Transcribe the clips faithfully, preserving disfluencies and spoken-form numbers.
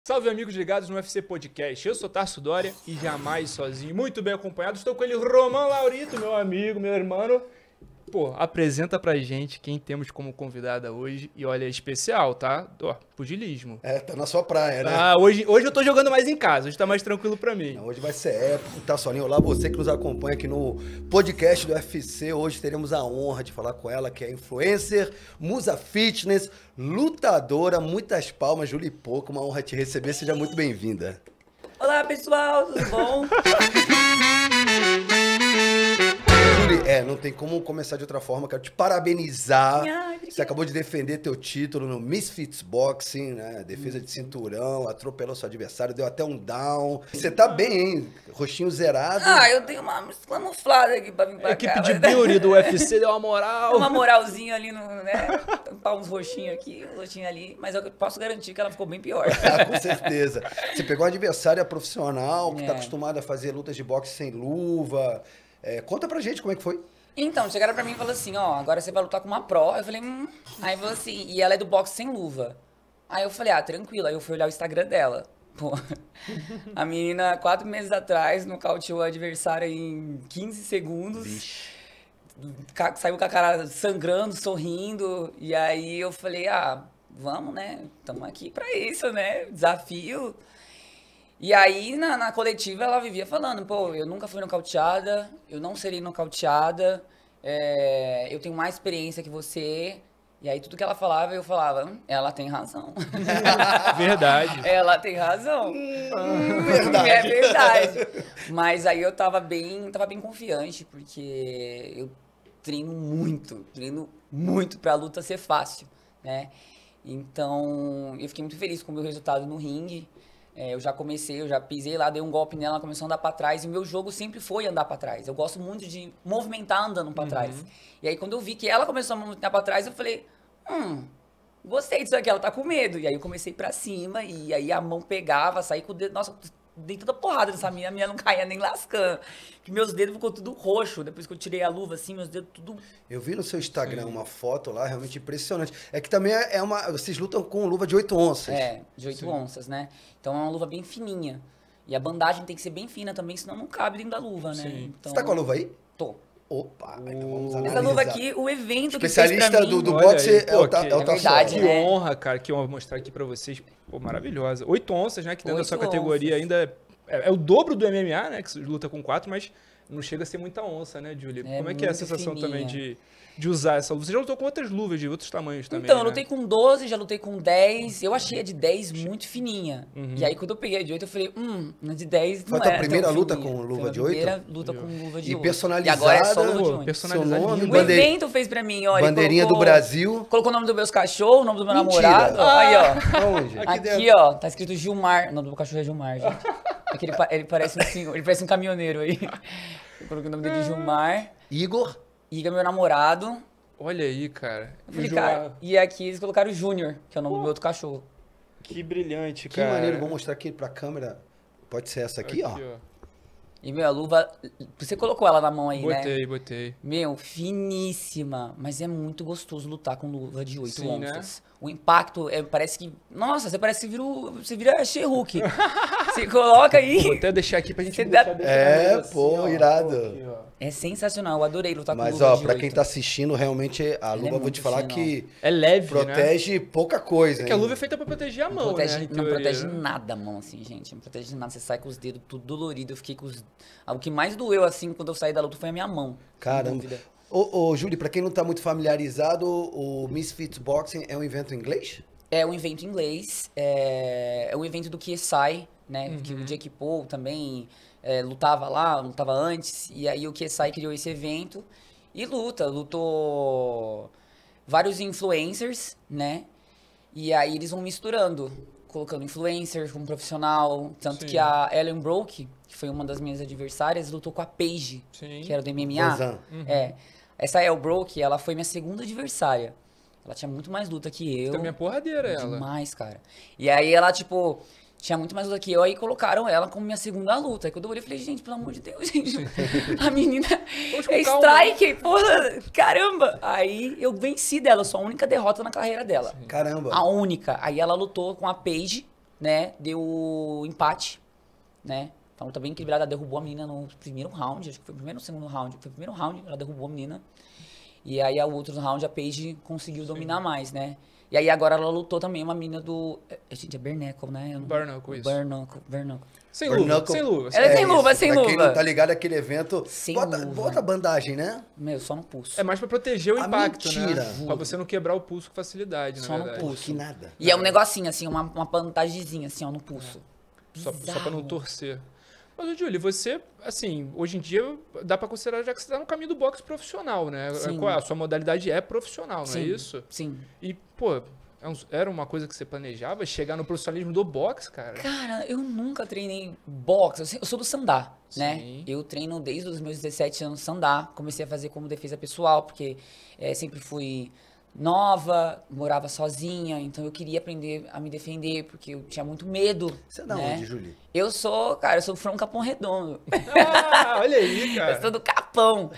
Salve, amigos ligados no U F C Podcast. Eu sou Tarso Dória e jamais sozinho, muito bem acompanhado. Estou com ele, Romão Laurito, meu amigo, meu irmão. Pô, apresenta pra gente quem temos como convidada hoje. E olha, é especial, tá? Ó, pugilismo. É, tá na sua praia, né? Ah, hoje, hoje eu tô jogando mais em casa, hoje tá mais tranquilo pra mim. Não, hoje vai ser épico, tá, Soninho? Olá, você que nos acompanha aqui no podcast do U F C. Hoje teremos a honra de falar com ela, que é influencer, musa fitness, lutadora, muitas palmas, Júlia Pouco. Uma honra te receber, seja muito bem-vinda. Olá, pessoal, tudo bom? É, não tem como começar de outra forma. Quero te parabenizar. Ai, Você acabou de defender teu título no Misfits Boxing, né? Defesa de cinturão, atropelou seu adversário, deu até um down. Você tá bem, hein? Rostinho zerado. Ah, eu dei uma camuflada aqui pra vir pra A equipe cá. de mas- beauty do U F C deu uma moral. Uma moralzinha ali, no, né? Tampar uns roxinhos aqui, um roxinho ali. Mas eu posso garantir que ela ficou bem pior. Ah, com certeza. Você pegou uma adversária profissional que tá É. acostumada a fazer lutas de boxe sem luva. É, conta pra gente como é que foi. Então, chegaram pra mim e falaram assim, ó, agora você vai lutar com uma pró. Eu falei, hum. Aí falou assim, e ela é do boxe sem luva. Aí eu falei, ah, tranquilo. Aí eu fui olhar o Instagram dela. Pô, a menina, quatro meses atrás, nocauteou o adversário em quinze segundos. Ca- Saiu com a cara sangrando, sorrindo. E aí eu falei, ah, vamos, né? Estamos aqui pra isso, né? Desafio. E aí, na, na coletiva, ela vivia falando, pô, eu nunca fui nocauteada, eu não serei nocauteada, é, eu tenho mais experiência que você. E aí, tudo que ela falava, eu falava, "Hum, ela tem razão." Verdade. Ela tem razão. verdade. É verdade. Mas aí eu tava bem, tava bem confiante, porque eu treino muito, treino muito pra luta ser fácil, né? Então, eu fiquei muito feliz com o meu resultado no ringue. É, eu já comecei, eu já pisei lá, dei um golpe nela, ela começou a andar pra trás. E o meu jogo sempre foi andar pra trás. Eu gosto muito de movimentar andando pra trás. E aí, quando eu vi que ela começou a movimentar pra trás, eu falei, hum, gostei disso aqui, ela tá com medo. E aí eu comecei pra cima, e aí a mão pegava, saí com o dedo, nossa, dei toda porrada nessa minha, a minha não caía nem lascando. Que meus dedos ficou tudo roxo, depois que eu tirei a luva, assim, meus dedos tudo... Eu vi no seu Instagram uma foto lá, realmente impressionante. É que também é é uma... Vocês lutam com luva de oito onças. É, de oito onças, né? Então é uma luva bem fininha. E a bandagem tem que ser bem fina também, senão não cabe dentro da luva, né? Sim. Então, Você tá com a luva aí? Tô. Opa, então vamos Essa analisar. Essa luva aqui, o evento que fez Especialista pra mim... do, do Olha boxe aí, é pô, o, ta, que- é o é Tassol. verdade, Que né? honra, cara, que honra mostrar aqui pra vocês. Pô, maravilhosa. Oito onças, né? Que dentro da sua Oito categoria onças. ainda é, é, é o dobro do M M A, né? Que luta com quatro, mas não chega a ser muita onça, né, Julie? É Como é que é a muito sensação fininha. também de, de usar essa luva? Você já lutou com outras luvas de outros tamanhos também, Então, eu né? lutei com doze, já lutei com dez. Eu achei a de dez muito fininha. Uhum. E aí, quando eu peguei a de oito, eu falei, hum, a de dez Foi não a tua é primeira tão luta fininha. com luva Foi a de oito? primeira luta com luva de E oito. personalizada, E agora é só luva Pô, de oito. personalizadinho. Seu nome, O Bande- evento fez pra mim, olha. Bandeirinha colocou, do Brasil. Colocou o nome dos meus cachorros, o nome do meu Mentira. namorado. Aí, ó. Aonde? Aqui Aqui, dentro. ó, tá escrito Gilmar. O nome do cachorro é Gilmar, gente. É que ele, pa- ele parece um senhor, ele parece um caminhoneiro aí. Eu coloquei o nome dele de Gilmar. Igor. Iga, meu namorado. Olha aí, cara. Eu falei, E o cara, João- e aqui eles colocaram o Júnior, que é o nome do meu outro cachorro. Que brilhante, Que cara. maneiro, vou mostrar aqui pra câmera. Pode ser essa aqui, ó. E, meu, a luva. Você colocou ela na mão aí, né? Botei, botei. Meu, finíssima. Mas é muito gostoso lutar com luva de oito Sim, né? onças. O impacto é, parece que. Nossa, você parece que vira, o- você vira She-Hulk. Você coloca Vou aí. até deixar aqui pra gente Você deixar dá- dentro É, da mesa assim, pô, ó. irado. Pô, aqui, ó. É sensacional. Eu adorei lutar com Mas, luva ó, de pra oito. quem tá assistindo, realmente a luva, é vou te muito falar fino, que É leve, né? protege pouca coisa, Porque a hein? luva é feita pra proteger a Não mão, protege, né? em não teoria. protege nada a mão, assim, gente. Não protege nada. Você sai com os dedos tudo dolorido. Eu fiquei com os. O que mais doeu, assim, quando eu saí da luta foi a minha mão. sem Caramba. dúvida. Ô, ô, Júlio, pra quem não tá muito familiarizado, o Misfits Boxing é um evento em inglês? É um evento em inglês. É, é um evento do K S I, né? Uhum. Que o Jake Paul também é, lutava lá, lutava antes. E aí o K S I criou esse evento e luta. Lutou vários influencers, né? E aí eles vão misturando, colocando influencer com profissional. Tanto Sim. que a Ellen Brook, que foi uma das minhas adversárias, lutou com a Paige, Sim. que era do M M A. Bazan. É. Essa El Brook, ela foi minha segunda adversária. Ela tinha muito mais luta que eu. Também é porradeira ela. Demais, cara. E aí ela, tipo, tinha muito mais luta que eu, aí colocaram ela como minha segunda luta. Aí quando eu olhei, eu falei, gente, pelo amor de Deus, gente. A menina Vamos com é calma. strike, porra, caramba. Aí eu venci dela, eu sou a única derrota na carreira dela. Caramba. A única. Aí ela lutou com a Paige, né? Deu empate, né? Então, luta bem equilibrada, ela derrubou a menina no primeiro round, acho que foi o primeiro ou segundo round. Foi o primeiro round, ela derrubou a menina. E aí, o outro round, a Paige conseguiu dominar Sim. mais, né? E aí, agora ela lutou também uma menina do... Gente, é Bernacle, né? Bernacle, isso. Bernacle, Bernacle. Sem luva, sem luva. Ela é sem luva, isso. sem pra luva. Quem não tá ligado aquele evento, sem bota, luva. bota a bandagem, né? Meu, só no pulso. É mais pra proteger o A impacto, mentira. né? Pra você não quebrar o pulso com facilidade, Só na no verdade. pulso. Que nada. E é um negocinho, assim, uma, uma bandagemzinha, assim, ó, no pulso. É. Só, só pra não torcer. Mas, Julie, você, assim, hoje em dia dá pra considerar já que você tá no caminho do boxe profissional, né? Sim. Qual é? A sua modalidade é profissional, não Sim. é isso? Sim. E, pô, era uma coisa que você planejava? Chegar no profissionalismo do boxe, cara? Cara, eu nunca treinei boxe. Eu sou do sandá, né? Sim. Eu treino desde os meus dezessete anos sandá. Comecei a fazer como defesa pessoal, porque é, sempre fui nova, morava sozinha, então eu queria aprender a me defender, porque eu tinha muito medo. Você é da né? onde, Julie? Eu sou, cara, eu sou from Capão Redondo. Ah, olha aí, cara. Eu sou do Capão.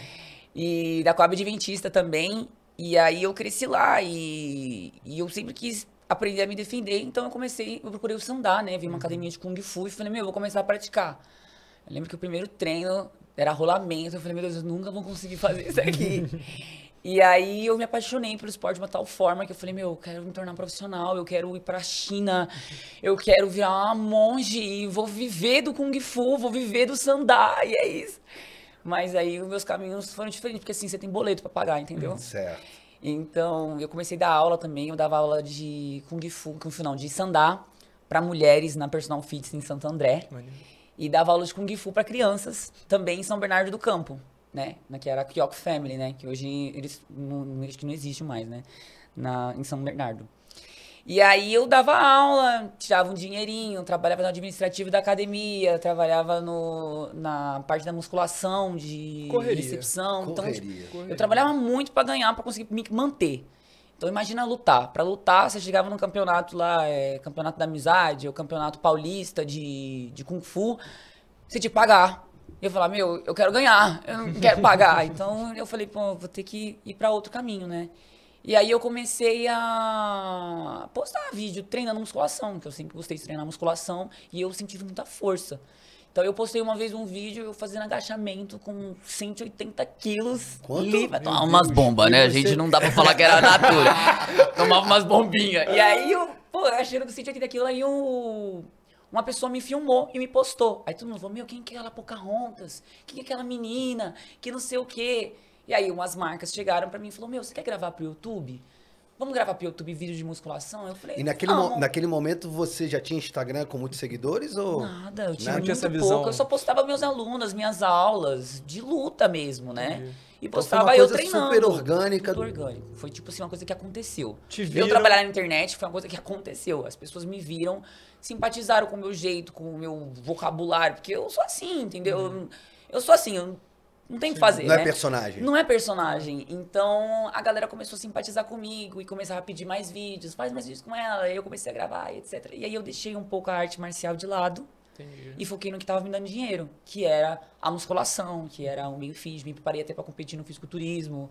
E da Coab Adventista também. E aí eu cresci lá e, e eu sempre quis aprender a me defender, então eu comecei, eu procurei o sandá, né? Vi uma academia de Kung Fu e falei, meu, eu vou começar a praticar. Eu lembro que o primeiro treino era rolamento, eu falei, meu Deus, eu nunca vou conseguir fazer isso aqui. E aí eu me apaixonei pelo esporte de uma tal forma que eu falei, meu, eu quero me tornar profissional, eu quero ir pra China, eu quero virar uma monge e vou viver do Kung Fu, vou viver do sandá, e é isso. Mas aí os meus caminhos foram diferentes, porque assim, você tem boleto pra pagar, entendeu? Certo. Então, eu comecei a dar aula também, eu dava aula de Kung Fu, Kung Fu não, de sandá pra mulheres na Personal Fitness em Santo André. Maneiro. E dava aula de Kung Fu pra crianças também em São Bernardo do Campo, né? Que era a Kyok Family, né? Que hoje eles não, acho que não existe mais, né? Na, em São Bernardo. E aí eu dava aula, tirava um dinheirinho, trabalhava no administrativo da academia, trabalhava no, na parte da musculação, de Correria. recepção. Então, Correria. tipo, eu trabalhava muito pra ganhar, pra conseguir me manter. Então imagina lutar. Pra lutar, você chegava num campeonato lá, é, campeonato da amizade, ou campeonato paulista de, de Kung Fu, você tinha que pagar. E eu falava, meu, eu quero ganhar, eu não quero pagar. Então eu falei, pô, vou ter que ir pra outro caminho, né? E aí eu comecei a postar vídeo treinando musculação, que eu sempre gostei de treinar musculação, e eu senti muita força. Então eu postei uma vez um vídeo eu fazendo agachamento com cento e oitenta quilos. Quanto? Livre. Tomava umas bombas, né? A gente não dá pra falar que era natura. Tomava umas bombinhas. E aí eu, pô, achando que cento e oitenta quilos, aí eu... Uma pessoa me filmou e me postou. Aí todo mundo falou, meu, quem que é aquela Pocahontas? Quem que é aquela menina? Que não sei o quê. E aí umas marcas chegaram pra mim e falaram, meu, você quer gravar pro YouTube? Vamos gravar pro YouTube vídeo de musculação? Eu falei, E naquele, não. mo naquele momento você já tinha Instagram com muitos seguidores? Ou... Nada, eu tinha Nada? muito Tinha essa pouco. visão. Eu só postava meus alunos, minhas aulas, de luta mesmo, né? Entendi. E Então foi postava uma eu coisa treinando. super orgânica. Tudo orgânico. Foi tipo assim, uma coisa que aconteceu. Te Eu viram- trabalhar na internet foi uma coisa que aconteceu. As pessoas me viram, simpatizaram com o meu jeito, com o meu vocabulário, porque eu sou assim, entendeu? Eu, eu sou assim, eu não tenho o que fazer, Não né? é personagem. Não é personagem. Então, a galera começou a simpatizar comigo e começava a pedir mais vídeos. Faz mais vídeos com ela. E eu comecei a gravar, e etcétera. E aí eu deixei um pouco a arte marcial de lado. Entendi. E foquei no que tava me dando dinheiro. Que era a musculação, que era o meio fit. Me preparei até pra competir no fisiculturismo.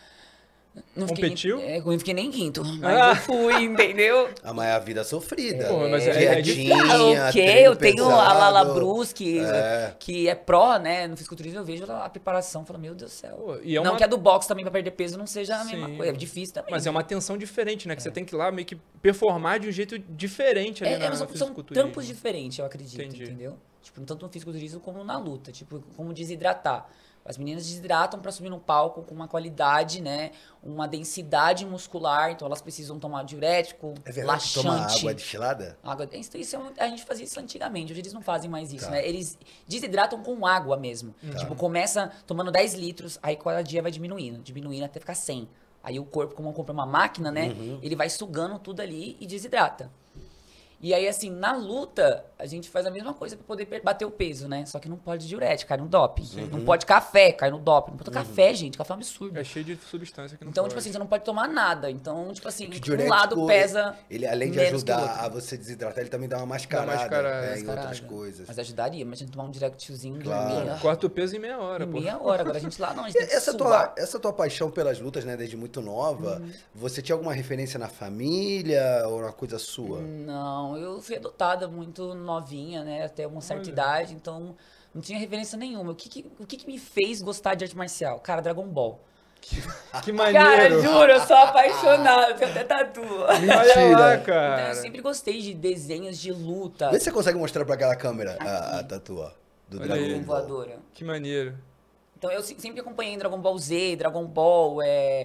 Não fiquei Competiu? Nem, é, não fiquei nem quinto. Mas Ah. eu fui, entendeu? Ah, mas é a vida sofrida. Pô, mas é- é Dietinha, Ah, ok, treino eu tenho a Lala pesado. Bruce, que É. que é pró, né? No fisiculturismo eu vejo a preparação, falo, meu Deus do céu. Pô, e é Não uma- que a do boxe também pra perder peso não seja a mesma Sim. coisa, é difícil também. Mas é uma tensão diferente, né? Que você tem que ir lá meio que performar de um jeito diferente ali É, na, é, no são, são fisiculturismo. trampos diferentes, eu acredito, Entendi. entendeu? Tipo, tanto no fisiculturismo como na luta, tipo, como desidratar. As meninas desidratam pra subir no palco com uma qualidade, né? Uma densidade muscular, então elas precisam tomar diurético, É verdade que laxante. toma água destilada? Água, isso, isso é um- a gente fazia isso antigamente, hoje eles não fazem mais isso, Tá. né? Eles desidratam com água mesmo. Tipo, começa tomando dez litros, aí cada dia vai diminuindo, diminuindo até ficar cem. Aí o corpo, como compra uma máquina, né? Ele vai sugando tudo ali e desidrata. E aí, assim, na luta, a gente faz a mesma coisa pra poder per- bater o peso, né? Só que não pode diurético, cai no doping. Não pode café, cai no doping. Não pode café, gente. Café é um absurdo. É cheio de substância que não Então, pode. tipo assim, você não pode tomar nada. Então, tipo assim, Que um diurético, lado pesa Ele, além de menos que o ajudar outro. a você desidratar, ele também dá uma mascarada, mascarada. é, em outras Mascarada. coisas. Mas ajudaria, imagina tomar um direitozinho Claro. dormir. ah, Corta o peso em meia hora, Em pô. meia hora. Agora a gente lá, não, a gente tem que Essa suar. tua, essa tua paixão pelas lutas, né, desde muito nova, Uhum. você tinha alguma referência na família ou uma coisa sua? Não, Então, eu fui adotada muito novinha, né? Até uma certa Olha. idade, então não tinha referência nenhuma. O que que, o que que me fez gostar de arte marcial? Cara, Dragon Ball. Que Cara, maneiro. juro, eu sou apaixonada, tenho até tatu. Olha lá, Mentira. Então, cara. eu sempre gostei de desenhos de luta. Vê se você consegue mostrar pra aquela câmera a, a Aqui. tatu, ó, do Olha Dragon aí. Ball. Voadora. Que maneiro. Então eu se- sempre acompanhei Dragon Ball Z, Dragon Ball, é,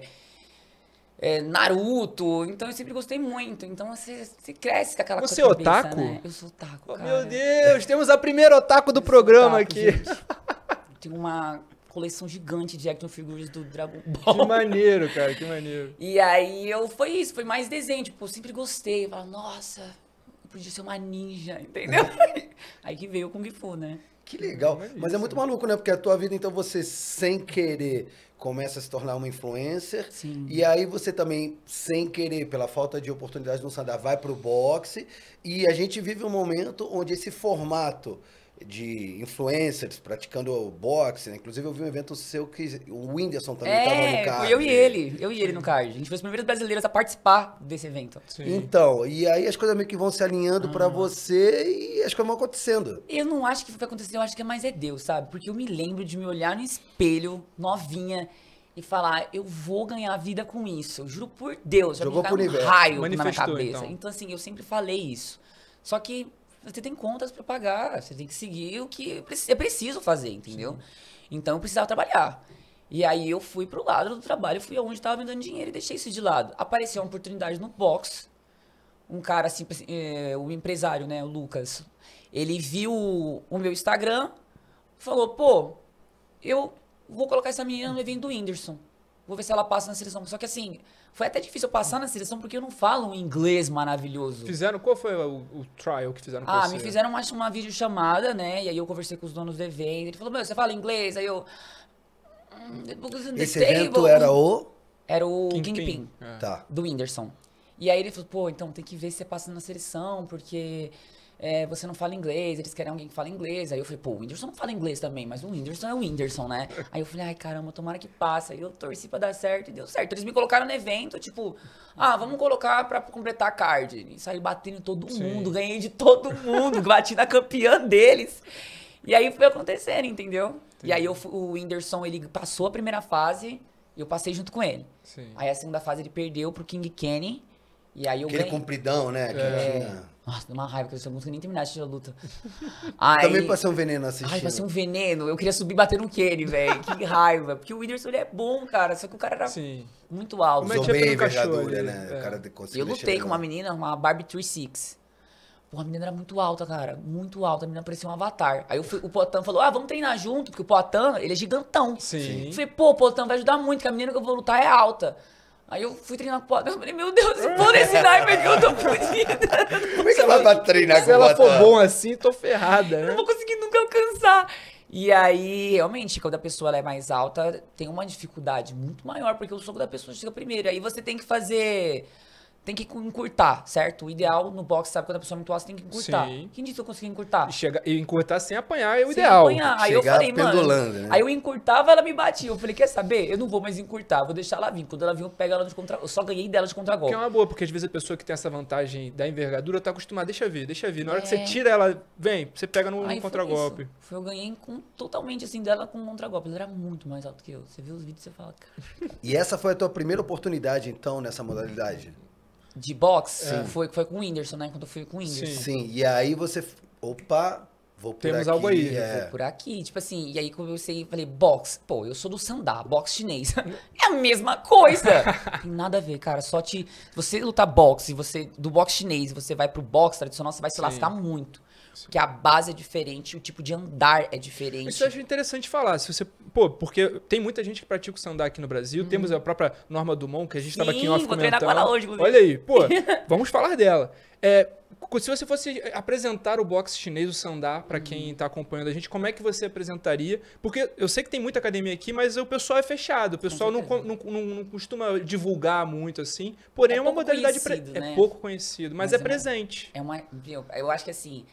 é, Naruto. Então eu sempre gostei muito. Então você, você cresce com aquela Você com a é cabeça, otaku? né? Eu sou otaku, Oh, cara. meu Deus, temos a primeira otaku do Eu sou programa otaku, aqui. gente. Tenho uma coleção gigante de action figures do Dragon Que Ball. maneiro, cara, que maneiro. E aí eu foi isso, foi mais desenho. Tipo, eu sempre gostei. Eu falava, nossa, eu podia ser uma ninja, entendeu? Aí que veio o Kung Fu, né? Que legal. É Mas é isso. muito maluco, né? Porque a tua vida, então, você sem querer começa a se tornar uma influencer. Sim. E aí você também, sem querer, pela falta de oportunidade no Sandá, vai pro boxe. E a gente vive um momento onde esse formato de influencers praticando boxe, né? Inclusive eu vi um evento seu que o Whindersson também estava no É, card. foi eu e ele. Eu e ele no card. A gente foi os primeiros brasileiros a participar desse evento. Sim. Então, e aí as coisas meio que vão se alinhando pra você e as coisas vão acontecendo. Eu não acho que foi o que aconteceu, eu acho que é mais é Deus, sabe? Porque eu me lembro de me olhar no espelho, novinha, e falar, eu vou ganhar vida com isso. Eu juro por Deus, já Jogou me pro caiu um universo. raio na minha Manifestou, cabeça. então. Então. assim, eu sempre falei isso. Só que você tem contas pra pagar, você tem que seguir o que é preciso fazer, entendeu? Então eu precisava trabalhar. E aí eu fui pro lado do trabalho, fui aonde tava me dando dinheiro e deixei isso de lado. Apareceu uma oportunidade no box. Um cara assim, é, o empresário, né, o Lucas, ele viu o meu Instagram, falou, pô, eu vou colocar essa menina no evento do Whindersson. Vou ver se ela passa na seleção. Só que assim, foi até difícil eu passar na seleção porque eu não falo um inglês maravilhoso. Fizeram, qual foi o, o trial que fizeram com Ah, você? me fizeram uma, uma videochamada, né? E aí eu conversei com os donos do evento. Ele falou, meu, você fala inglês? Aí eu... "Hum, the book is on the Esse evento table." era o... Era o Kingpin. Kingpin, É. Tá. do Whindersson. E aí ele falou, pô, então tem que ver se você passa na seleção, porque é, você não fala inglês, eles querem alguém que fala inglês. Aí eu falei, pô, o Whindersson não fala inglês também, mas o Whindersson é o Whindersson, né? Aí eu falei, ai caramba, tomara que passe. Aí eu torci pra dar certo e deu certo. Eles me colocaram no evento, tipo, ah, vamos colocar pra completar a card. E saí batendo em todo Sim. mundo, ganhei de todo mundo, bati na campeã deles. E aí foi acontecendo, entendeu? E aí eu, fui- o Whindersson, ele passou a primeira fase e eu passei junto com ele. Sim. Aí a segunda fase ele perdeu pro King Kenny. E aí eu Aquele ganhei. compridão, né? Que É. tinha... Nossa, deu uma raiva que essa música nem terminasse a luta. Aí... Também passei um veneno assistindo. Ai, passei um veneno. Eu queria subir e bater no Kenny, velho. Que raiva. Porque o Whindersson ele é bom, cara. Só que o cara era Sim. muito alto. Como é que Usou tinha bem pelo cachorro envergadura, ali, né? é. O cara conseguiu Eu deixar lutei ele com lá. uma menina, uma Barbie trinta e seis. Pô, a menina era muito alta, cara. Muito alta. A menina parecia um avatar. Aí eu fui, o Potan falou, ah, vamos treinar junto. Porque o Potan, ele é gigantão. Sim. Eu falei, pô, o Potan vai ajudar muito, que a menina que eu vou lutar é alta. Aí eu fui treinar com o Potan. Eu falei, meu Deus, se for nesse naipe aqui, eu tô fodida. Como é que ela vai treinar Se com o ela for Batan? bom assim, tô ferrada, Eu né? não vou conseguir nunca alcançar. E aí, realmente, quando a pessoa ela é mais alta, tem uma dificuldade muito maior, porque o soco da pessoa chega primeiro. Aí você tem que fazer... Tem que encurtar, certo? O ideal no boxe, sabe, quando a pessoa é muito alta, você tem que encurtar. Sim. Quem disse que eu consegui encurtar? E, chega, e encurtar sem apanhar é o Sem ideal. apanhar. Aí eu Chegar falei, mano. pendulando, né? Aí eu encurtava, ela me batia. Eu falei, quer saber? Eu não vou mais encurtar, vou deixar ela vir. Quando ela vir, eu pego ela de contra. Eu só ganhei dela de Que é contra-golpe. uma boa, porque às vezes a pessoa que tem essa vantagem da envergadura tá acostumada, deixa vir, deixa vir. Na hora que você É. tira ela, vem, você pega no, Aí no foi contragolpe. isso. Foi, eu ganhei com, totalmente assim dela com um contra-golpe. Ela era muito mais alto que eu. Você vê os vídeos e você fala, cara. E essa foi a tua primeira oportunidade, então, nessa modalidade? De boxe, É. foi, foi com o Whindersson, né? Quando eu fui com o Whindersson. Sim. Sim, e aí você... Opa, vou por Temos aqui. algo aí. É. Por aqui, tipo assim, e aí comecei e falei, boxe, pô, eu sou do Sandá, boxe chinês. É a mesma coisa. Tem nada a ver, cara. Só te. Se você lutar boxe, você do boxe chinês, você vai pro boxe tradicional, você vai se Sim. lascar muito. Porque a base é diferente, o tipo de andar é diferente. Isso eu acho interessante falar. Se você, pô, porque tem muita gente que pratica o sandá aqui no Brasil. Temos a própria Norma Dumont, que a gente estava aqui em Sim, off vou treinar comentando. com ela hoje, inclusive. Olha aí, pô, vamos falar dela. É, se você fosse apresentar o boxe chinês, o sandá, pra quem tá acompanhando a gente, como é que você apresentaria? Porque eu sei que tem muita academia aqui, mas o pessoal é fechado. O pessoal não, certeza. não, não, não costuma divulgar muito assim. Porém, é, É uma pouco modalidade pre- conhecido, é né? pouco conhecido, mas, Mas é é uma- presente. É uma. Eu, eu acho que assim.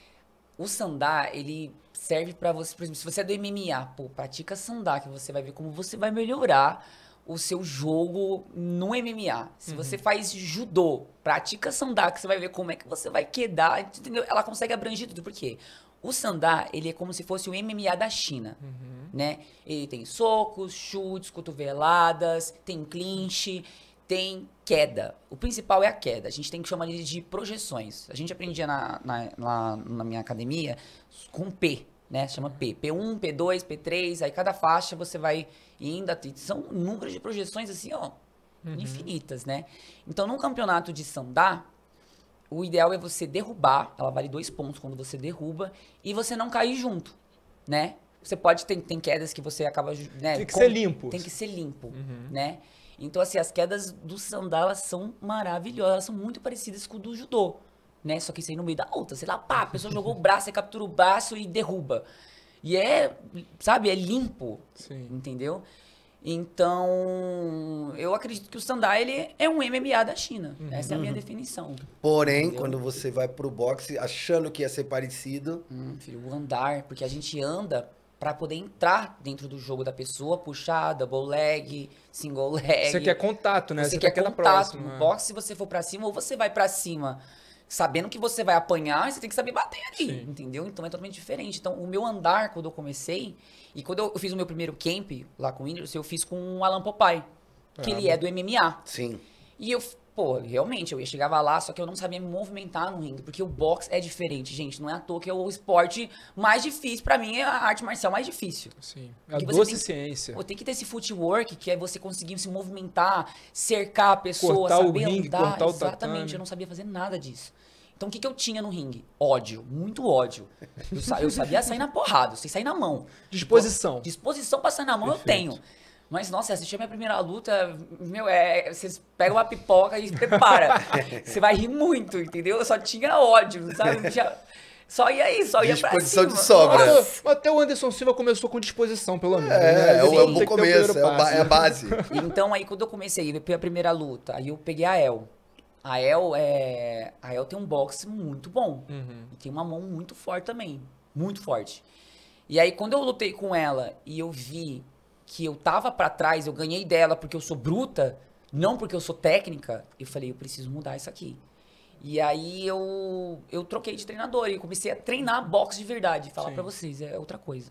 O sandá, ele serve pra você, por exemplo, se você é do M M A, pô, pratica sandá, que você vai ver como você vai melhorar o seu jogo no M M A. Se uhum. você faz judô, pratica sandá, que você vai ver como é que você vai quedar, entendeu? Ela consegue abranger tudo. Por quê? O sandá, ele é como se fosse o M M A da China, uhum. né? Ele tem socos, chutes, cotoveladas, tem clinch, tem queda. O principal é a queda. A gente tem que chamar ele de projeções. A gente aprendia na, na, lá na minha academia com P, né? Chama P. P um, P dois, P três, aí cada faixa você vai indo. São números de projeções assim, ó, uhum. infinitas, né? Então, num campeonato de sandá, o ideal é você derrubar, ela vale dois pontos quando você derruba, e você não cair junto, né? Você pode ter tem quedas que você acaba... Né, tem que com, ser limpo. Tem que ser limpo, uhum. né? Então, assim, as quedas do sandá, elas são maravilhosas, elas são muito parecidas com o do judô, né? Só que isso aí no meio da outra, sei lá, pá, a pessoa jogou o braço, você captura o braço e derruba. E é, sabe, é limpo, Sim. entendeu? Então, eu acredito que o sandá, ele é um M M A da China. Uhum. Essa é a minha definição. Porém, entendeu? Quando você vai pro boxe achando que ia ser parecido... Hum, filho, o andar, porque a gente anda pra poder entrar dentro do jogo da pessoa, puxar, double leg, single leg. Você quer contato, né? Você, você quer quer contato. Próxima. No boxe, se você for pra cima, ou você vai pra cima sabendo que você vai apanhar, você tem que saber bater ali, Sim. entendeu? Então é totalmente diferente. Então, o meu andar, quando eu comecei... E quando eu fiz o meu primeiro camp lá com o Whindersson, eu fiz com o Alan Popeye, que ah, ele é do M M A. Sim. E eu, pô, realmente, eu chegava lá, só que eu não sabia me movimentar no ringue, porque o boxe é diferente, gente. Não é à toa que é o esporte mais difícil, pra mim, é a arte marcial mais difícil. Sim, a doce ciência. Pô, tem que ter esse footwork, que é você conseguir se movimentar, cercar a pessoa, cortar saber o ringue, andar. cortar o Exatamente, tatame. Eu não sabia fazer nada disso. Então, o que, que eu tinha no ringue? Ódio, muito ódio. Eu, sa eu sabia sair na porrada, eu sei sair na mão. Disposição. Disposição pra sair na mão Perfeito. eu tenho. Mas, nossa, assistir a minha primeira luta, meu, é... Vocês pegam uma pipoca e prepara. Você vai rir muito, entendeu? Eu só tinha ódio, sabe? Não tinha... Só ia aí, só ia pra cima. Disposição de sobra. Mas até o Anderson Silva começou com disposição, pelo menos. É, né? é, o, é o bom começo, é, o é a base. Então, aí, quando eu comecei a primeira luta, aí eu peguei a El. A El, é... a El tem um boxe muito bom. Uhum. E tem uma mão muito forte também. Muito forte. E aí, quando eu lutei com ela e eu vi que eu tava pra trás, eu ganhei dela porque eu sou bruta, não porque eu sou técnica, eu falei, eu preciso mudar isso aqui. E aí, eu, eu troquei de treinador e comecei a treinar boxe de verdade. Falar Sim. pra vocês, é outra coisa.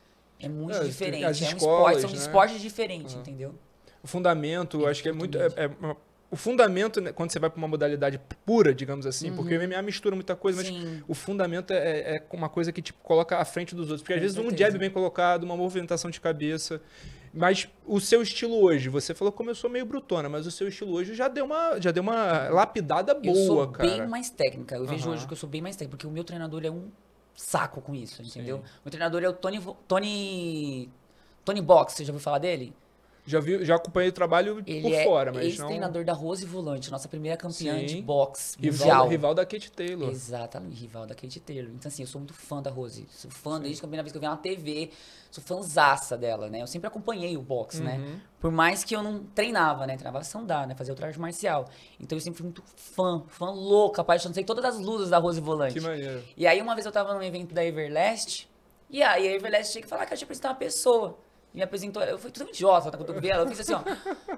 É muito é, diferente. As é um escolas, esporte, são né? esportes diferentes, uhum. entendeu? O fundamento, é acho que é muito... É, é uma... O fundamento, né, quando você vai para uma modalidade pura, digamos assim, uhum. porque o M M A mistura muita coisa, Sim. mas o fundamento é, é uma coisa que te coloca à frente dos outros. Porque às vezes um jab bem colocado, uma movimentação de cabeça. Mas o seu estilo hoje, você falou que começou meio brutona, mas o seu estilo hoje já deu uma, já deu uma lapidada boa, eu sou cara. bem mais técnica. Eu uhum. vejo hoje que eu sou bem mais técnica, porque o meu treinador é um saco com isso, entendeu? Sim. O meu treinador é o Tony... Tony... Tony Box, você já ouviu falar dele? Já, vi, já acompanhei o trabalho ele por é fora, mas não... Ele é treinador da Rose Volante, nossa primeira campeã Sim. de boxe rival, mundial. Rival da Kate Taylor. Exatamente, rival da Kate Taylor. Então, assim, eu sou muito fã da Rose. Sou fã Sim. desde a primeira vez que eu vi ela na T V. Sou fãzaça dela, né? Eu sempre acompanhei o boxe, uhum. né? Por mais que eu não treinava, né? Treinava sandá, né? Fazia outra arte marcial. Então, eu sempre fui muito fã, fã louca, apaixonada. Sei todas as lutas da Rose Volante. Que maneiro. E aí, uma vez eu tava num evento da Everlast. E aí, a Everlast tinha que falar que eu tinha apresentar uma pessoa. Me apresentou, eu fui tudo idiota, tá, quando eu vi ela, eu fiz assim, ó.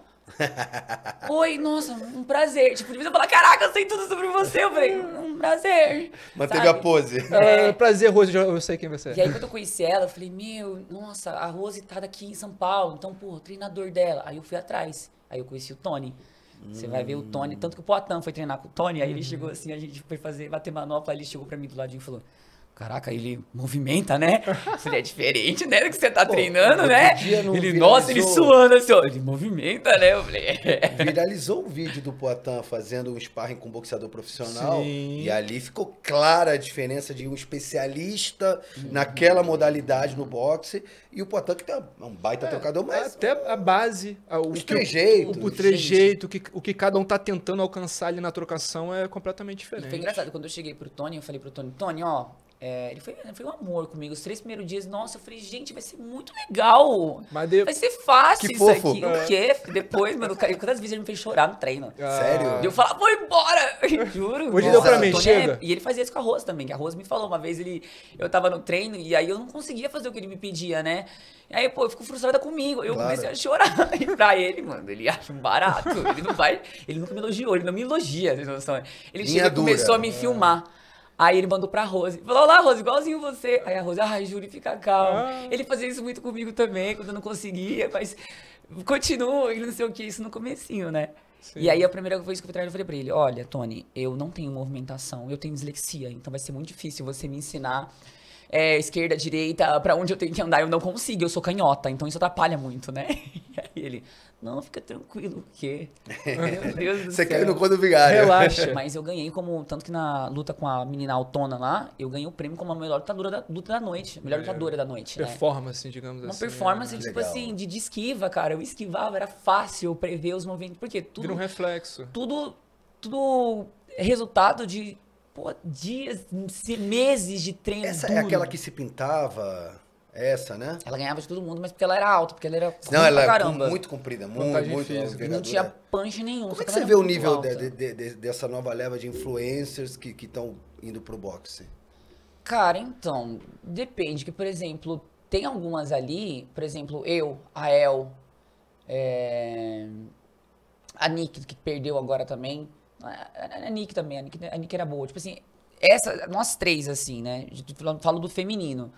Oi, nossa, um prazer. Tipo, de vez eu falar, caraca, eu sei tudo sobre você. Eu falei, um prazer. Manteve sabe? a pose. É, prazer, Rose, eu sei quem você é. E aí, quando eu conheci ela, eu falei, meu, nossa, a Rose tá daqui em São Paulo, então, pô, treinador dela. Aí eu fui atrás, aí eu conheci o Tony. Você hum. vai ver o Tony, tanto que o Poatan foi treinar com o Tony, aí ele chegou assim, a gente foi fazer, bater manopla, aí ele chegou pra mim do ladinho e falou... Caraca, ele movimenta, né? Eu falei, é diferente, né? Do que você tá Pô, treinando, né? Ele, viralizou... nossa, ele suando assim, ó. Ele movimenta, né? Eu falei, é. Viralizou o vídeo do Poatan fazendo um sparring com um boxeador profissional. Sim. E ali ficou clara a diferença de um especialista uhum. naquela modalidade no boxe e o Poatan que tá um baita é, trocador, mas... Até a base, o, os trejeitos. O, o trejeito, o que, o que cada um tá tentando alcançar ali na trocação é completamente diferente. E foi engraçado, quando eu cheguei pro Tony, eu falei pro Tony, Tony, ó... É, ele, foi, ele foi um amor comigo. Os três primeiros dias, nossa, eu falei, gente, vai ser muito legal. Mas de... Vai ser fácil Que isso fofo. aqui. O quê? Depois, mano, quantas vezes ele me fez chorar no treino. Sério? E eu falava, vou embora! Juro. Hoje Nossa, deu pra mim, Tony chega. é- E ele fazia isso com a Rose também, que a Rose me falou. Uma vez ele, eu tava no treino e aí eu não conseguia fazer o que ele me pedia, né? E aí, pô, eu fico frustrada comigo. Eu Claro. comecei a chorar. E pra ele, mano, ele acha um barato. Ele não vai, ele nunca me elogiou, ele não me elogia, vocês não noção. Ele Linha chega e dura. começou a me filmar. Aí ele mandou pra Rose. Falou, olá, Rose, igualzinho você. Aí a Rose, ai, Júlio, fica calma. Ah. Ele fazia isso muito comigo também, quando eu não conseguia, mas continua, e não sei o que, isso no comecinho, né? Sim. E aí a primeira vez que eu fui treinar, eu falei pra ele, olha, Tony, eu não tenho movimentação, eu tenho dislexia, então vai ser muito difícil você me ensinar é, esquerda, direita, pra onde eu tenho que andar, eu não consigo, eu sou canhota, então isso atrapalha muito, né? E aí ele, não, fica tranquilo, o quê? Meu Deus do Você céu. caiu no conto do vigário. Relaxa. Mas eu ganhei como, tanto que na luta com a menina autona lá, eu ganhei o prêmio como a melhor lutadora da, luta da noite, melhor lutadora da noite, né? Performance, digamos Uma assim. performance, né? tipo Legal. assim, de, de esquiva, cara. Eu esquivava, era fácil prever os movimentos. Porque tudo, Vira um reflexo. tudo, tudo é resultado de pô, dias, se- meses de treino Essa duro. é aquela que se pintava, essa, né? Ela ganhava de todo mundo, mas porque ela era alta, porque ela era Não, ruim ela pra é caramba. muito comprida, muito, Vantagem muito física. Não envergadura. tinha punch nenhum. Como só é que ela você era vê o muito nível alta. de- de- de- dessa nova leva de influencers que estão indo pro boxe? Cara, então, depende. Que, por exemplo, tem algumas ali, por exemplo, eu, a El, é, a Nick, que perdeu agora também. A, a, a Nick também, a Nick, a Nick era boa. Tipo assim, essa, nós três, assim, né? Falo, falo do feminino.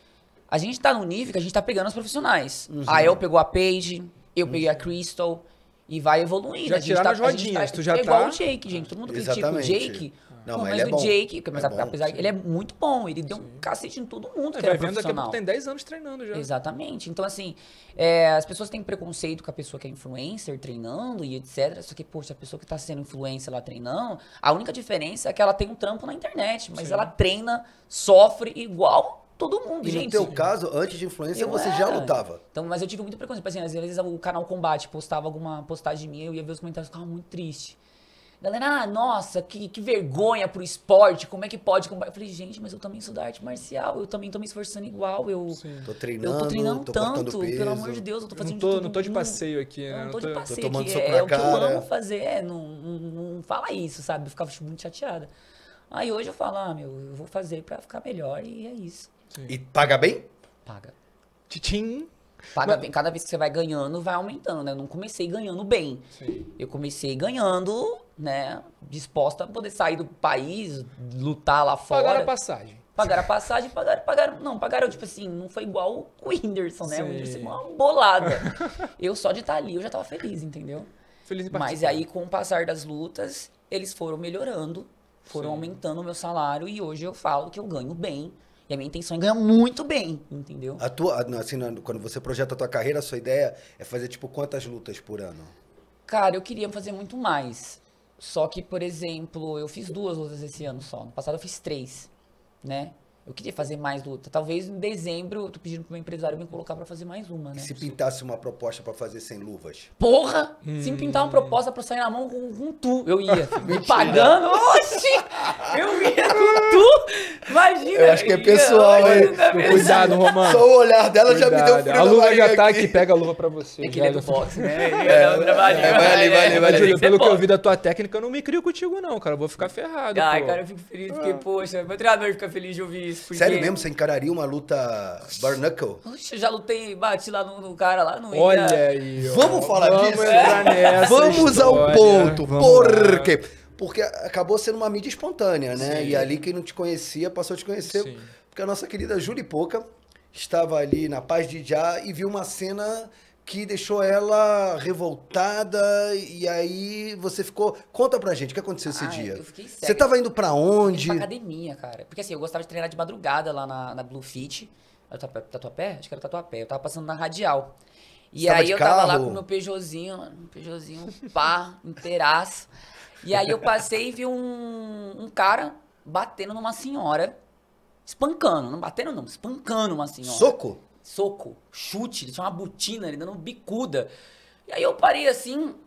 A gente tá num nível que a gente tá pegando os profissionais. A El pegou a Paige, eu peguei a Crystal. E vai evoluindo. Já a gente tiraram tá, as a gente rodinhas, tá, tu já é igual tá- o Jake, gente. Todo mundo critica o Exatamente. Jake. Não, Não, mas mas ele é o bom. Jake, mas É bom, apesar sim. que ele é muito bom, ele deu um cacete em todo mundo que Vai era vendo, daqui a pouco profissional. tem dez anos treinando já. Exatamente. Então, assim, é, as pessoas têm preconceito com a pessoa que é influencer treinando e etcétera. Só que, poxa, a pessoa que tá sendo influencer lá treinando, a única diferença é que ela tem um trampo na internet, mas Sim. ela treina, sofre igual todo mundo, E gente. no teu caso, antes de influência, Eu você já era. lutava. Então, mas eu tive muito preconceito. Tipo assim, às vezes o canal Combate postava alguma postagem minha, eu ia ver os comentários e ficava muito triste. Galera, ah, nossa, que, que vergonha pro esporte, como é que pode combater? Eu falei, gente, mas eu também sou da arte marcial, eu também tô me esforçando igual, eu, Sim. Tô eu treinando, tô treinando tô cortando tanto, peso. pelo amor de Deus, eu tô Não fazendo tô, de tudo. não tô de passeio aqui, né? Eu não Não tô de tô- passeio tô tomando aqui, soco é, na o que eu cara. amo fazer, é, não, não, não fala isso, sabe? Eu ficava muito chateada. Aí hoje eu falo, ah, meu, eu vou fazer pra ficar melhor e é isso. E paga bem? Paga. Tchim. Paga Mas- bem. Cada vez que você vai ganhando, vai aumentando, né? Eu não comecei ganhando bem. Sim. Eu comecei ganhando, né? Disposta a poder sair do país, lutar lá fora. Pagaram a passagem. Pagaram a passagem, pagaram, pagaram. Não, pagaram, tipo assim, não foi igual o Whindersson, né? O Sim. Whindersson foi uma bolada. Eu só de estar ali, eu já tava feliz, entendeu? Feliz em Mas participar. aí, com o passar das lutas, eles foram melhorando, foram Sim. aumentando o meu salário e hoje eu falo que eu ganho bem. E a minha intenção é ganhar muito bem, entendeu? A tua, assim, na- quando você projeta a tua carreira, a sua ideia é fazer, tipo, quantas lutas por ano? Cara, eu queria fazer muito mais. Só que, por exemplo, eu fiz duas lutas esse ano só. No passado eu fiz três, né? Eu queria fazer mais luta. Talvez em dezembro eu tô pedindo pro meu empresário me colocar pra fazer mais uma, né? E se pintasse uma proposta pra fazer sem luvas? Porra! Se me pintar uma proposta pra eu sair na mão com, com tu, eu ia. filho. Me pagando, oxi! Eu ia com tu! Imagina! Eu acho que é ia, pessoal, olha, hein? tá vendo? Cuidado, Romano. Só o olhar dela já me deu Cuidado. frio A na luva barriga já tá aqui. aqui, pega a luva pra você. É que ele é do Já- boxe, né? Ele é, do trabalho, é, vale, vale, Mas, vale. Júlio, pelo que eu vi vi da tua técnica, eu não me crio contigo, não, cara. Eu vou ficar ferrado. Ai, pô. cara, eu fico feliz porque, poxa, meu treinador fica feliz de ouvir isso. Porque... Sério mesmo? Você encararia uma luta bare knuckle? Oxe, eu já lutei, bati lá no, no cara lá, não ia. Olha aí. ó. Vamos falar Vamos disso? entrar nessa Vamos ao história. ponto. Vamos Por lá. quê? Porque acabou sendo uma mídia espontânea, né? Sim. E ali quem não te conhecia passou a te conhecer. Sim. Porque a nossa querida Júlia Poca estava ali na paz de Já e viu uma cena que deixou ela revoltada. E aí você ficou... Conta pra gente, o que aconteceu esse Ai, dia? eu fiquei cega. Você tava indo pra Eu onde? fui pra academia, cara. Porque assim, eu gostava de treinar de madrugada lá na, na Blue Fit. Era Tatuapé? Tatuapé? Acho que era Tatuapé. Eu tava passando na Radial. E Você tava aí de eu tava lá carro? com o meu Peugeotzinho, mano, um Peugeotzinho pá, inteiraço. E aí eu passei e vi um, um cara batendo numa senhora, espancando. Não batendo não, espancando uma senhora. Soco? Soco, chute, ele tinha uma botina, ele dando bicuda. E aí eu parei assim,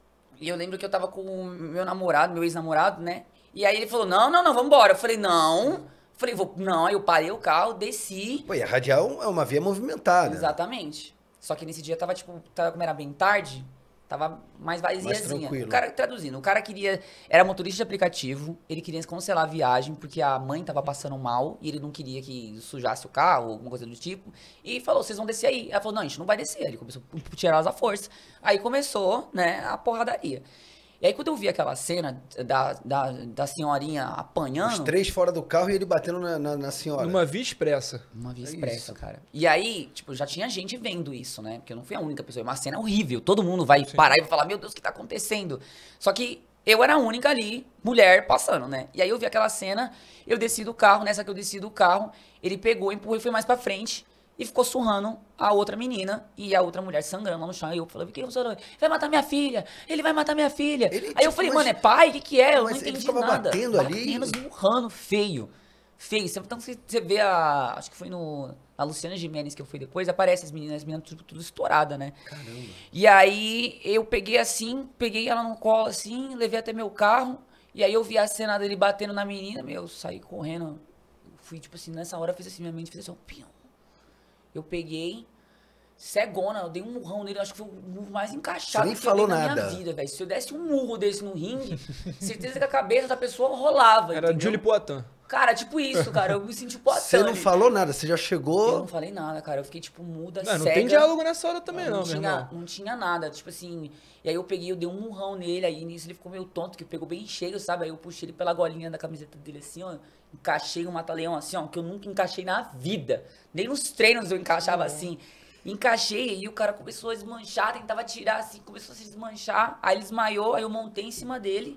e eu lembro que eu tava com o meu namorado, meu ex-namorado, né? E aí ele falou, não, não, não, vambora. Eu falei, não. Falei, vou, não, aí eu parei o carro, desci. Pô, e a radial é uma via movimentada. Exatamente. Só que nesse dia tava, tipo, tava, como era bem tarde, tava mais vaziazinha. tranquilo. O cara, traduzindo, o cara queria, era motorista de aplicativo, ele queria cancelar a viagem porque a mãe tava passando mal e ele não queria que sujasse o carro, alguma coisa do tipo. E falou, vocês vão descer aí. Ela falou, não, a gente não vai descer. Ele começou a tirar elas à força. Aí começou, né, a porradaria. E aí, quando eu vi aquela cena da, da, da senhorinha apanhando... Os três fora do carro e ele batendo na, na, na senhora. Numa via expressa. Uma via É expressa, isso. cara. E aí, tipo, já tinha gente vendo isso, né? Porque eu não fui a única pessoa. É uma cena horrível. Todo mundo vai parar e vai falar, meu Deus, o que tá acontecendo? Só que eu era a única ali, mulher, passando, né? E aí eu vi aquela cena, eu desci do carro, nessa que eu desci do carro, ele pegou, empurrou e foi mais pra frente. E ficou surrando a outra menina e a outra mulher sangrando lá no chão. Aí eu falei, o que você falou? Vai matar minha filha, ele vai matar minha filha. Ele, Aí tipo, eu falei, mas- mano, é pai? O que que é? Eu não mas ele entendi ficava nada. batendo ali? Batendo, esmurrando, feio. Feio. Então você você vê a... Acho que foi no... A Luciana Gimenez que eu fui depois, aparece as meninas, as meninas tudo, tudo estourada, né? Caramba. E aí eu peguei assim, peguei ela no colo assim, levei até meu carro. E aí eu vi a cena dele batendo na menina, meu, eu saí correndo. Fui, tipo assim, nessa hora eu fiz assim, minha mente fez assim, ó, pião. Eu peguei, cegona, eu dei um murrão nele, acho que foi o murro mais encaixado Você nem que falou eu dei na nada. minha vida, velho. Se eu desse um murro desse no ringue, certeza que a cabeça da pessoa rolava, Era entendeu? Julie Poitin. Cara, tipo isso, cara, eu me senti Poitin. Você não falou nada, você já Eu chegou... não falei nada, cara, eu fiquei, tipo, muda, Não, não cega. tem diálogo nessa hora também, não, não, meu tinha, irmão. não tinha nada, tipo assim. E aí eu peguei, eu dei um murrão nele, aí nisso ele ficou meio tonto, que pegou bem cheio, sabe? Aí eu puxei ele pela golinha da camiseta dele assim, ó. Encaixei um mata-leão assim, ó, que eu nunca encaixei na vida. Nem nos treinos eu encaixava assim. Encaixei, e o cara começou a desmanchar, tentava tirar assim, começou a se desmanchar. Aí ele desmaiou, aí eu montei em cima dele.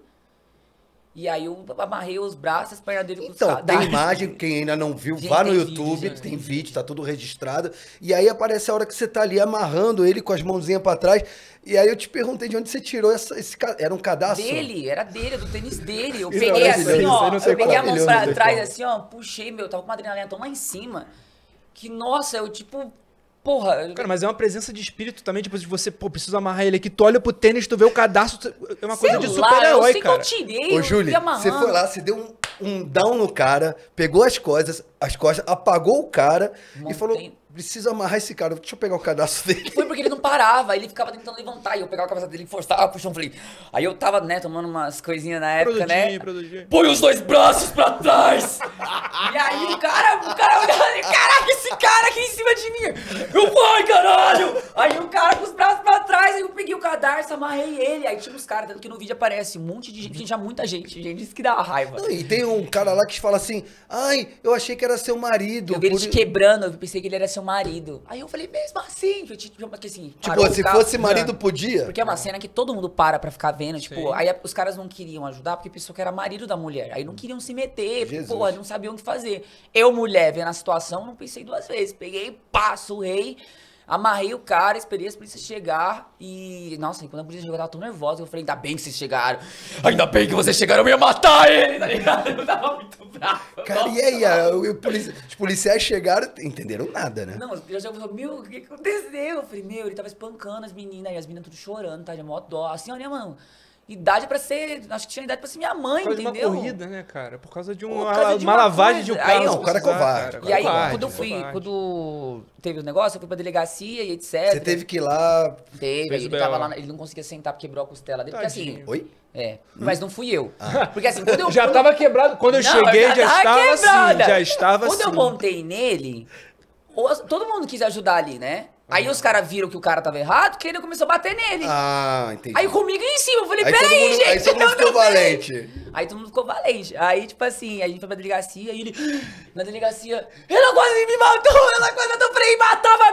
E aí eu amarrei os braços, as pernas dele com os Então, tem cadarços. imagem, quem ainda não viu, Gente, vá no tem YouTube, vídeo, gente, tem tem vídeo, tá tudo registrado. E aí aparece a hora que você tá ali amarrando ele com as mãozinhas pra trás. E aí eu te perguntei de onde você tirou essa, esse... ca- Era um cadastro? Dele, era dele, do tênis dele. Eu Isso peguei é assim, maravilhoso, ó. isso aí não sei Eu peguei a mão maravilhoso, pra né, trás, cara? assim, ó. Puxei, meu, tava com uma adrenalina tão lá em cima. Que, nossa, eu tipo. Porra. eu- Cara, mas é uma presença de espírito também, tipo, de você, pô, preciso amarrar ele aqui. Tu olha pro tênis, tu vê o cadastro, tu- é uma coisa sei de lá, super-herói, eu sei cara. que eu tirei, Ô, eu Júlia, fui amarrando. você foi lá, você deu um, um down no cara, pegou as costas, as costas, apagou o cara e Montei. falou: preciso amarrar esse cara, deixa eu pegar o cadastro dele. Foi porque ele não parava, ele ficava tentando levantar. E eu pegava a cabeça dele e forçava pro chão. Falei. Aí eu tava, né, tomando umas coisinhas na época, Produtinho, né? produtinho. Põe os dois braços pra trás! E aí o cara, o cara olhando, caraca, esse cara aqui em cima de mim! Eu, vai, caralho! Aí o cara com os braços pra trás, aí eu peguei o cadarço, amarrei ele. Aí tinha uns caras, tanto que no vídeo aparece um monte de gente, tinha muita gente, gente, isso que dá raiva. Não, e tem um cara lá que fala assim: ai, eu achei que era seu marido. Eu vi ele por- te quebrando, eu pensei que ele era seu marido. Aí eu falei, mesmo assim, eu, tipo, porque assim, Tipo, parou o se carro. fosse marido, podia. Porque é uma cena que todo mundo para pra ficar vendo, tipo, Sim. aí a- os caras não queriam ajudar porque pensou que era marido da mulher. Aí não queriam se meter, porque, Jesus. porra, não sabiam o que fazer. Eu, mulher, vendo a situação, não pensei duas vezes. Peguei, pá, surrei, amarrei o cara, esperei as polícias chegar e... Nossa, e quando a polícia chegou, eu tava tão nervosa. Eu falei, ainda bem que vocês chegaram. Ainda bem que vocês chegaram, eu ia matar ele, tá ligado? Eu tava muito bravo. Cara, e aí, a- o- o polici- os policiais chegaram, entenderam nada, né? Não, os policiais falaram, meu, o que que aconteceu? Eu falei, meu, ele tava espancando as meninas, e as meninas tudo chorando, tá? De mó dó. Assim, olha, mano, idade pra ser, acho que tinha idade pra ser minha mãe, Por causa de entendeu? uma corrida, né, cara? Por causa de, um, Por causa de uma uma lavagem de um coisa. carro. Aí, sem não, o cara é precisar, covarde, cara. E aí, Covarde, quando eu fui, covarde. quando teve o negócio, eu fui pra delegacia e etcétera. Você teve que ir lá. Teve, Fez aí o ele B O. tava lá, ele não conseguia sentar porque quebrou a costela dele. Porque assim, Tadinho. Oi? é, mas não fui eu. Porque assim, quando eu... Já quando- tava quebrado. Quando eu Não, cheguei, eu já tava estava assim. quebrada. Já estava Quando assim. eu montei nele, o- todo mundo quis ajudar ali, né? Aí os caras viram que o cara tava errado, que ele começou a bater nele. Ah, entendi. Aí comigo em cima, eu falei, Aí todo peraí, mundo- gente. aí todo mundo eu ficou não sei. valente. Aí todo mundo ficou valente. Aí, tipo assim, a gente foi pra delegacia e ele, na delegacia, ela quase me matou, ela quase matou, eu falei, matava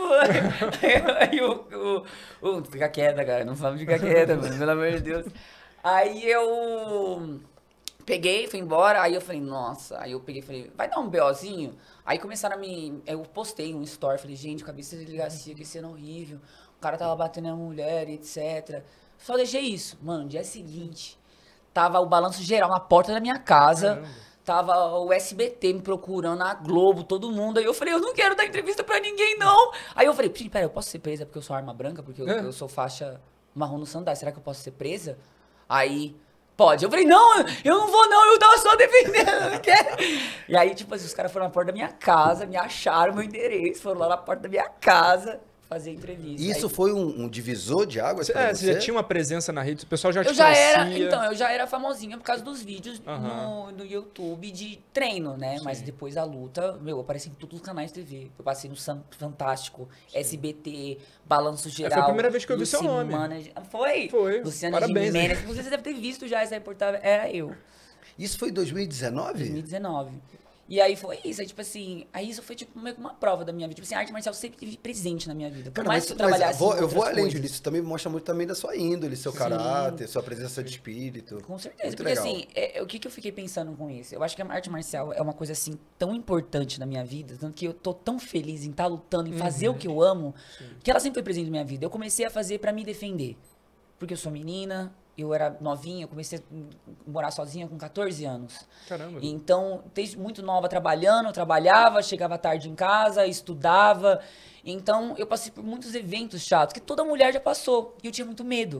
mesmo. Aí o, o, o, fica quieta, cara, não fala fica quieta, mano, pelo amor de Deus. Aí eu peguei, fui embora, aí eu falei, nossa, aí eu peguei e falei, vai dar um BOzinho? Aí começaram a me, eu postei um story, falei, gente, cabeça de delegacia, que cena horrível, o cara tava batendo na mulher, etcétera. Só deixei isso. Mano, no dia seguinte, tava o balanço geral na porta da minha casa. Caramba. Tava o S B T me procurando, a Globo, todo mundo. Aí eu falei, eu não quero dar entrevista pra ninguém, não. Aí eu falei, pera, eu posso ser presa porque eu sou arma branca? Porque eu, É. eu sou faixa marrom no sandal. Será que eu posso ser presa? Aí Pode. Eu falei, não, eu não vou não, eu tava só defendendo, eu não quero. E aí, tipo assim, os caras foram na porta da minha casa, me acharam meu endereço, foram lá na porta da minha casa fazer entrevista. Isso aí, foi um, um divisor de águas pra É, você? você já tinha uma presença na rede, o pessoal já te eu já conhecia. era, então, eu já era famosinha por causa dos vídeos Aham. no, no YouTube de treino, né? Mas depois da luta, meu, eu apareci em todos os canais de T V. Eu passei no Sam- Fantástico, S B T, Balanço Geral. É, foi a primeira vez que eu vi seu nome. Manager. Foi? Foi. Luciana Parabéns, hein? Gimenez. Você deve ter visto já essa reportagem. Era eu. Isso foi em dois mil e dezenove? dois mil e dezenove. E aí foi isso, aí tipo assim, aí isso foi tipo meio que uma prova da minha vida. Tipo assim, a arte marcial sempre teve presente na minha vida. Por Cara, mais mas, que eu mas trabalhasse vou- em eu vou outras além coisas. disso, também mostra muito também da sua índole, seu Sim. caráter, sua presença de espírito. Com certeza, Muito porque legal. assim, é, é, o que, que eu fiquei pensando com isso? Eu acho que a arte marcial é uma coisa assim tão importante na minha vida, tanto que eu tô tão feliz em estar lutando, em fazer o que eu amo, que ela sempre foi presente na minha vida. Eu comecei a fazer pra me defender. Porque eu sou menina, eu era novinha, eu comecei a morar sozinha com quatorze anos. Caramba. Então, desde muito nova trabalhando, eu trabalhava, chegava tarde em casa, estudava. Então, eu passei por muitos eventos chatos que toda mulher já passou. E eu tinha muito medo.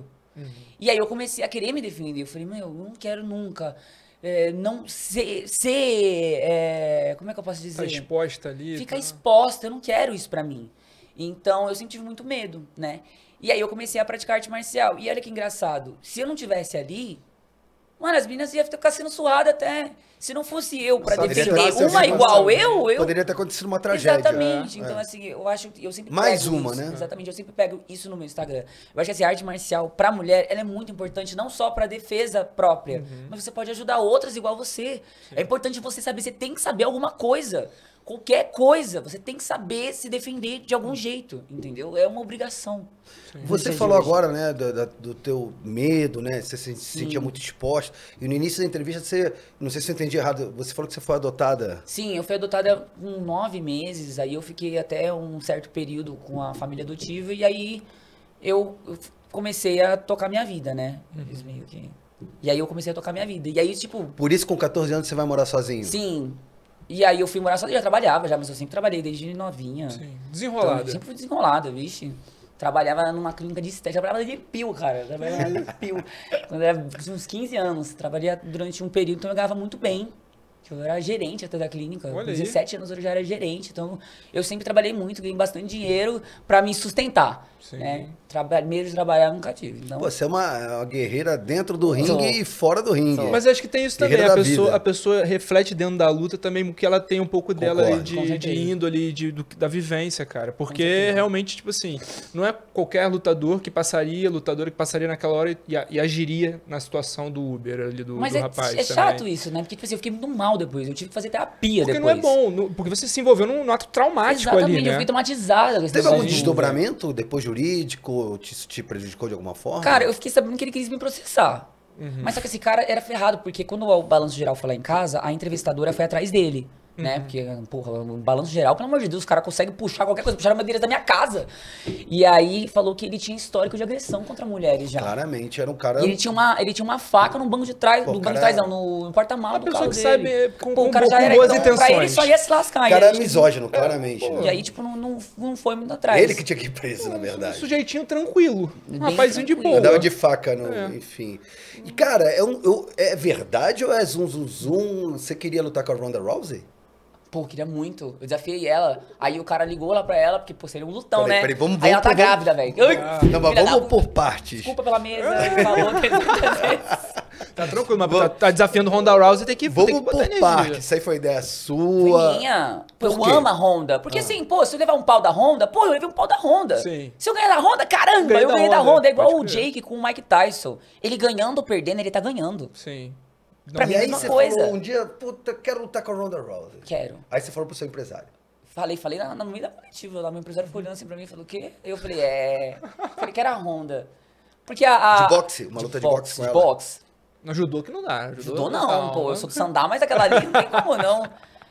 E aí eu comecei a querer me defender. Eu falei, meu, eu não quero nunca é, não ser. ser é, como é que eu posso dizer? Tá exposta ali. Ficar tá. exposta, eu não quero isso pra mim. Então eu sempre tive muito medo, né? E aí eu comecei a praticar arte marcial. E olha que engraçado, se eu não tivesse ali, mano, as meninas iam ficar sendo surradas até. Se não fosse eu pra Poderia ter defender acontecido uma uma igual situação. eu, eu. Poderia ter acontecido uma tragédia. Exatamente. É, Então, é. assim, eu acho eu sempre Mais pego uma, isso. né? Exatamente, eu sempre pego isso no meu Instagram. Eu acho que assim, a arte marcial pra mulher, ela é muito importante, não só pra defesa própria, mas você pode ajudar outras igual você. É importante você saber, você tem que saber alguma coisa. Qualquer coisa, você tem que saber se defender de algum jeito, entendeu? É uma obrigação. Você Nos falou dias de hoje. agora, né, do, da- do teu medo, né? Você se sentia muito exposta. E no início da entrevista, você, não sei se eu entendi errado, você falou que você foi adotada. Sim, eu fui adotada com nove meses, aí eu fiquei até um certo período com a família adotiva, e aí eu, eu comecei a tocar minha vida, né? Eles meio que... E aí eu comecei a tocar minha vida. E aí, tipo, Por isso, com catorze anos, você vai morar sozinho. sim. E aí eu fui morar sozinha, já trabalhava já, mas eu sempre trabalhei desde novinha. Sim. Então, Desenrolada. eu sempre fui desenrolada, vixe. Trabalhava numa clínica de estética, trabalhava de pio, cara. Trabalhava de pio. Quando eu era tinha uns quinze anos, trabalhei durante um período, então eu ganhava muito bem. Eu era gerente até da clínica. Olha Com aí. dezessete anos eu já era gerente, então eu sempre trabalhei muito, ganhei bastante dinheiro pra me sustentar. Sim. Né? Traba meio de trabalhar nunca tive. Então, Pô, você é uma, uma guerreira dentro do ringue Sou. e fora do ringue. Sou. Mas acho que tem isso também. Guerreira A da pessoa, vida. a pessoa reflete dentro da luta também que ela tem um pouco dela Concordo. de, Com de certeza. índole, de, do- da vivência, cara. Porque certeza. realmente, tipo assim, não é qualquer lutador que passaria, lutadora que passaria naquela hora e, e agiria na situação do Uber ali, do, mas do é, rapaz. é também. chato isso, né? Porque tipo assim, eu fiquei muito mal depois. Eu tive que fazer terapia Porque depois. não é bom, no- porque você se envolveu num, num ato traumático Exatamente, ali, eu né? fiquei traumatizada com esse Teve negócio algum de Uber. desdobramento depois jurídico? Te, te prejudicou de alguma forma? Cara, eu fiquei sabendo que ele quis me processar. Uhum. Mas só que esse cara era ferrado, porque quando o Balanço Geral foi lá em casa, a entrevistadora foi atrás dele. Uhum. Né? Porque, porra, o Balanço Geral, pelo amor de Deus, os caras conseguem puxar qualquer coisa, puxaram madeiras da minha casa. E aí falou que ele tinha histórico de agressão contra mulheres já. Claramente, era um cara... E ele tinha, uma, ele tinha uma faca no banco de trás, Pô, no cara- banco de trás não, no, no porta-malas Uma do pessoa carro que dele. sabe, é, com- Pô, com o cara bo- já com era, boas então, pra ele intenções. só ia se lascar. O cara E era aí, misógino, claramente. E aí, tipo, não, não, não foi muito atrás. Ele que tinha que ir preso, na Um verdade. sujeitinho tranquilo. Um Bem rapazinho de tranquilo. boa. Andava de faca, no, É. enfim. E, cara, é, um- eu- é verdade ou é zum, zum, zum? Você queria lutar com a Ronda Rousey? Pô, queria muito. Eu desafiei ela. Aí o cara ligou lá pra ela, porque, pô, seria um lutão, Peraí, né? peraí, vamos- Aí ela vamos- tá vamos- grávida, velho. Ah. Não, mas Filha da vamos puta. por partes. Desculpa pela mesa, falou trezentas vezes. Tá tranquilo, mas tá, tá desafiando Ronda Rousey, tem que, tem que Vamos botar por energia. partes. Isso aí foi ideia sua. Foi minha. Pô, Por eu quê? amo a Honda. Porque assim, pô, se eu levar um pau da Honda, pô, eu levei um pau da Honda. Sim. Se eu ganhar da Honda, caramba, Ganhei eu da ganhei da Honda, Honda. É igual pode o crer. Jake com o Mike Tyson. Ele ganhando ou perdendo, ele tá ganhando. Sim. Pra Não, mim, E aí mesma você coisa. falou um dia, puta, quero lutar com a Ronda Rousey. Quero. Aí você falou pro seu empresário. Falei, falei na, no meio da coletiva lá, meu empresário foi olhando assim pra mim e falou, o quê? Eu falei, é... Falei que era a Honda. Porque a... a- De boxe? Uma luta de boxe com de ela? boxe. não judô que não dá. Judô não, calma. pô, eu sou do sandá, mas aquela ali não tem como não.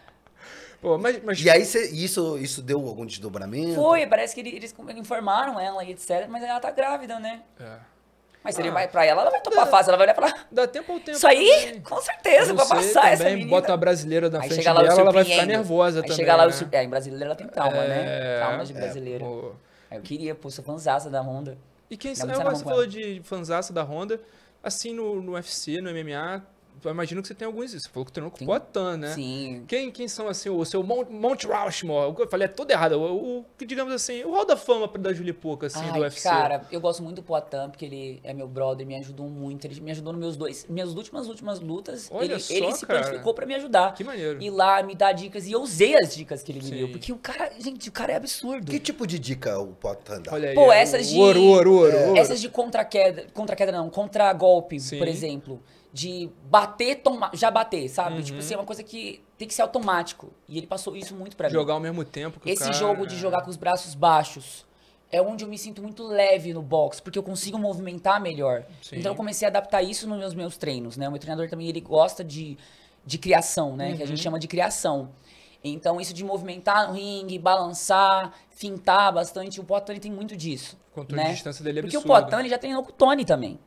Pô, mas, mas E aí você, isso, isso deu algum desdobramento? Foi, parece que ele- eles informaram ela e etcétera, mas ela tá grávida, né? É. Mas se ele Ah. vai pra ela, ela vai topar fácil, ela vai olhar e falar, Dá tempo ao tempo. isso aí, também. com certeza, Eu vai sei passar essa também, menina. bota a brasileira na Aí frente chega lá, eu dela, ela vai ficar surpreendo. nervosa Aí também. chega lá, eu né? sur... é, em brasileira ela tem trauma, É, né? Trauma de é, brasileira. pô. Aí eu queria, pô, sou fanzaça da Honda. E quem Dá sabe, muito agora na você mão falou de fanzaça da Honda, assim, no, no U F C, no M M A, eu imagino que você tem alguns... Você falou que treinou com o Poatan, né? Sim. Quem, quem são, assim, o seu Mount, Mount Rushmore? Eu falei, é tudo errado. O, o, digamos assim, o Hall da Fama da Julipoca, assim, Ai, do U F C. cara, eu gosto muito do Poatan, porque ele é meu brother, me ajudou muito. Ele me ajudou nos meus dois, minhas últimas, últimas lutas. Olha ele só, ele se cara. prontificou pra me ajudar. Que maneiro. Ir lá, me dar dicas. E eu usei as dicas que ele me Sim. deu. Porque o cara, gente, o cara é absurdo. Que tipo de dica o Poatan dá? Olha aí. Pô, é, essas o de- Ouro, ouro, ouro, ouro. Essas de contra-queda, contra-queda não, contra-golpe, Sim. por exemplo. De bater, tomar, já bater, sabe? Uhum. Tipo assim, é uma coisa que tem que ser automático. E ele passou isso muito pra mim. Jogar ao mesmo tempo que o Esse cara... jogo de jogar com os braços baixos é onde eu me sinto muito leve no boxe, porque eu consigo movimentar melhor. Sim. Então eu comecei a adaptar isso nos meus, meus treinos, né? O meu treinador também, ele gosta de, de criação, né? Que a Uhum. gente chama de criação. Então isso de movimentar no ringue, balançar, fintar bastante, o Poatan ele tem muito disso. O controle né? de distância dele é Porque absurdo. o Poatan ele já treinou com o Tony também.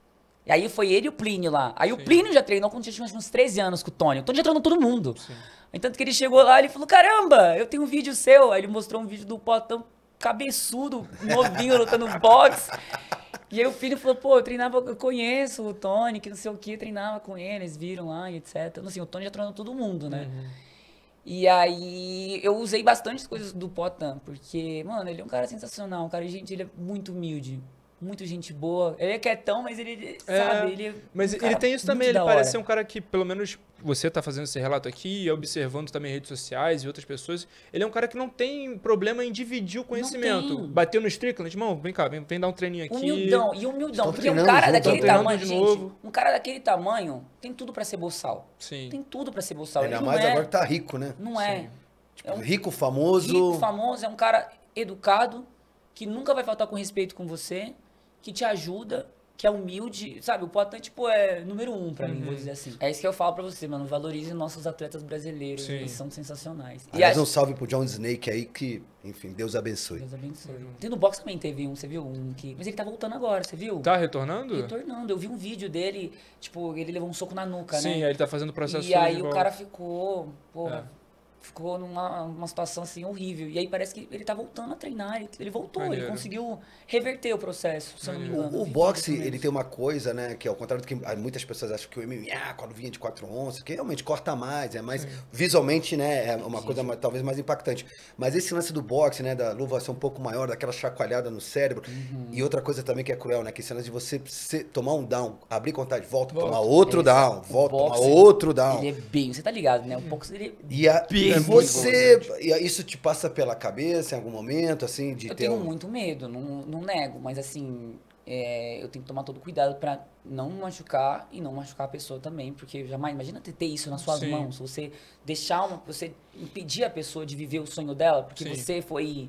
E aí foi ele e o Plínio lá. Aí Sim. o Plínio já treinou quando tinha uns treze anos com o Tony. O Tony já treinou todo mundo. Sim. Aí tanto que ele chegou lá e falou, caramba, eu tenho um vídeo seu. Aí ele mostrou um vídeo do Poatan cabeçudo, novinho, lutando boxe. E aí o filho falou, pô, eu treinava, eu conheço o Tony, que não sei o que, treinava com eles, viram lá e etcétera. Então, assim, o Tony já treinou todo mundo, né? Uhum. E aí eu usei bastante coisas do Poatan, porque, mano, ele é um cara sensacional, um cara, gente, ele é muito humilde. Muito gente boa. Ele é quietão, mas ele, É, sabe, ele é Mas um ele cara tem isso também, muito ele da parece hora. ser um cara que, pelo menos, você tá fazendo esse relato aqui e observando também redes sociais e outras pessoas, ele é um cara que não tem problema em dividir o conhecimento. tem. Bateu no Strickland, irmão, vem cá, vem, vem dar um treininho aqui. Humildão, e humildão, Estão porque um treinando cara junto, daquele estão treinando tamanho, de gente, novo. um cara daquele tamanho tem tudo pra ser boçal. Sim. Tem tudo pra ser boçal. Ainda Ele não mais é, agora que tá rico, né? não é. Sim. Tipo, É um rico, famoso. rico, famoso, é um cara educado, que nunca vai faltar com respeito com você, que te ajuda, que é humilde, sabe? O Poatan, tipo, é número um pra mim, Uhum. vou dizer assim. É isso que eu falo pra você, mano. Valorize nossos atletas brasileiros, Sim. eles são sensacionais. E Aliás, acho- um salve pro John Snake aí, que, enfim, Deus abençoe. Deus abençoe. Tem no box também teve um, você viu? Um que... Mas ele tá voltando agora, você viu? Tá retornando? Retornando. Eu vi um vídeo dele, tipo, ele levou um soco na nuca, Sim, aí né? ele tá fazendo o processo E aí de o volta. cara ficou, porra, É. ficou numa uma situação assim horrível. E aí parece que ele tá voltando a treinar, ele, ele voltou, Maneiro. ele conseguiu reverter o processo, se eu não me Maneiro. engano. O, o Vi boxe, vídeo ele também. tem uma coisa, né, que ao contrário do que muitas pessoas acham que o M M A, quando vinha de quatro onças, que realmente corta mais, é mais, visualmente, né, é uma coisa mais- talvez mais impactante. Mas esse lance do boxe, né, da luva ser um pouco maior, daquela chacoalhada no cérebro, Uhum. e outra coisa também que é cruel, né, que esse lance de você se- tomar um down, abrir contagem, volta, Volta. tomar outro É, down, o volta, tomar boxe, outro down. Ele é bem, você tá ligado, né? O boxe, ele é E a, bem e você, muito e isso te passa pela cabeça em algum momento, assim, de Eu ter tenho um... muito medo, não, não nego, mas assim, é, eu tenho que tomar todo cuidado pra não machucar e não machucar a pessoa também, porque jamais, imagina ter, ter isso nas suas Sim. mãos, você deixar uma, você impedir a pessoa de viver o sonho dela, porque Sim. você foi,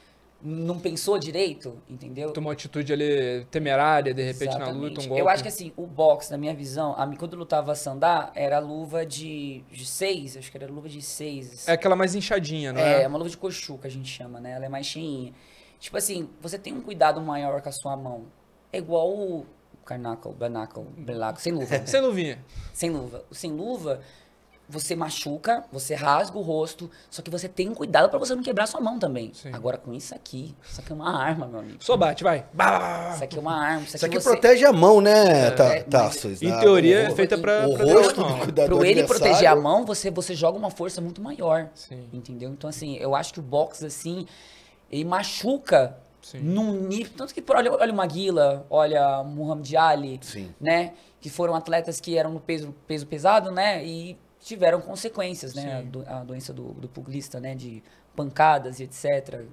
não pensou direito, entendeu? Tomou uma atitude ali temerária, de repente, na luta, um Exatamente. golpe. Eu acho que assim, o boxe, na minha visão, a mim, quando eu lutava sandá, era luva de, de seis, acho que era luva de seis. É aquela mais inchadinha, não É, é? uma luva de coxu que a gente chama, né? Ela é mais cheinha. Tipo assim, você tem um cuidado maior com a sua mão. É igual o carnacle, banacle, belaco, sem luva. Sem luvinha. Sem luva. O sem luva, você machuca, você rasga o rosto, só que você tem um cuidado pra você não quebrar sua mão também. Sim. Agora com isso aqui, isso aqui é uma arma, meu amigo. Só bate, vai. Bah! Isso aqui é uma arma, isso aqui, Isso aqui você... protege a mão, né, Ta- É, mas- Tarsus? Em Na- teoria, o- é feita pra... O pra rosto não. do cuidador Pro ele adversário. proteger a mão, você, você joga uma força muito maior. Sim. Entendeu? Então, assim, eu acho que o boxe, assim, ele machuca Sim. num nível. Tanto que, olha, olha o Maguila, olha o Muhammad Ali, Sim. né? Que foram atletas que eram no peso, peso pesado, né? E tiveram consequências, né? A, Sim. do- a doença do, do pugilista, né? De pancadas e etcétera.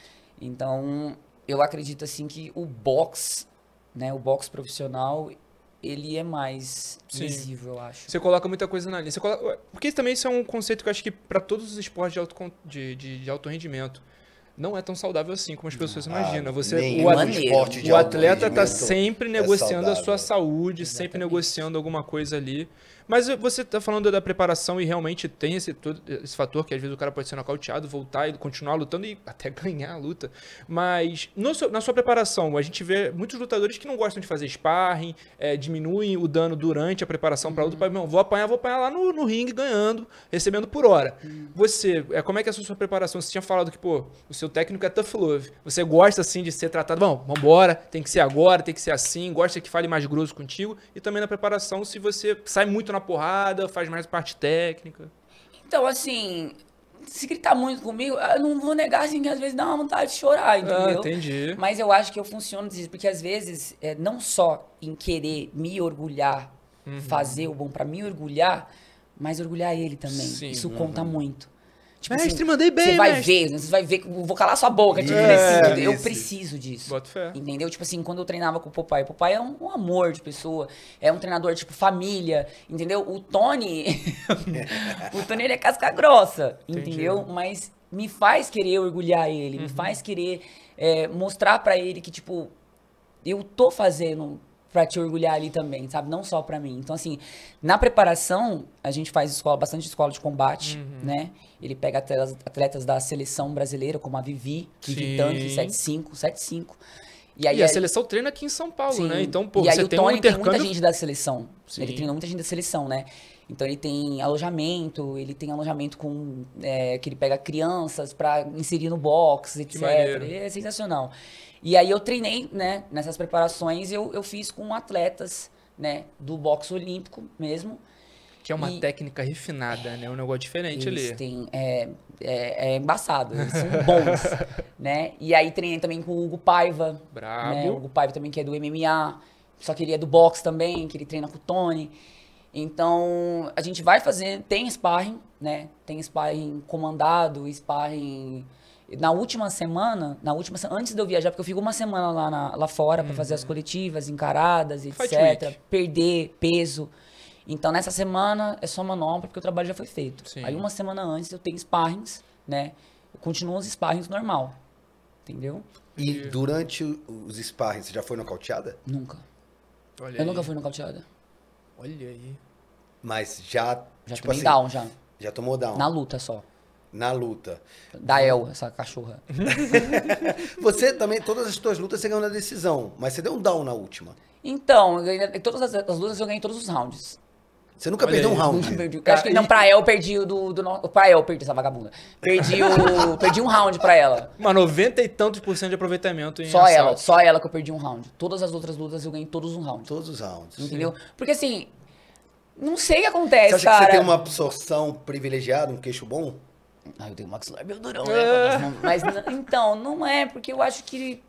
Então, eu acredito, assim, que o boxe, né? O boxe profissional, ele é mais Sim. visível, eu acho. Você coloca muita coisa na linha. Você coloca... Porque também isso é um conceito que eu acho que para todos os esportes de alto, con- de, de, de alto rendimento não é tão saudável assim como as pessoas imaginam. Você, nenhum o, at- maneiro. esporte de o alto atleta está rendimento sempre é negociando a sua saudável. saúde, sempre Exatamente. negociando alguma coisa ali. Mas você está falando da preparação e realmente tem esse, todo, esse fator que às vezes o cara pode ser nocauteado, voltar e continuar lutando e até ganhar a luta. Mas no seu- na sua preparação, a gente vê muitos lutadores que não gostam de fazer sparring, é, diminuem o dano durante a preparação para a luta. Para, não, vou apanhar, vou apanhar lá no, no ringue ganhando, recebendo por hora. Você, é, como é que é a sua, sua preparação? Você tinha falado que, pô, o seu teu técnico é tough love. Você gosta, assim, de ser tratado, vamos, vambora, tem que ser agora, tem que ser assim, gosta que fale mais grosso contigo. E também na preparação, se você sai muito na porrada, faz mais parte técnica. Então, assim, se gritar muito comigo, eu não vou negar, assim, que às vezes dá uma vontade de chorar, entendeu? Ah, entendi. Mas eu acho que eu funciono desse jeito, porque às vezes, é, não só em querer me orgulhar, uhum. fazer o bom pra me orgulhar, mas orgulhar ele também. Sim, Isso uhum. conta muito. Tipo, mestre, assim, mandei bem, Você vai mestre. ver, você vai ver que eu vou calar sua boca, tipo, É, nesse, eu isso. preciso disso. Bota fé. Entendeu? Tipo assim, quando eu treinava com o Popeye, o Popeye é um, um amor de pessoa, é um treinador, tipo, família, entendeu? O Tony, o Tony, ele é casca grossa, Entendi. entendeu? Mas me faz querer orgulhar ele, uhum. me faz querer é, mostrar pra ele que, tipo, eu tô fazendo pra te orgulhar ali também, sabe? Não só pra mim. Então, assim, na preparação, a gente faz escola, bastante escola de combate, uhum. né? Ele pega atletas, atletas da seleção brasileira, como a Vivi, Vivi Tanque, sete cinco, sete cinco. E, aí, e a seleção treina aqui em São Paulo, sim. né? Então, pô, e aí você o tem Tony um intercâmbio... tem muita gente da seleção. Sim. Ele treina muita gente da seleção, né? Então ele tem alojamento, ele tem alojamento com... É, que ele pega crianças pra inserir no box, etcétera. É sensacional. E aí eu treinei, né? Nessas preparações eu, eu fiz com atletas, né? Do boxe olímpico mesmo. Que é uma e... técnica refinada, né? Um negócio diferente eles ali. Têm, é, é, é embaçado, eles são bons, né? E aí treinei também com o Hugo Paiva. Brabo. Né? O Hugo Paiva também, que é do M M A. Só que ele é do boxe também, que ele treina com o Tony. Então, a gente vai fazer, tem sparring, né? Tem sparring comandado, sparring... Na última semana, na última antes de eu viajar, porque eu fico uma semana lá, na, lá fora pra uhum. fazer as coletivas, encaradas, etcétera. Perder peso. Então, nessa semana é só manobra, porque o trabalho já foi feito. Sim. Aí, uma semana antes, eu tenho sparrings, né? Eu continuo os sparrings normal, entendeu? E durante os sparrings, você já foi nocauteada? Nunca. Olha eu aí. nunca fui nocauteada. Olha aí. Mas já, já tipo tomei assim... down, já. Já tomou down? Na luta só. Na luta. Da El, essa cachorra. Você também, todas as suas lutas você ganhou na decisão, mas você deu um down na última. Então, eu ganhei, todas as, as lutas eu ganhei todos os rounds. Você nunca Olha perdeu aí. um round? Nunca perdi. Eu acho que não, pra El eu perdi o do, do... Pra El eu perdi essa vagabunda. Perdi o... perdi um round pra ela. Mas noventa e tantos por cento de aproveitamento em Só assalto. ela, só ela que eu perdi um round. Todas as outras lutas eu ganhei todos os rounds. Todos os rounds. Entendeu? Sim. Porque assim, não sei o que acontece, você acha cara. que você tem uma absorção privilegiada, um queixo bom? Ah, eu tenho um maxilar meio durão, né? É. Mas, então, não é, porque eu acho que...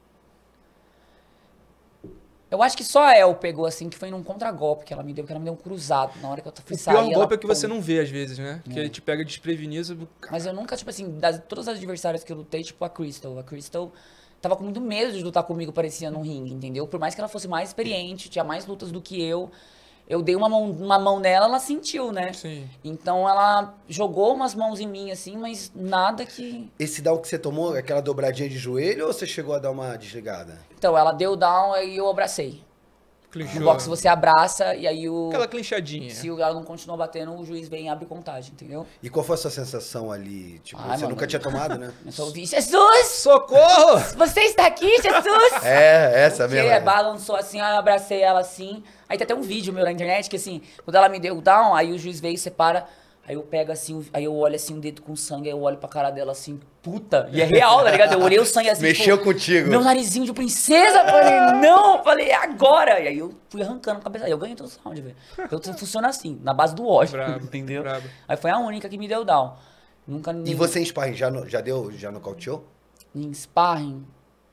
Eu acho que só a El pegou, assim, que foi num contragolpe que ela me deu, que ela me deu um cruzado na hora que eu fui O sair. pior golpe ela, é que você não vê, às vezes, né? Que É. ele te pega desprevenido. Mas eu nunca, tipo assim, das, todas as adversárias que eu lutei, tipo a Crystal. A Crystal tava com muito medo de lutar comigo, parecia, no ringue, entendeu? Por mais que ela fosse mais experiente, tinha mais lutas do que eu, eu dei uma mão, uma mão nela, ela sentiu, né? Sim. Então ela jogou umas mãos em mim, assim, mas nada que... Esse down que você tomou, aquela dobradinha de joelho, ou você chegou a dar uma desligada? Então, ela deu down e eu abracei. Clinchou. No boxe você abraça e aí o... Aquela clinchadinha. Se ela não continuou batendo, o juiz vem e abre contagem, entendeu? E qual foi a sua sensação ali? Tipo, Ai, você mano. nunca tinha tomado, né? Eu só ouvi, Jesus! Socorro! Você está aqui, Jesus! É, essa Porque mesmo. a balançou assim, aí eu abracei ela assim. Aí tem até um vídeo meu na internet que assim, quando ela me deu o down, aí o juiz veio e separa. Aí eu pego assim, aí eu olho assim, o dedo com sangue, aí eu olho pra cara dela assim, puta. E é real, tá ligado? Eu olhei o sangue assim. Mexeu tipo, contigo. Meu narizinho de princesa, falei, não, falei, agora. E aí eu fui arrancando a cabeça. Aí eu ganhei todos os rounds, velho. Eu funciona assim, na base do ódio, Brabo, entendeu? brabo. Aí foi a única que me deu down. Nunca E você em sparring, já, no- já deu, já nocauteou? Em sparring.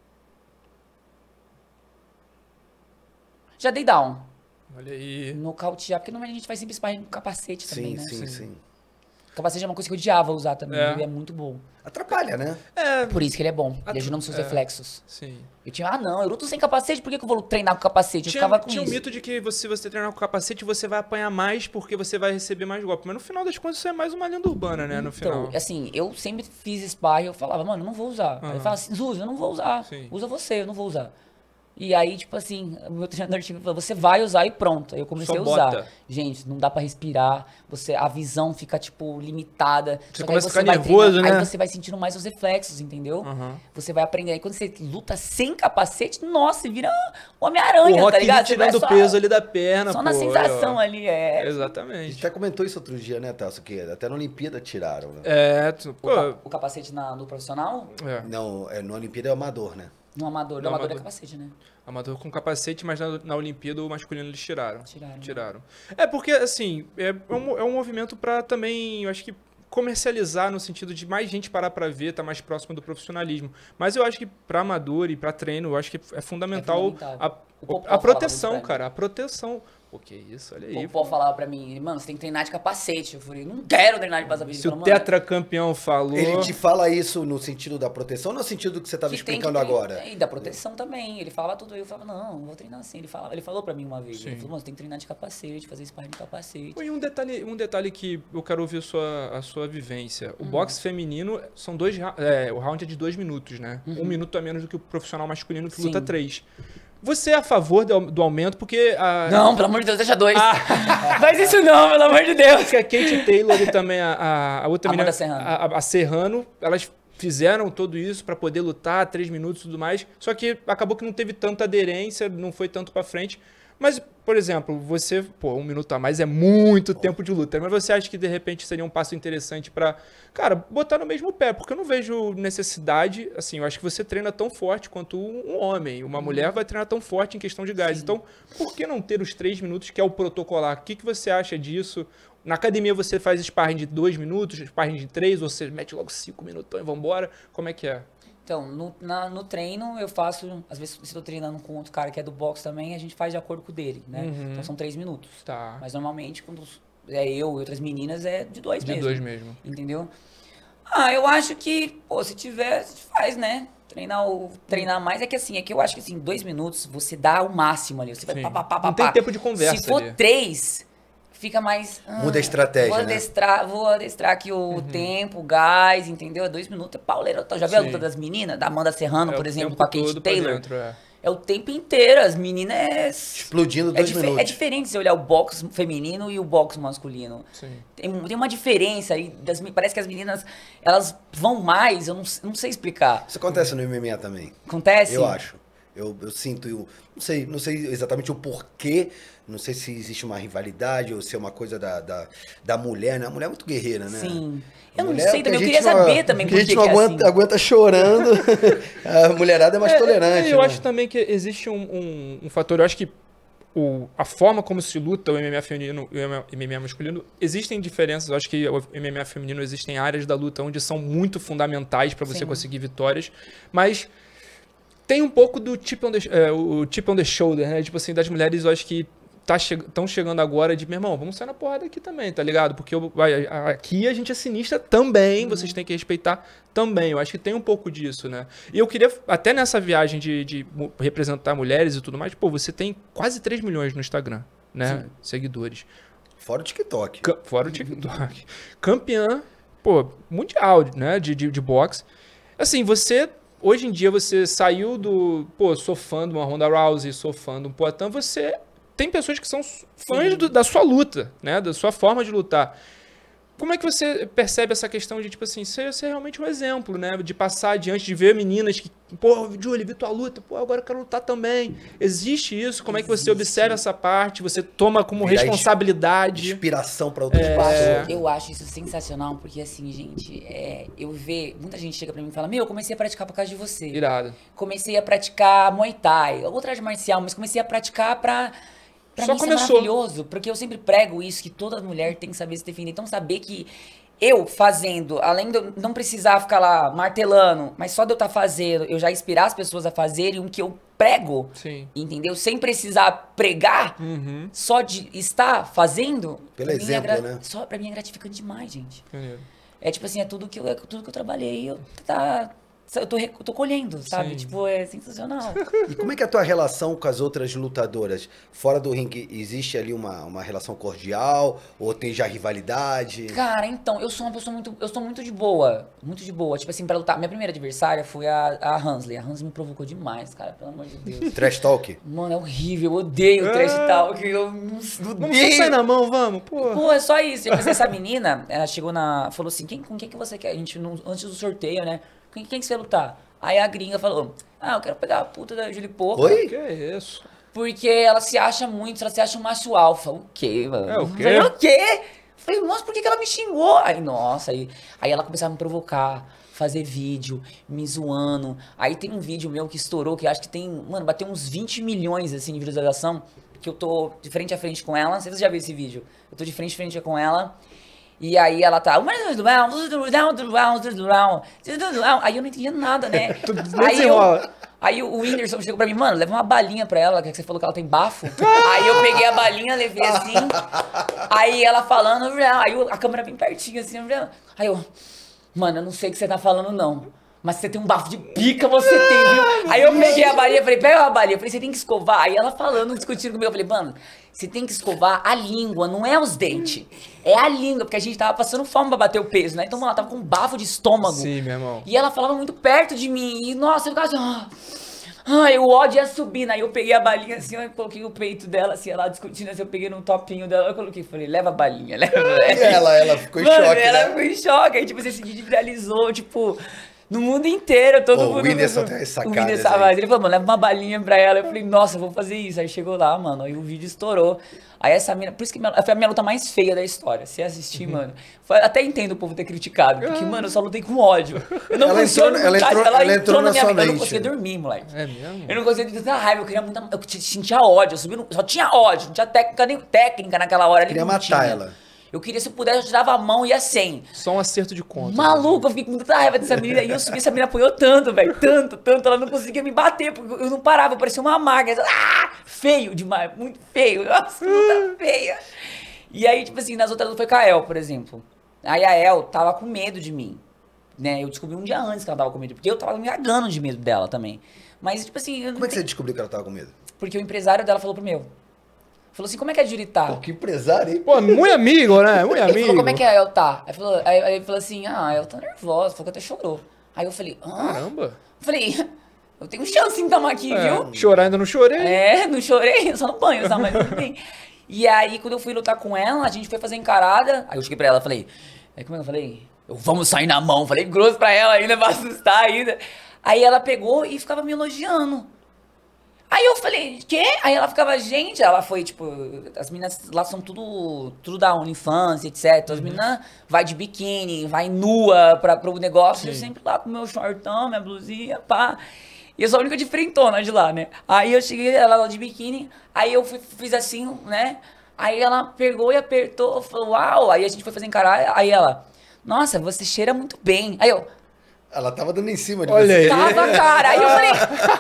Já dei down. Olha aí. Nocautear, porque normalmente a gente faz sempre sparring com capacete também, Sim, né? sim, sim. Capacete é uma coisa que eu odiava usar também, É. ele é muito bom. Atrapalha, né? É, Por isso que ele é bom, ele Atra- ajuda nos seus é. reflexos. sim. Eu tinha, ah não, eu luto sem capacete, por que, que eu vou treinar com capacete? Eu Tinha, ficava com tinha um isso. mito de que você, se você treinar com capacete, você vai apanhar mais porque você vai receber mais golpe. Mas no final das contas, isso é mais uma lenda urbana, né? No final. Então, assim, eu sempre fiz sparring, eu falava, mano, eu não vou usar. Aí Aham. ele falava assim, Zuz, eu não vou usar. Sim. Usa você, eu não vou usar. E aí, tipo assim, o meu treinador tipo, falou, você vai usar e pronto. Aí eu comecei Só a usar. bota. Gente, não dá pra respirar, você, a visão fica, tipo, limitada. Você Só que começa aí a ficar vai nervoso, treinando, né? Aí você vai sentindo mais os reflexos, entendeu? Uhum. Você vai aprendendo. Aí quando você luta sem capacete, nossa, você vira um O Homem-Aranha, Rock tá ligado? Você vai tirando o só- peso ali da perna, Só pô. na sensação aí, ali, é. ó. A Exatamente. gente até comentou isso outro dia, né, Tasso? Que até na Olimpíada tiraram, né? É, tu- O, pô... ca- o capacete na, no profissional, É. Não, é, na Olimpíada é amador, né? no amador. No No amador é amador. capacete, né? Amador com capacete, mas na, na Olimpíada o masculino eles tiraram. Tiraram. Tiraram. É porque, assim, é, é um, é um movimento pra também, eu acho que, comercializar no sentido de mais gente parar pra ver, tá mais próximo do profissionalismo. Mas eu acho que pra amador e pra treino, eu acho que é fundamental, É fundamental. a, O Popó a falava proteção, muito pra cara. A proteção. Pô, que isso, olha aí. O Pó falava pra mim, mano, você tem que treinar de capacete. Eu falei, não quero treinar de capacete. Se Ele o falou, "Mano, tetracampeão falou... Ele te fala isso no sentido da proteção ou no sentido que você estava que tem explicando que treinar." agora? E da proteção também. Ele falava tudo, eu falava, não, não vou treinar assim. Ele, falava, ele falou pra mim uma vez, Sim. ele falou, mano, você tem que treinar de capacete, fazer sparring de capacete. E um detalhe, um detalhe que eu quero ouvir a sua, a sua vivência. Uhum. O boxe feminino, são dois, ra- é, o round é de dois minutos, né? Um minuto a menos do que o profissional masculino que luta Uhum. Sim. três. Você é a favor do, do aumento? Porque a, Não, pelo amor de Deus, deixa dois. Faz isso não, pelo amor de Deus. porque a Kate Taylor e também a, a, a outra Amanda menina, Serrano. A, a- a Serrano, elas fizeram tudo isso pra poder lutar, três minutos e tudo mais. Só que acabou que não teve tanta aderência, não foi tanto pra frente. Mas, por exemplo, você, pô, um minuto a mais é muito tempo de luta. Mas você acha que de repente seria um passo interessante pra, cara, botar no mesmo pé? Porque eu não vejo necessidade, assim, eu acho que você treina tão forte quanto um homem. Uma mulher vai treinar tão forte em questão de gás. Sim. Então, por que não ter os três minutos, que é o protocolar? O que, que você acha disso? Na academia você faz sparring de dois minutos, sparring de três, ou você mete logo cinco minutos e vambora? Como é que é? Então, no, na- no treino eu faço, às vezes se eu tô treinando com outro cara que é do boxe também, a gente faz de acordo com o dele, né? Uhum. Então são três minutos. Tá. Mas normalmente, quando é eu e outras meninas, é de dois De mesmo. dois mesmo. Entendeu? Ah, eu acho que, pô, se tiver, faz, né? Treinar, o, treinar mais é que assim, é que eu acho que assim, dois minutos você dá o máximo ali. Você vai Sim. pá, pá, pá, pá, Não tem pá. tempo de conversa Se for ali. três, fica mais. ah, Muda a estratégia, vou né? adestrar, Vou adestrar aqui o tempo, o gás, entendeu? É dois minutos, é pauleira. Já viu a Sim. luta das meninas? Da Amanda Serrano, É por o exemplo, tempo com a Kate todo pra Taylor? dentro, é. É o tempo inteiro. As meninas é. Explodindo É, dois dife- minutos. é diferente você olhar o boxe feminino e o boxe masculino. Sim. Tem, tem uma diferença aí. Das, me- parece que as meninas, elas vão mais, eu não, não sei explicar. Isso acontece no M M A também. Acontece? Eu acho. Eu, eu sinto, eu não sei, não sei exatamente o porquê, não sei se existe uma rivalidade ou se é uma coisa da, da, da mulher, né? A mulher é muito guerreira, né? Sim. A Eu não mulher, sei que a também, eu gente queria não- saber também que por a gente que não que é aguenta, assim. aguenta chorando, a mulherada é mais É, tolerante. é, eu né? acho também que existe um, um- um fator, eu acho que o, a forma como se luta o M M A feminino e o M M A masculino, existem diferenças. Eu acho que o M M A feminino existem áreas da luta onde são muito fundamentais para você Sim. conseguir vitórias, mas tem um pouco do chip on the, é, o chip on the shoulder, né? Tipo assim, das mulheres, eu acho que tá che estão chegando agora de, meu irmão, vamos sair na porrada aqui também, tá ligado? Porque eu, vai, a- aqui a gente é sinistra também, Uhum. vocês têm que respeitar também. Eu acho que tem um pouco disso, né? E eu queria, até nessa viagem de, de mu- representar mulheres e tudo mais, pô, você tem quase três milhões no Instagram, né? Seguidores. Fora o TikTok. Ca- Fora o TikTok. Campeã, pô, mundial, né? De, de, de boxe. Assim, você... Hoje em dia você saiu do... Pô, sou fã de uma Ronda Rousey, sou fã de um Poatan. Você tem pessoas que são fãs do- da sua luta, né? Da sua forma de lutar. Como é que você percebe essa questão de, tipo assim, ser, ser realmente um exemplo, né? De passar adiante, de ver meninas que, pô, Júlia, vi tua luta, pô, agora eu quero lutar também. Existe isso? Como é que você Existe. observa essa parte? Você toma como Virar responsabilidade? Inspiração para outras É. Eu acho, pessoas. eu acho isso sensacional, porque assim, gente, é, eu vejo, muita gente chega pra mim e fala, meu, eu comecei a praticar por causa de você. Irado. Comecei a praticar Muay Thai, outra arte marcial, mas comecei a praticar pra... Pra Só mim começou. isso é maravilhoso, porque eu sempre prego isso, que toda mulher tem que saber se defender. Então saber que eu fazendo, além de eu não precisar ficar lá martelando, mas só de eu estar fazendo, eu já inspirar as pessoas a fazerem o que eu prego, Sim. entendeu? Sem precisar pregar, Uhum. só de estar fazendo. Pelo pra mim é exemplo, gra- né? Só, pra mim é gratificante demais, gente. Maneiro. É tipo assim, é tudo que eu, é tudo que eu trabalhei, eu tá, eu tô, eu tô colhendo, sabe? Sim. Tipo, é sensacional. E como é que é a tua relação com as outras lutadoras? Fora do ringue, existe ali uma, uma relação cordial? Ou tem já rivalidade? Cara, então, eu sou uma pessoa muito, eu sou muito de boa, muito de boa. Tipo assim, pra lutar, minha primeira adversária foi a, a Hansley. A Hansley me provocou demais, cara, pelo amor de Deus. Trash talk? Mano, é horrível, eu odeio o trash talk, eu não Vamos odeio. sair na mão, vamos, pô. Pô, é só isso. Eu pensei, essa menina, ela chegou na, falou assim, quem, com quem que você quer? A gente, não, antes do sorteio, né? Quem, quem que você quer lutar? Aí a gringa falou, ah, eu quero pegar a puta da Julie Porra. Oi? Que é isso? Porque ela se acha muito, ela se acha um macho alfa. O quê, mano? É, o quê? Falei, o quê? Falei, nossa, por que, que ela me xingou? Aí, nossa, aí, aí ela começava a me provocar, fazer vídeo, me zoando. Aí tem um vídeo meu que estourou, que acho que tem, mano, bateu uns vinte milhões, assim, de visualização, que eu tô de frente a frente com ela. Não sei se você já viu esse vídeo. Eu tô de frente a frente com ela. E aí ela tá. Aí eu não entendia nada, né? Aí, eu, aí o Whindersson chegou pra mim, mano, leva uma balinha pra ela, que você falou que ela tem bafo. Aí eu peguei a balinha, levei assim. Aí ela falando, aí a câmera bem pertinho assim. Aí eu, mano, eu não sei o que você tá falando, não. Mas você tem um bafo de pica, você tem, viu? Aí eu peguei a balinha, falei, pega a balinha. Eu falei, você tem que escovar. Aí ela falando, discutindo comigo, eu falei, mano, você tem que escovar a língua, não é os dentes. É a língua, porque a gente tava passando fome pra bater o peso, né? Então, mano, ela tava com um bafo de estômago. Sim, meu irmão. E ela falava muito perto de mim. E, nossa, eu ficava assim, ah, ai, o ódio ia subindo. Aí eu peguei a balinha assim, eu coloquei o peito dela, assim, ela discutindo, assim, eu peguei no topinho dela, eu coloquei, falei, leva a balinha, leva a balinha. E ela, ela ficou em Mano, choque, ela né? ficou em choque. Aí, tipo, esse vídeo viralizou, tipo, no mundo inteiro, todo Pô, mundo... o Whindersson tem as sacadas O Whindersson, aí. mas ele falou, mano, leva uma balinha pra ela. Eu falei, nossa, eu vou fazer isso. Aí chegou lá, mano, aí o vídeo estourou. Aí essa mina, por isso que minha, foi a minha luta mais feia da história. Se assistir, mano, foi, até entendo o povo ter criticado, porque, mano, eu só lutei com ódio. Eu não Ela consigo entrou- ela lutar, entrou- ela entrou na minha sua vida. Eu não mente. conseguia dormir, moleque. É mesmo? Eu não conseguia de tanta raiva, eu queria muita. Eu sentia ódio, eu subi no, só tinha ódio, não tinha técnica, nem técnica naquela hora. ali, Queria não matar tinha. ela. Eu queria, se eu pudesse, eu tirava a mão e ia cem. Só um acerto de conta. Maluco, eu fiquei com muita raiva dessa menina. E eu subi, essa menina apoiou tanto, velho. Tanto, tanto. Ela não conseguia me bater, porque eu não parava. Eu parecia uma maga. Ah, feio demais, muito feio. Nossa, luta feia. E aí, tipo assim, nas outras lutas foi com a El, por exemplo. Aí a El tava com medo de mim. Né? Eu descobri um dia antes que ela tava com medo. Porque eu tava me cagando de medo dela também. Mas, tipo assim... Eu não Como é que tenho- você descobriu que ela tava com medo? Porque o empresário dela falou pro meu. Falou assim, como é que a Julie tá? Pô, que empresário, hein? Pô, muito amigo, né? Muito Ele amigo. falou, como é que a El tá? Aí, falou, aí, aí ele falou assim, ah, ela tá nervosa, falou que até chorou. Aí eu falei, ah? Caramba. Falei, eu tenho chance então aqui, É, viu? chorar ainda não chorei. É, não chorei, só no banho, só, mas tudo bem. E aí, quando eu fui lutar com ela, a gente foi fazer encarada. Aí eu cheguei pra ela, falei, aí como é que eu falei? Eu, vamos sair na mão. Falei grosso pra ela ainda, pra assustar ainda. Aí ela pegou e ficava me elogiando. Aí eu falei, quê? Aí ela ficava, gente, ela foi, tipo, as meninas lá são tudo, tudo da OnlyFans, etcétera. As meninas vai de biquíni, vai nua pra, pro negócio, eu sempre lá com meu shortão, minha blusinha, pá. E eu sou a única diferentona de lá, né? Aí eu cheguei, ela lá de biquíni, aí eu fui- fiz assim, né? Aí ela pegou e apertou, falou, uau! Aí a gente foi fazer encarar, aí ela, nossa, você cheira muito bem. Aí eu, Ela tava dando em cima de Olha você. aí. tava, cara. Aí eu falei,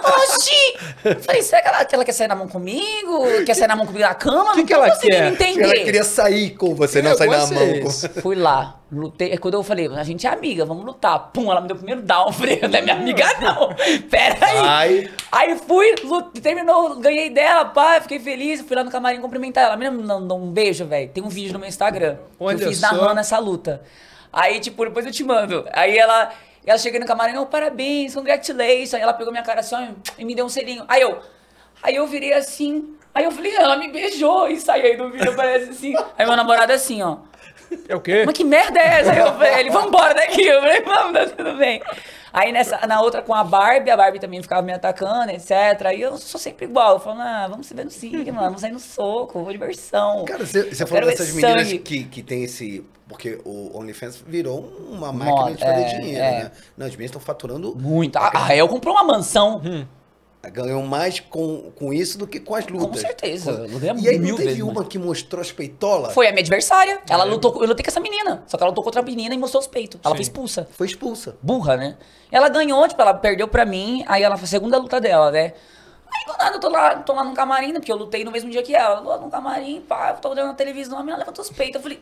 oxi! Eu falei, será que ela, que ela quer sair na mão comigo? Quer sair na mão comigo na cama? Que Não que tô ela conseguindo quer? entender. Ela queria sair com você, não É, sair na mão. vocês. Com... Fui lá, lutei. É quando eu falei, a gente é amiga, vamos lutar. Pum, ela me deu o primeiro down. Eu falei, não é minha amiga, não. Pera aí. Ai. Aí fui, lutei, terminou, ganhei dela, pá, fiquei feliz. Fui lá no camarim cumprimentar ela. A menina me deu um beijo, velho. Tem um vídeo no meu Instagram que Olha eu fiz só. narrando essa luta. Aí, tipo, depois eu te mando. Aí ela, ela chega no camarim, oh, parabéns, congratulations. Aí ela pegou minha cara assim, ó, e me deu um selinho. Aí eu, aí eu virei assim. Aí eu falei, ela me beijou e saí aí do vídeo, parece assim. Aí meu namorado assim, ó. É o quê? Mas que merda é essa? Aí eu falei, ele, vambora daqui. Eu falei, vamos, tá tudo bem. Aí nessa, na outra com a Barbie, a Barbie também ficava me atacando, etcétera. Aí eu sou sempre igual. Eu falo, ah, vamos se ver no cine, mano. Vamos sair no soco, vou diversão. Cara, você, você Eu falou quero dessas ver meninas sangue. que, que tem esse... Porque o OnlyFans virou uma máquina Moda, de fazer é, dinheiro, é. né? Não, as meninas estão faturando... Muito. A Rael comprou uma mansão. Ganham mais com, com isso do que com as lutas. Com certeza. Eu ganho E aí mil não teve vezes uma mais. que mostrou as peitolas? Foi a minha adversária. Ela lutou, eu lutei com essa menina. Só que ela lutou contra a menina e mostrou os peitos. Ela Sim. foi expulsa. Foi expulsa. Burra, né? Ela ganhou, tipo, ela perdeu pra mim, aí ela foi a segunda luta dela, né? Aí do nada eu tô lá, tô lá no camarim, porque eu lutei no mesmo dia que ela. Eu tô lá no camarim, pá, eu tô olhando na televisão, a menina levantou os peitos. Eu falei,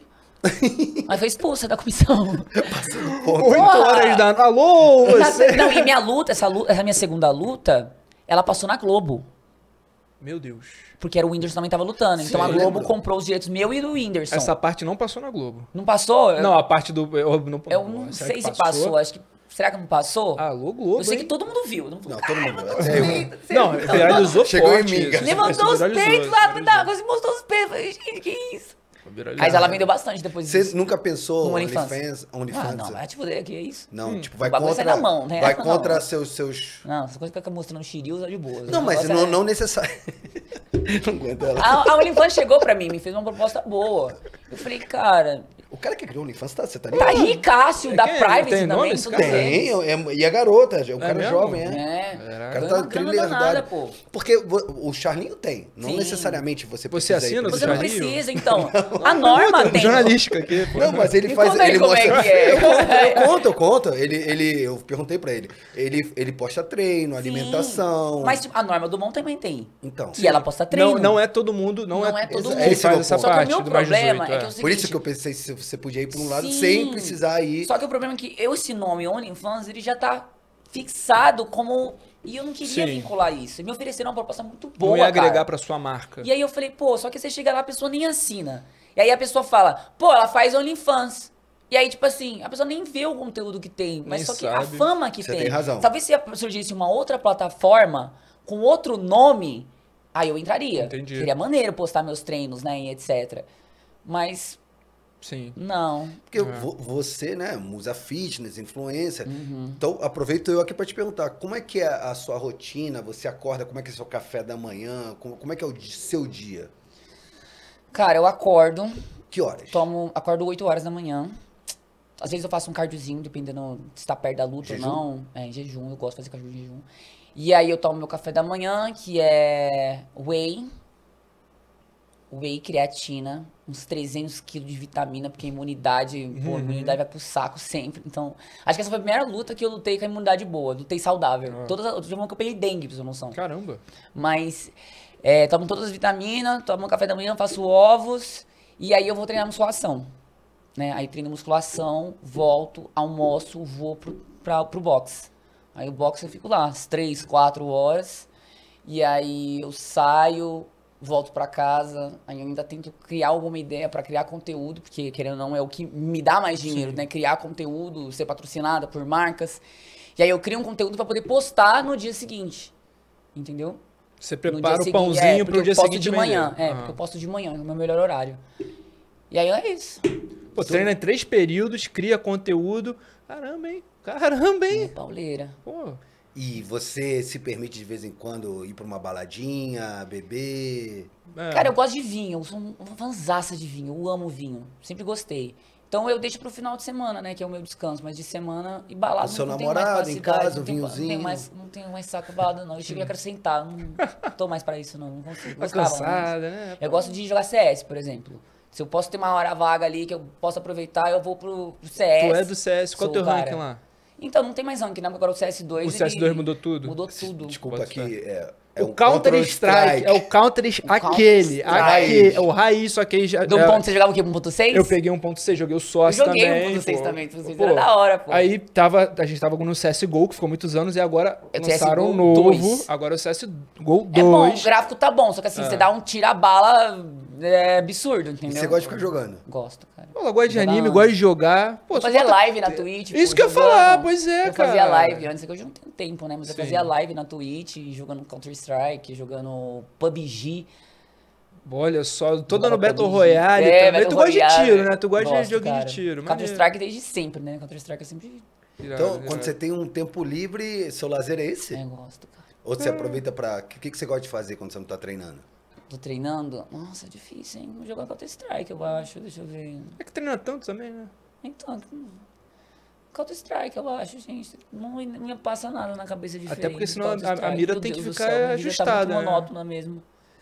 Aí foi expulsa da comissão. Oito horas da... Alô, você... Não, e minha luta, essa luta, essa minha segunda luta, ela passou na Globo. Meu Deus. Porque era o Whindersson também tava lutando. Sim, então a eu Globo lembro. comprou os direitos meu e do Whindersson. Essa parte não passou na Globo. Não passou? Eu, Não, a parte do... Eu não, eu não será sei que se passou? Acho que... Será que não passou? Alô, Globo, eu sei hein? que todo mundo viu. Não, Não, Cara, todo mundo. levantou Até os eu. peitos, você- Não, viralizou Chegou em forte miga. isso. Levantou os Viralizou, peitos lá viralizou. da coisa e mostrou os peitos. Falei, gente, que isso? Viralizou. Mas ela vendeu bastante depois Você disso. nunca pensou No OnlyFans? OnlyFans. OnlyFans? Ah, não, vai te fuder, que é isso? Não, tipo, vai o bagulho contra... sai na mão, né? Vai Não. contra seus... seus... Não, essa coisa que fica mostrando xiril é de boa. Não, mas não, não necessariamente... não aguento ela. A, a OnlyFans chegou pra mim, me fez uma proposta boa. Eu falei, cara, O cara que criou o OnlyFans, tá, você tá tá ligado? ricaço É da quem? Privacy Tem nome também. esse tudo cara? bem. Tem, é- e a garota, o cara mesmo? jovem, é. É. O Caraca. cara Ganha tá uma grana danada, trilhardário. pô. Porque vo- o Charlinho tem, não Sim. necessariamente você Você precisa ir assina pra do esse Você não lado. Charlinho? precisa, então. A norma tem. Jornalística aqui, pô. Não, mas ele Me faz. conta aí Ele como mostra. é que é. Eu conto, eu conto, eu conto. Ele, ele, eu perguntei pra ele. Ele, ele posta treino, alimentação. Mas tipo, a norma do Mon também tem. Então. E ela posta treino. Não, não é todo mundo, não, Não é, é todo que mundo. Esse é o faz essa ponto. Só que o parte meu do mais problema dezoito, é que é o seguinte... Por isso que eu pensei se você podia ir pra um lado Sim. sem precisar ir. Só que o problema é que eu, esse nome OnlyFans, ele já tá fixado como... E eu não queria Sim. vincular isso. E me ofereceram uma proposta muito boa, Não ia agregar cara. pra sua marca. E aí eu falei, pô, só que você chega lá, a pessoa nem assina. E aí a pessoa fala, pô, ela faz OnlyFans. E aí, tipo assim, a pessoa nem vê o conteúdo que tem, mas Nem só que a sabe. fama que Você tem. tem razão. Talvez se surgisse uma outra plataforma com outro nome, aí eu entraria. Entendi. Seria maneiro postar meus treinos, né, e etcétera. Mas, Sim. não. Porque É. vo- você, né, musa fitness, influencer. Uhum. Então, aproveito eu aqui pra te perguntar, como é que é a sua rotina? Você acorda, como é que é o seu café da manhã? Como, como é que é o di- seu dia? Cara, eu acordo, Que horas? tomo, acordo oito horas da manhã. Às vezes eu faço um cardiozinho, dependendo se tá perto da luta Jejum? ou não. É, em jejum, eu gosto de fazer cardio em jejum. E aí eu tomo meu café da manhã, que é whey, whey, creatina, uns trezentos quilos de vitamina, porque a imunidade, pô, a imunidade vai pro saco sempre. Então, acho que essa foi a primeira luta que eu lutei com a imunidade boa, lutei saudável. Ah. Todas, as- teve uma que eu peguei dengue, pra você ter noção. Caramba. Mas é, tomo todas as vitaminas, tomo café da manhã, faço ovos e aí eu vou treinar musculação. Né? Aí treino musculação, volto, almoço, vou pro, pra, pro box. Aí o box eu fico lá, às três, quatro horas. E aí eu saio, volto pra casa. Aí eu ainda tento criar alguma ideia pra criar conteúdo, porque querendo ou não é o que me dá mais dinheiro, né? Criar conteúdo, ser patrocinada por marcas. E aí eu crio um conteúdo pra poder postar no dia seguinte. Entendeu? Você No dia prepara o seguinte- pãozinho é, pro porque dia eu posto seguinte de manhã. vender. É, Aham. porque eu posto de manhã, é o meu melhor horário. E aí é isso. Pô, treina em três períodos, cria conteúdo. Caramba, hein? Caramba, hein? Pauleira. Pô, E você se permite de vez em quando ir pra uma baladinha, beber? é. Cara, eu gosto de vinho, eu sou uma fanzaça de vinho, eu amo vinho, sempre gostei. Então eu deixo pro final de semana, né, que é o meu descanso, mas de semana e balada Com seu não tenho mais namorado, em capacidade, casa, não tenho, vinhozinho. Não tenho mais, não tenho mais saco balada não, eu chego e já quero sentar, não tô mais pra isso não, não consigo. Tá Gostava, mas- cansada, né? Eu gosto de jogar C S, por exemplo. Se eu posso ter uma hora vaga ali que eu posso aproveitar, eu vou pro, pro C S. Tu é do C S, qual é o Sou teu o ranking cara. lá? Então, não tem mais ranking, né? Agora o C S dois... O C S dois ele mudou tudo? Mudou tudo. Desculpa Bota que fé. é, é o um Counter-Strike, é o Counter aquele, Counter-Strike. aquele, o raiz, só que aí já... Do é, ponto, você jogava o quê? um ponto seis? eu peguei um ponto seis, joguei o Eu sócio joguei também. um ponto seis pô. também, um ponto seis Pô, era da hora, pô. Aí tava, a gente tava no C S G O, que ficou muitos anos, e agora É o lançaram um C S G O novo, dois. agora é o C S G O É bom, o dois. gráfico tá bom, só que assim, É. você dá um tira-bala é absurdo, E entendeu? você gosta de ficar jogando? Gosto, cara. Pô, eu gosto de Jogar anime, antes. gosto de jogar. Pô, Eu só fazia bota- live na Twitch. Isso pô, que eu ia jogando. falar, pois é, Eu fazia cara. live antes, é que hoje eu não tenho tempo, né? Mas eu Sim. fazia live na Twitch, jogando Counter-Strike, jogando P U B G. Olha só, tô Jogava dando Battle P U B G. Royale É, também. Battle Tu gosta de Royale. tiro, né? Tu gosta de Gosto, joguinho cara. de tiro. Counter-Strike desde sempre, né? Counter-Strike é sempre... Então, quando você tem um tempo livre, seu lazer é esse? É, gosto, cara. Ou você aproveita pra... O que, que você gosta de fazer quando você não tá treinando? Tô treinando. Nossa, é difícil, hein? Vou jogar Counter-Strike, eu acho. Deixa eu ver. É que treina tanto também, né? Então, hum, Counter-Strike, eu acho, gente. Não, me- não me passa nada na cabeça diferente. Até porque senão a- a Counter-Strike. mira Meu tem que Deus do ficar céu, minha vida ajustada, Tá né? muito monótona mesmo.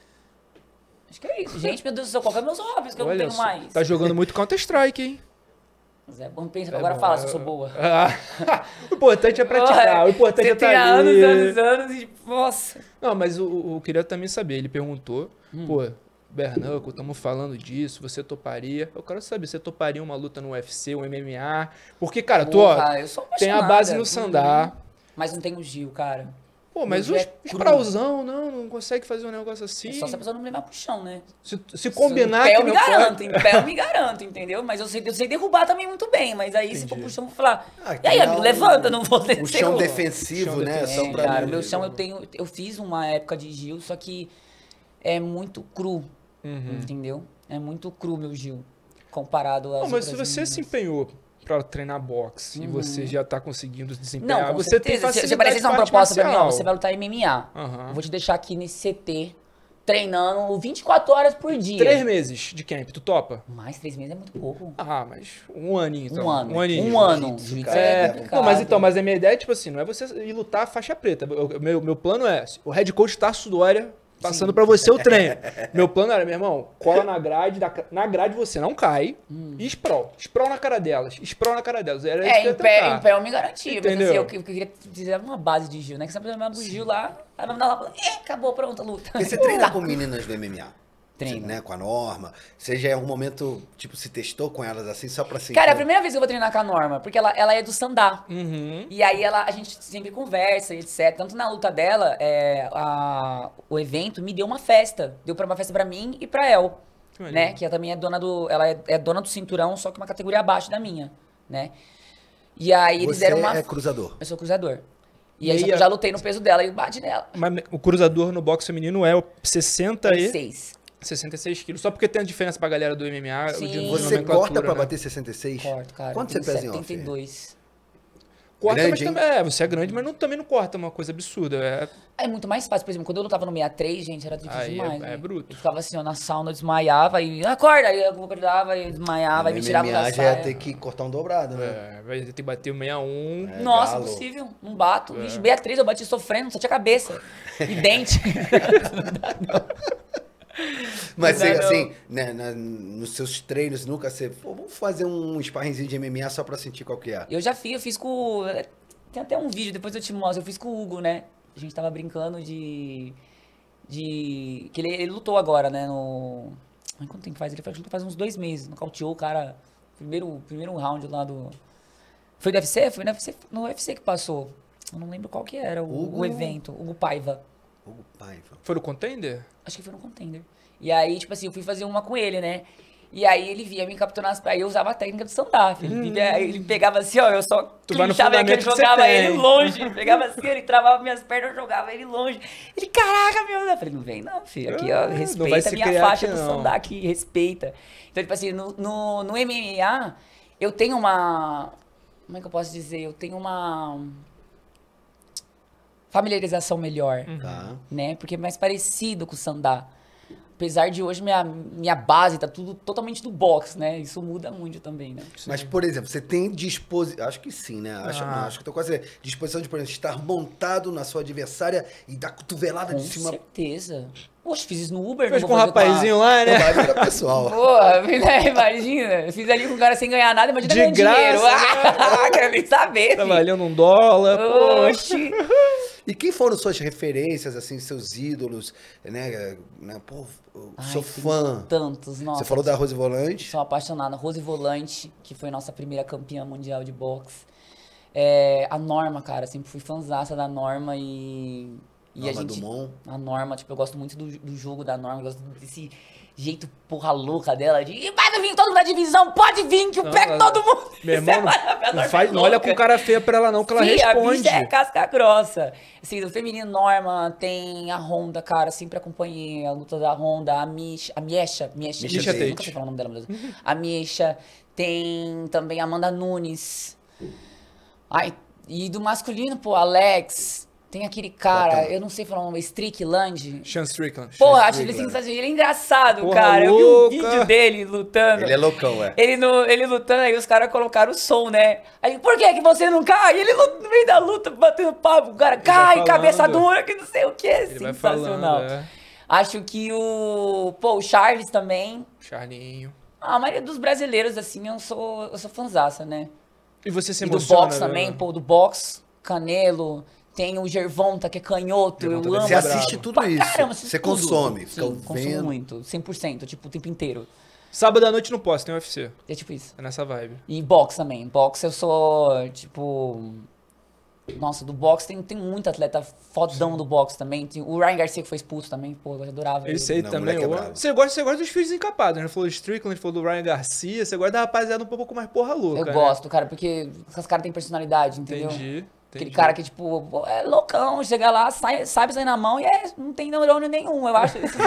Acho que é isso. Gente, meu Deus do céu, qual que é meus hobbies que eu não Olha tenho só, mais? tá jogando muito Counter-Strike, hein? Mas é bom pensar. É Agora bom, fala é- se eu sou boa. Ah, o importante é praticar, o importante Você é estar tem ali. anos, anos, anos e... Nossa. Não, mas o, o- eu queria também saber, ele perguntou, Hum. pô, Bernacle, estamos falando disso, você toparia? Eu quero saber, você toparia uma luta no U F C, um M M A? Porque, cara, tu ó, Porra, eu sou tem a apaixonada. base no Sandá. Uhum. Mas não tem o Gil, cara. Pô, mas Gil os, é os cru. prauzão, não, não consegue fazer um negócio assim. É só se a pessoa não me levar pro chão, né? Se, se combinar em pé que eu me não garanto, pode... em pé eu me garanto, entendeu? Mas eu sei, eu sei derrubar também muito bem, mas aí se for pro chão, eu vou falar, Ah, e aí, criar amigo, um- levanta, não vou descer. O chão como. defensivo, Chão né? defensivo. Só É, pra cara, o mim. meu chão eu tenho, eu fiz uma época de Gil, só que é muito cru, Uhum. entendeu? É muito cru meu Gil, comparado às Não, mas se outras você se meninas. empenhou pra treinar boxe e você já tá conseguindo desempenhar, Não, com você tem certeza. Se- facilidade Se aparecer uma com arte proposta pra mim, ó, marcial. você vai lutar M M A. Aham. Eu vou te deixar aqui nesse C T, treinando vinte e quatro horas por dia. Três meses de camp, tu topa? Mais três meses é muito pouco. Ah, mas um aninho então. Um ano. Um aninho. Um ano. Jiu-jitsu, Jiu-jitsu cara, é É, complicado. não, mas então, mas a minha ideia é tipo assim, não é você ir lutar faixa preta. O meu, meu plano é, o head coach Tarso Dória passando Sim. pra você o treino. Meu plano era, meu irmão, cola na grade, da- na grade você não cai e sprawl. Sprawl na cara delas. Sprawl na cara delas. Era isso que É, eu em ia pé, tentar. em pé eu me garantia. Mas Entendeu? assim, eu, eu queria dizer uma base de Gil, né? Que sempre eu do Gil lá, aí vamos dar lá, é, acabou, pronto, a luta. Porque você treina com meninas do M M A. Treino. Você, né, com a Norma. Você já em algum momento, tipo, se testou com elas assim, só pra sentir? Cara, é a primeira vez que eu vou treinar com a Norma, porque ela, ela é do Sandá. Uhum. E aí ela, a gente sempre conversa e etcétera. Tanto na luta dela, é, a- o evento me deu uma festa. Deu pra uma festa pra mim e pra El, Que maneiro. né? Que ela também é dona do. Ela é, é dona do cinturão, só que uma categoria abaixo da minha, né? E aí eles Você deram uma. é cruzador. Eu sou cruzador. E, E aí aí já, a- já lutei no peso dela e bate nela. Mas o cruzador no boxe feminino é o sessenta e Seis. sessenta e seis quilos. Só porque tem a diferença pra galera do M M A. Sim. o de Você nomenclatura, corta pra né? bater sessenta e seis? Corto, cara. Quanto você Tenho pesa em off? setenta e dois. Corta, Grande, mas hein? também, é, você é grande, mas não, também não corta uma coisa absurda. É, É muito mais fácil. Por exemplo, quando eu lutava no sessenta e três, gente, era difícil Aí é- demais. é né? bruto. Eu ficava assim, ó, na sauna, eu desmaiava e acorda, aí eu acordava e desmaiava e No me tirava M M A da já ia saia. ter que cortar um dobrado, né? é, vai ter que bater o sessenta e um. É, Nossa, galo. impossível. Não bato. É. Vixe, Beatriz, eu bati sofrendo, só tinha cabeça. E dente. Mas Não, você, não. assim, né, na- nos seus treinos, nunca você... Pô, vamos fazer um sparringzinho de M M A só pra sentir qual que é. Eu já fiz, eu fiz com... Tem até um vídeo, depois eu te mostro. Eu fiz com o Hugo, né? A gente tava brincando de... De... Que ele, ele lutou agora, né? No... Ai, quanto tempo faz? Ele faz, faz uns dois meses. Nocauteou o cara. Primeiro, primeiro round lá do... Foi do U F C? Foi no U F C, no U F C que passou. Eu não lembro qual que era o, Hugo? o evento. Hugo Paiva. Hugo Paiva. Foi no contender? Acho que foi no Contender. E aí, tipo assim, eu fui fazer uma com ele, né? E aí ele via me capturar nas pernas. Aí eu usava a técnica do stand-up. Ele, via- aí ele pegava assim, ó, eu só Tu vai no clinchava ele, que eu fundamento que você jogava tem. ele longe. Ele pegava assim, ele travava minhas pernas, eu jogava ele longe. Ele, caraca, meu Deus. Eu falei, não vem não, filho. Aqui, ó, Ah, não vai respeita se a minha criar faixa aqui, do não. stand-up aqui, respeita. Então, tipo assim, no, no, no M M A, eu tenho uma... Como é que eu posso dizer? Eu tenho uma familiarização melhor Tá. né? Porque é mais parecido com o sandá. Apesar de hoje minha, minha base tá tudo totalmente do boxe, né? Isso muda muito também, né? Mas, por exemplo, você tem disposição... Acho que sim, né? Acho, Ah. não, acho que tô quase... Disposição de, por exemplo, estar montado na sua adversária e dar cotovelada Com de cima... certeza. Poxa, fiz isso no Uber. Fez não com um vou fazer rapazinho lá, né? Não, mas era pessoal. Porra, né? Imagina. Eu fiz ali com o cara sem ganhar nada, imagina De ganhando graça, dinheiro. Ah, quero nem saber, filho. Trabalhando um dólar. pô. Oxi. E quem foram suas referências, assim, seus ídolos, né? né? Pô, eu Ai, sou tem fã. Tantos, nossa. Você falou da Rose Volante. Sou apaixonada. Rose Volante, que foi nossa primeira campeã mundial de boxe. É, a Norma, cara, sempre fui fãzaça da Norma e... e Norma a gente, Dumont. A Norma, tipo, eu gosto muito do, do jogo da Norma, eu gosto desse jeito porra louca dela, de vai vir todo mundo da divisão, pode vir que eu Não, pego ela- todo mundo. Meu irmão, Isso é maravilhoso, a não, Norma faz, é não olha com louca. cara feia pra ela não, que ela Sim, a responde. bicha é casca grossa. Assim, do feminino Norma, tem a Honda, cara, sempre acompanhei a luta da Honda, a Misha, a Miesha, Miesha, Misha Misha Tate. nunca sei falar o nome dela mesmo. A Misha, tem também a Amanda Nunes. Ai, e do masculino, pô, Alex, tem aquele cara, Bacana. eu não sei falar o nome, Strickland. Sean Strickland. Pô, Sean acho ele Strickland. sensacional, ele é engraçado, Porra cara. Eu vi um louca. vídeo dele lutando. Ele é loucão, é. Ele, no, ele lutando, aí os caras colocaram o som, né? Aí, por que que você não cai? Ele luta no meio da luta, batendo papo, o cara cai, falando. cabeça dura, que não sei o que, Ele vai sensacional. falando, é. Acho que o, pô, o Charles também, Charlinho. a maioria dos brasileiros, assim, eu sou, eu sou fanzaça, né? E você se E do emociona? boxe também, né? pô, do boxe, Canelo, Tem o Gervonta, que é canhoto, Gervonta eu deve amo. Você Bravo. assiste tudo Pra isso. caramba, assisto Você tudo. consome. Sim, Fica consumo vendo. muito, cem por cento, tipo, o tempo inteiro. Sábado à noite não posso, tem U F C. É tipo isso. É nessa vibe. E boxe também. Boxe eu sou, tipo... Nossa, do boxe tem, tem muito atleta fodão Sim. do boxe também. Tem o Ryan Garcia que foi expulso também, pô, eu adorava ele. Esse aí Não, também. moleque é eu- brabo. Você gosta, você gosta dos filhos encapados, né? Falou do Strickland, falou do Ryan Garcia. Você gosta da rapaziada um pouco mais porra louca. Eu né? gosto, cara, porque esses caras têm personalidade, entendeu? Entendi. Aquele entendi. cara que, tipo, pô, é loucão, chega lá, sai, sabe sair na mão e é, não tem neurônio nenhum, eu acho. Isso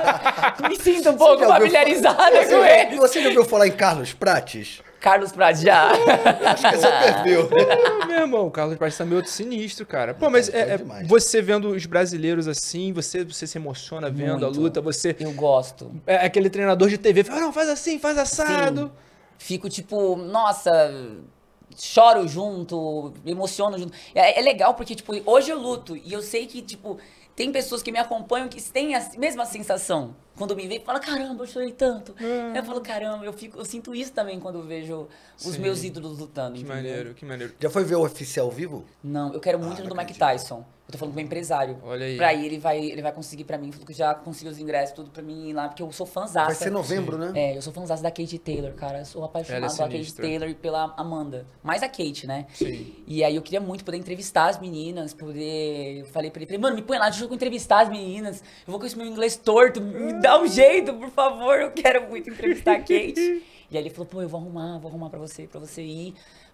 me sinto um pouco já ouviu familiarizada falar- com ele. Você já ouviu falar em Carlos Prates? Carlos Pradjá. Acho que esse é o perfil. Pô, meu irmão, o Carlos Prates também é outro sinistro, cara. Pô, mas É, é, é é- demais. você vendo os brasileiros assim, você, você se emociona vendo Muito. a luta, você... Eu gosto. É aquele treinador de T V, fala, não, faz assim, faz assado. Fico, tipo, nossa, choro junto, me emociono junto. É, é legal porque, tipo, hoje eu luto e eu sei que, tipo, tem pessoas que me acompanham que têm a mesma sensação. Quando me veem, fala, caramba, eu chorei tanto. É. Eu falo, caramba, eu, fico, eu sinto isso também quando eu vejo os Sim. meus ídolos lutando. Que entendeu? maneiro, que maneiro. Já foi ver o U F C ao vivo? Não, eu quero muito Ah, no do não Mike acredito. Tyson. Eu tô falando com o meu empresário. Olha aí. Pra ir, ele vai, ele vai conseguir pra mim. Falou que já conseguiu os ingressos, tudo pra mim ir lá, porque eu sou fãzaça. Vai ser novembro, né? É, eu sou fãzaça da Katie Taylor, cara. Eu sou apaixonado Ela é pela Katie sinistra. Taylor e pela Amanda. Mais a Kate, né? Sim. E aí eu queria muito poder entrevistar as meninas, poder... Eu falei pra ele, falei, mano, me põe lá, deixa eu entrevistar as meninas. Eu vou com esse meu inglês torto, me dá um jeito, por favor. Eu quero muito entrevistar a Kate. E aí ele falou, pô, eu vou arrumar, vou arrumar pra você, pra você ir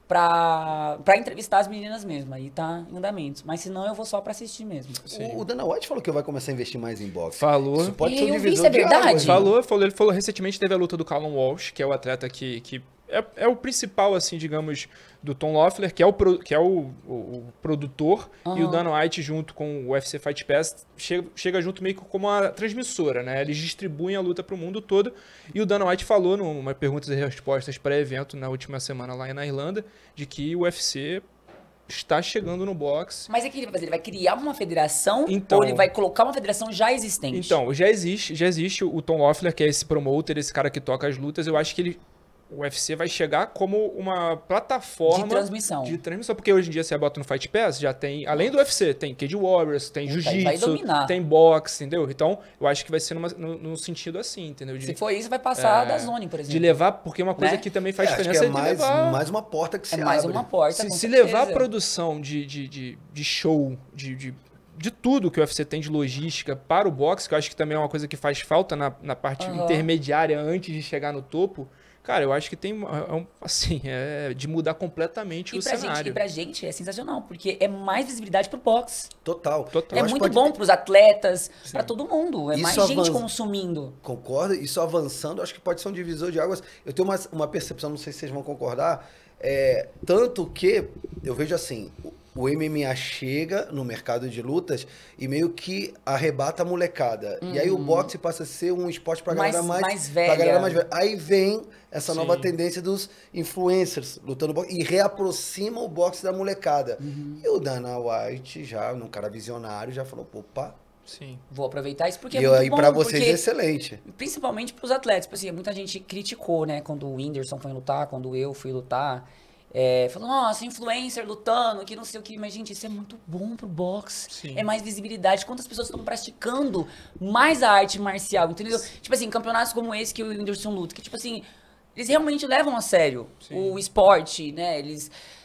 pra, pra entrevistar as meninas mesmo. Aí tá em andamentos. Mas senão eu vou só pra assistir mesmo. Sim. O, o Dana White falou que vai começar a investir mais em boxe. Falou. Isso pode É, ser um eu vi, divisor isso é de verdade? águas, né? Falou, falou, ele falou recentemente teve a luta do Callum Walsh, que é o atleta que, que é, é o principal, assim, digamos, do Tom Loeffler, que é o, pro- que é o, o- o produtor, e o Aham. Dana White, junto com o U F C Fight Pass, chega, chega junto meio que como uma transmissora, né? Eles distribuem a luta pro mundo todo, e o Dana White falou numa perguntas e respostas pré-evento na última semana lá na Irlanda, de que o U F C está chegando no boxe. Mas o que ele vai fazer? Ele vai criar uma federação Então- ou ele vai colocar uma federação já existente? Então, já existe, já existe o Tom Loeffler, que é esse promoter, esse cara que toca as lutas. Eu acho que ele, o U F C vai chegar como uma plataforma De transmissão. de transmissão, porque hoje em dia você bota no Fight Pass, já tem, além do U F C, tem Cage Warriors, tem Puta, aí vai Jiu-Jitsu, dominar. tem boxe, entendeu? Então, eu acho que vai ser numa, no, no sentido assim, entendeu? De, Se for isso, vai passar é, da Zone, por exemplo. de levar, porque uma coisa Né? que também É, faz acho que diferença é é, de mais, levar... mais uma porta que se É mais abre. uma porta, Se, com se certeza. levar a produção de, de, de, de show, de, de, de tudo que o U F C tem de logística para o boxe, que eu acho que também é uma coisa que faz falta na, na parte Aham. intermediária antes de chegar no topo, cara, eu acho que tem, é um- assim, é de mudar completamente E o pra, gente, cenário. e pra gente é sensacional, porque é mais visibilidade pro boxe. Total. Total. Eu É acho que muito pode bom ter- pros atletas, pra todo mundo. É Isso mais gente avança. consumindo. Concordo, isso avançando, acho que pode ser um divisor de águas. Eu tenho uma, uma percepção, não sei se vocês vão concordar, é, tanto que eu vejo assim, o- o M M A chega no mercado de lutas e meio que arrebata a molecada. E aí o boxe passa a ser um esporte pra Mais- galera mais, mais pra velha. galera mais velha. Aí vem essa Sim. nova tendência dos influencers lutando boxe e reaproxima o boxe da molecada. E o Dana White, já, um cara visionário, já falou, opa, Sim. Vou aproveitar isso porque e é muito aí bom. pra vocês porque... é excelente. Principalmente pros atletas. Tipo assim, muita gente criticou, né? Quando o Whindersson foi lutar, quando eu fui lutar. É, falou, nossa, influencer lutando, que não sei o que. Mas, gente, isso é muito bom pro boxe. Sim. É mais visibilidade. Quantas pessoas estão praticando mais a arte marcial, entendeu? Tipo assim, campeonatos como esse que o Whindersson luta. Que, tipo assim, eles realmente levam a sério Sim. o esporte, né? Eles...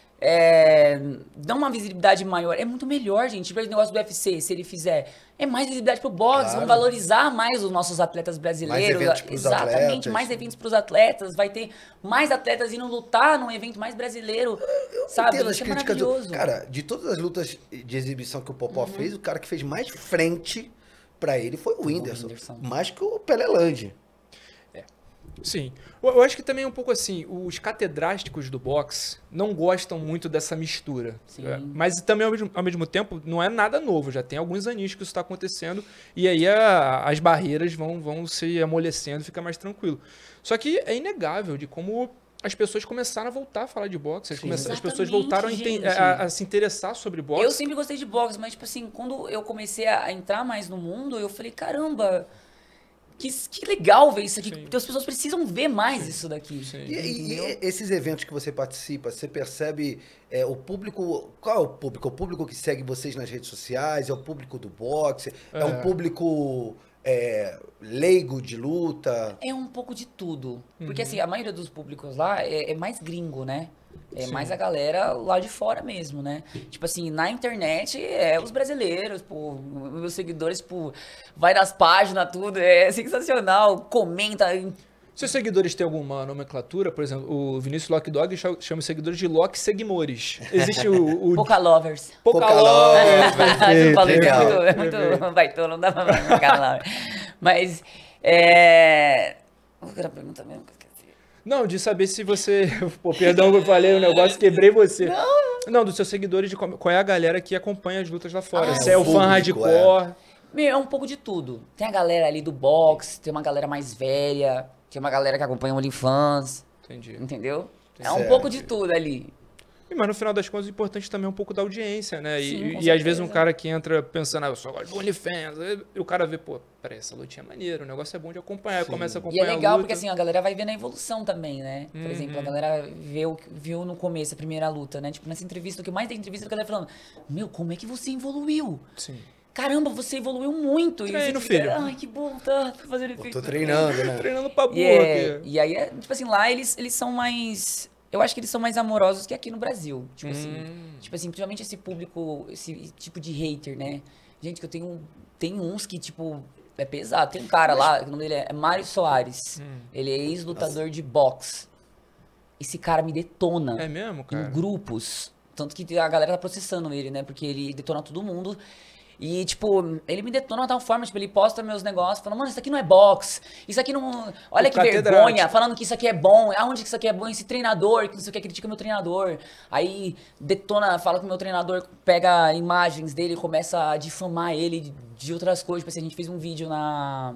é, dão uma visibilidade maior. É muito melhor, gente. Tipo, esse negócio do U F C, se ele fizer, é mais visibilidade pro boxe, Claro. vão valorizar mais os nossos atletas brasileiros. eventos pros Exatamente, atletas. mais eventos pros atletas. Vai ter mais atletas indo lutar num evento mais brasileiro. sabe? Entendo as Isso é críticas do- maravilhoso. Cara, de todas as lutas de exibição que o Popó fez, o cara que fez mais frente pra ele foi o Whindersson. Whindersson. Mais que o Pelelande. Sim. Eu, eu acho que também é um pouco assim, os catedráticos do boxe não gostam muito dessa mistura. Sim. É, mas também, ao mesmo, ao mesmo tempo, não é nada novo. Já tem alguns aninhos que isso está acontecendo. E aí a- as barreiras vão, vão se amolecendo, fica mais tranquilo. Só que é inegável de como as pessoas começaram a voltar a falar de boxe. As, Sim. começam- as pessoas Exatamente, voltaram a, enten- gente. a- a se interessar sobre boxe. Eu sempre gostei de boxe, mas, tipo assim, quando eu comecei a entrar mais no mundo, eu falei, caramba, que, que legal ver isso aqui. Sim. As pessoas precisam ver mais Sim. isso daqui. Sim. E, e- e esses eventos que você participa, você percebe é, o público. Qual é o público? O público que segue vocês nas redes sociais? É o público do boxe? É, É. um público é, leigo de luta? É um pouco de tudo. Porque, Uhum. assim, a maioria dos públicos lá é, é mais gringo, né? É Sim. mais a galera lá de fora mesmo, né? Tipo assim, na internet é os brasileiros, pô, meus seguidores, pô, vai nas páginas, tudo, é sensacional, comenta. Seus seguidores têm alguma nomenclatura? Por exemplo, o Vinícius Lock Dog cha- chama os seguidores de Lock Seguimores. Existe o... o Poca lovers. Pouca Pouca Lovers, Você perfeito, falou que é legal. muito, é muito baitão, não dá pra ficar lá. Mas, é... Qual que era a pergunta mesmo que eu esqueci? Não, de saber se você... Pô, perdão que eu falei o negócio, quebrei você. Não, não dos seus seguidores, de como- qual é a galera que acompanha as lutas lá fora. Ah, Se é o o fã público, hardcore... Meu, é um pouco de tudo. Tem a galera ali do box, tem uma galera mais velha, tem uma galera que acompanha o OnlyFans, Entendi. entendeu? É um Certo. pouco de tudo ali. E, mas no final das contas, o importante também é um pouco da audiência, né? E, Sim, com e às vezes um certeza. cara que entra pensando, ah, eu só gosto do OnlyFans, aí o cara vê, pô, peraí, essa lutinha é maneira, o negócio é bom de acompanhar, Sim. começa a E acompanhar é a legal luta. porque assim, a galera vai vendo a evolução também, né? Por Uhum. exemplo, a galera vê o, viu no começo a primeira luta, né? Tipo, nessa entrevista, o que mais tem entrevista é a galera falando, meu, como é que você evoluiu? Sim. Caramba, você evoluiu muito. Treino, e você fica, filho. Ai, que bom, tá fazendo Eu efeito. tô treinando, né? Treinando pra boa E, é- aqui. e aí, é, tipo assim, lá eles, eles são mais... Eu acho que eles são mais amorosos que aqui no Brasil. Tipo assim, Hum. tipo assim, principalmente esse público, esse tipo de hater, né? Gente, que eu tenho... Tem uns que, tipo, é pesado. Tem um cara lá, o nome dele é Mário Soares. Hum. Ele é ex-lutador de boxe. Esse cara me detona É mesmo, cara? em grupos. Tanto que a galera tá processando ele, né? Porque ele detona todo mundo. E, tipo, ele me detona de tal forma, tipo, ele posta meus negócios, falando, mano, isso aqui não é boxe, isso aqui não... Olha O que catedrático. vergonha, falando que isso aqui é bom, aonde que isso aqui é bom, esse treinador, que não sei o que, critica meu treinador. Aí detona, fala que meu treinador pega imagens dele e começa a difamar ele de, de outras coisas. Tipo assim, a gente fez um vídeo na,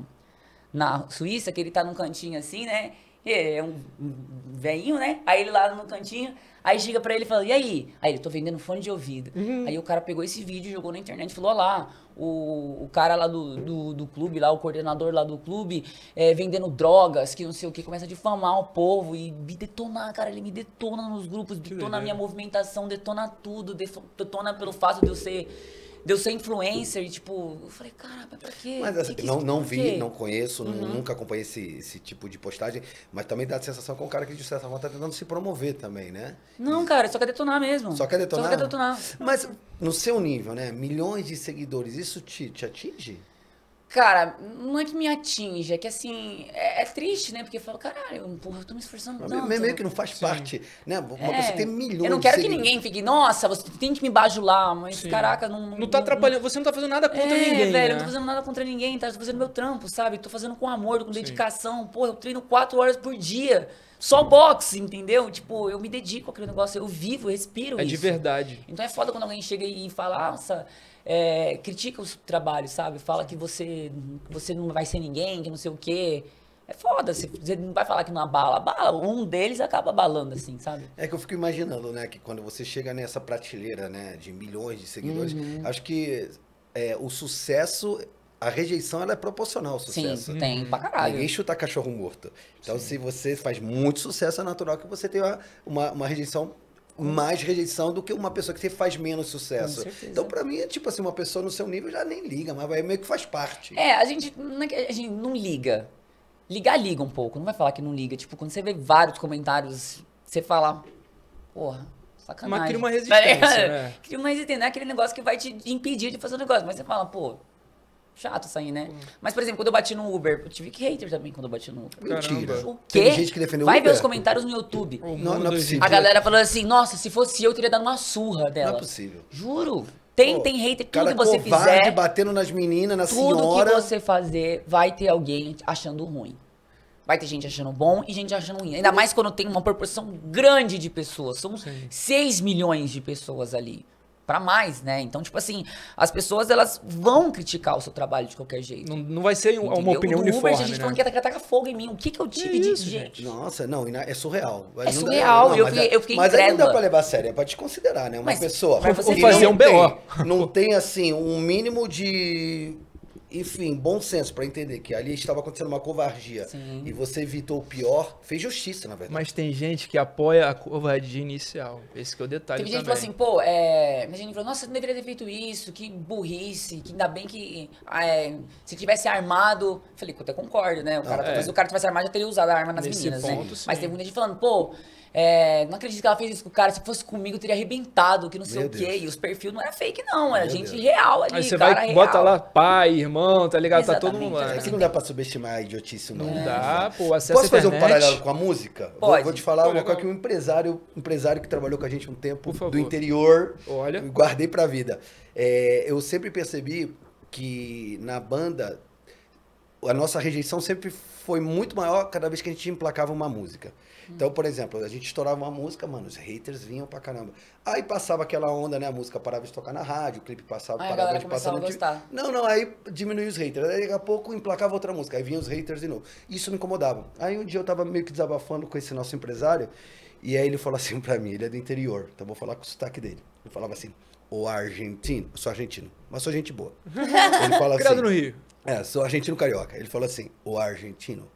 na Suíça, que ele tá num cantinho assim, né? E é um velhinho, né? Aí ele lá no cantinho, aí chega pra ele e fala, e aí? Aí ele, tô vendendo fone de ouvido. Aí o cara pegou esse vídeo, jogou na internet e falou, ó lá, o, o cara lá do, do, do clube, lá, o coordenador lá do clube, é, vendendo drogas, que não sei o que, começa a difamar o povo e me detonar, cara, ele me detona nos grupos, detona a minha movimentação, detona tudo, defo- detona pelo fato de eu ser... De eu ser influencer, e tipo, eu falei, cara, mas pra quê? Mas Que assim, que não, isso- não por vi, quê? não conheço, nu- Uhum. nunca acompanhei esse, esse tipo de postagem, mas também dá a sensação que é um cara que de certa forma tá tentando se promover também, né? Não, cara, só quer detonar mesmo. Só quer detonar? Só quer detonar. Mas no seu nível, né? Milhões de seguidores, isso te, te atinge? Cara, não é que me atinge, é que assim, é, é triste, né? Porque eu falo, caralho, porra, eu tô me esforçando Mas tanto. meio que não faz parte, né? Uma É, pessoa tem milhões eu não quero de que seguidores. ninguém fique, nossa, você tem que me bajular, mas Sim. caraca, não... Não tá atrapalhando, você não tá fazendo nada contra é, ninguém, velho, né? eu não tô fazendo nada contra ninguém, tá? Eu tô fazendo meu trampo, sabe? Tô fazendo com amor, com dedicação. Pô, eu treino quatro horas por dia. Só boxe, entendeu? Tipo, eu me dedico àquele negócio, eu vivo, eu respiro É isso. de verdade. Então é foda quando alguém chega e fala, nossa, é, critica o seu trabalho, sabe? Fala que você, que você não vai ser ninguém, que não sei o quê. É foda, você, você não vai falar que não abala. Abala, um deles acaba abalando, assim, sabe? É que eu fico imaginando, né? Que quando você chega nessa prateleira, né? De milhões de seguidores, Uhum. acho que é, o sucesso, a rejeição, ela é proporcional ao sucesso. Sim, tem pra caralho. Ninguém chuta cachorro morto. Então, se você faz muito sucesso, é natural que você tenha uma, uma rejeição, mais rejeição do que uma pessoa que faz menos sucesso. Com certeza. Então, pra mim, é tipo assim, uma pessoa no seu nível já nem liga, mas vai meio que faz parte. É, a gente, não é que a gente não liga. Ligar, liga um pouco. Não vai falar que não liga. Tipo, quando você vê vários comentários, você fala, porra, sacanagem. Mas cria uma resistência, Tá ligado? né? Cria uma resistência. Não é aquele negócio que vai te impedir de fazer o negócio. Mas você fala, pô, chato isso aí, né? Mas, por exemplo, quando eu bati no Uber, eu tive que hater também quando eu bati no Uber. Mentira. Caramba. O quê? Teve gente que defendeu Vai Uber? ver os comentários no YouTube. O Não, mundo não é hoje em possível. A dia- galera falando assim, nossa, se fosse eu, eu teria dado uma surra dela. Não é possível. Juro. Tem, Pô, tem hater, tudo Cara que você covarde, fizer, batendo nas meninas, na tudo senhora. que você fazer, vai ter alguém achando ruim. Vai ter gente achando bom e gente achando ruim. Ainda mais quando tem uma proporção grande de pessoas. São Sim. seis milhões de pessoas ali. Pra mais, né? Então, tipo assim, as pessoas, elas vão criticar o seu trabalho de qualquer jeito. Não, não vai ser uma entendeu? opinião No Uber, uniforme, tinha gente né? falando que ia tacar fogo em mim. O que que eu tive Que de isso, gente? Nossa, não, é surreal. Não dá- surreal, eu mas fiquei- é- eu fiquei Mas aí não dá incrédula. pra levar a sério, é pra desconsiderar, né? Uma Mas- pessoa mas você que fazer não um B O. tem- não tem, assim, um mínimo de enfim, bom senso pra entender que ali estava acontecendo uma covardia. Sim. E você evitou o pior, fez justiça, na verdade. Mas tem gente que apoia a covardia inicial. Esse que é o detalhe Teve gente que também. falou assim, pô, é... Tem gente que falou, nossa, você não deveria ter feito isso, que burrice, que ainda bem que é, se tivesse armado... Falei, eu até concordo, né? O cara, é. talvez o cara tivesse armado já teria usado a arma nas Nesse meninas, ponto, né? sim. Mas tem muita gente falando, pô... É, não acredito que ela fez isso com o cara. Se fosse comigo, eu teria arrebentado, que não sei Meu o quê. Deus. E os perfis não era fake, não. Era Meu gente Deus. real ali, Aí você cara vai, real. bota lá pai, irmão, tá ligado? Tá todo mundo Exatamente, lá. É né? que não dá pra subestimar a idiotice, não. Não dá, pô, acesso Posso à fazer um internet. paralelo com a música? Vou, Pode. vou te falar Pô, uma legal. coisa que um empresário, um empresário que trabalhou com a gente um tempo Por favor. do interior, Olha. eu guardei pra vida. É, eu sempre percebi que na banda a nossa rejeição sempre foi muito maior cada vez que a gente emplacava uma música. Então, por exemplo, a gente estourava uma música, mano, os haters vinham pra caramba. Aí passava aquela onda, né? A música parava de tocar na rádio, o clipe passava, Aí a parava galera de passar começava no a T V. gostar. Não, não, aí diminuía os haters. Aí daqui a pouco emplacava outra música, aí vinham os haters de novo. Isso me incomodava. Aí um dia eu tava meio que desabafando com esse nosso empresário, e aí ele falou assim pra mim, ele é do interior, então eu vou falar com o sotaque dele. Ele falava assim, ô argentino, eu sou argentino, mas sou gente boa. Ele fala Criado assim, no Rio. é, sou argentino carioca. Ele falou assim, ô argentino,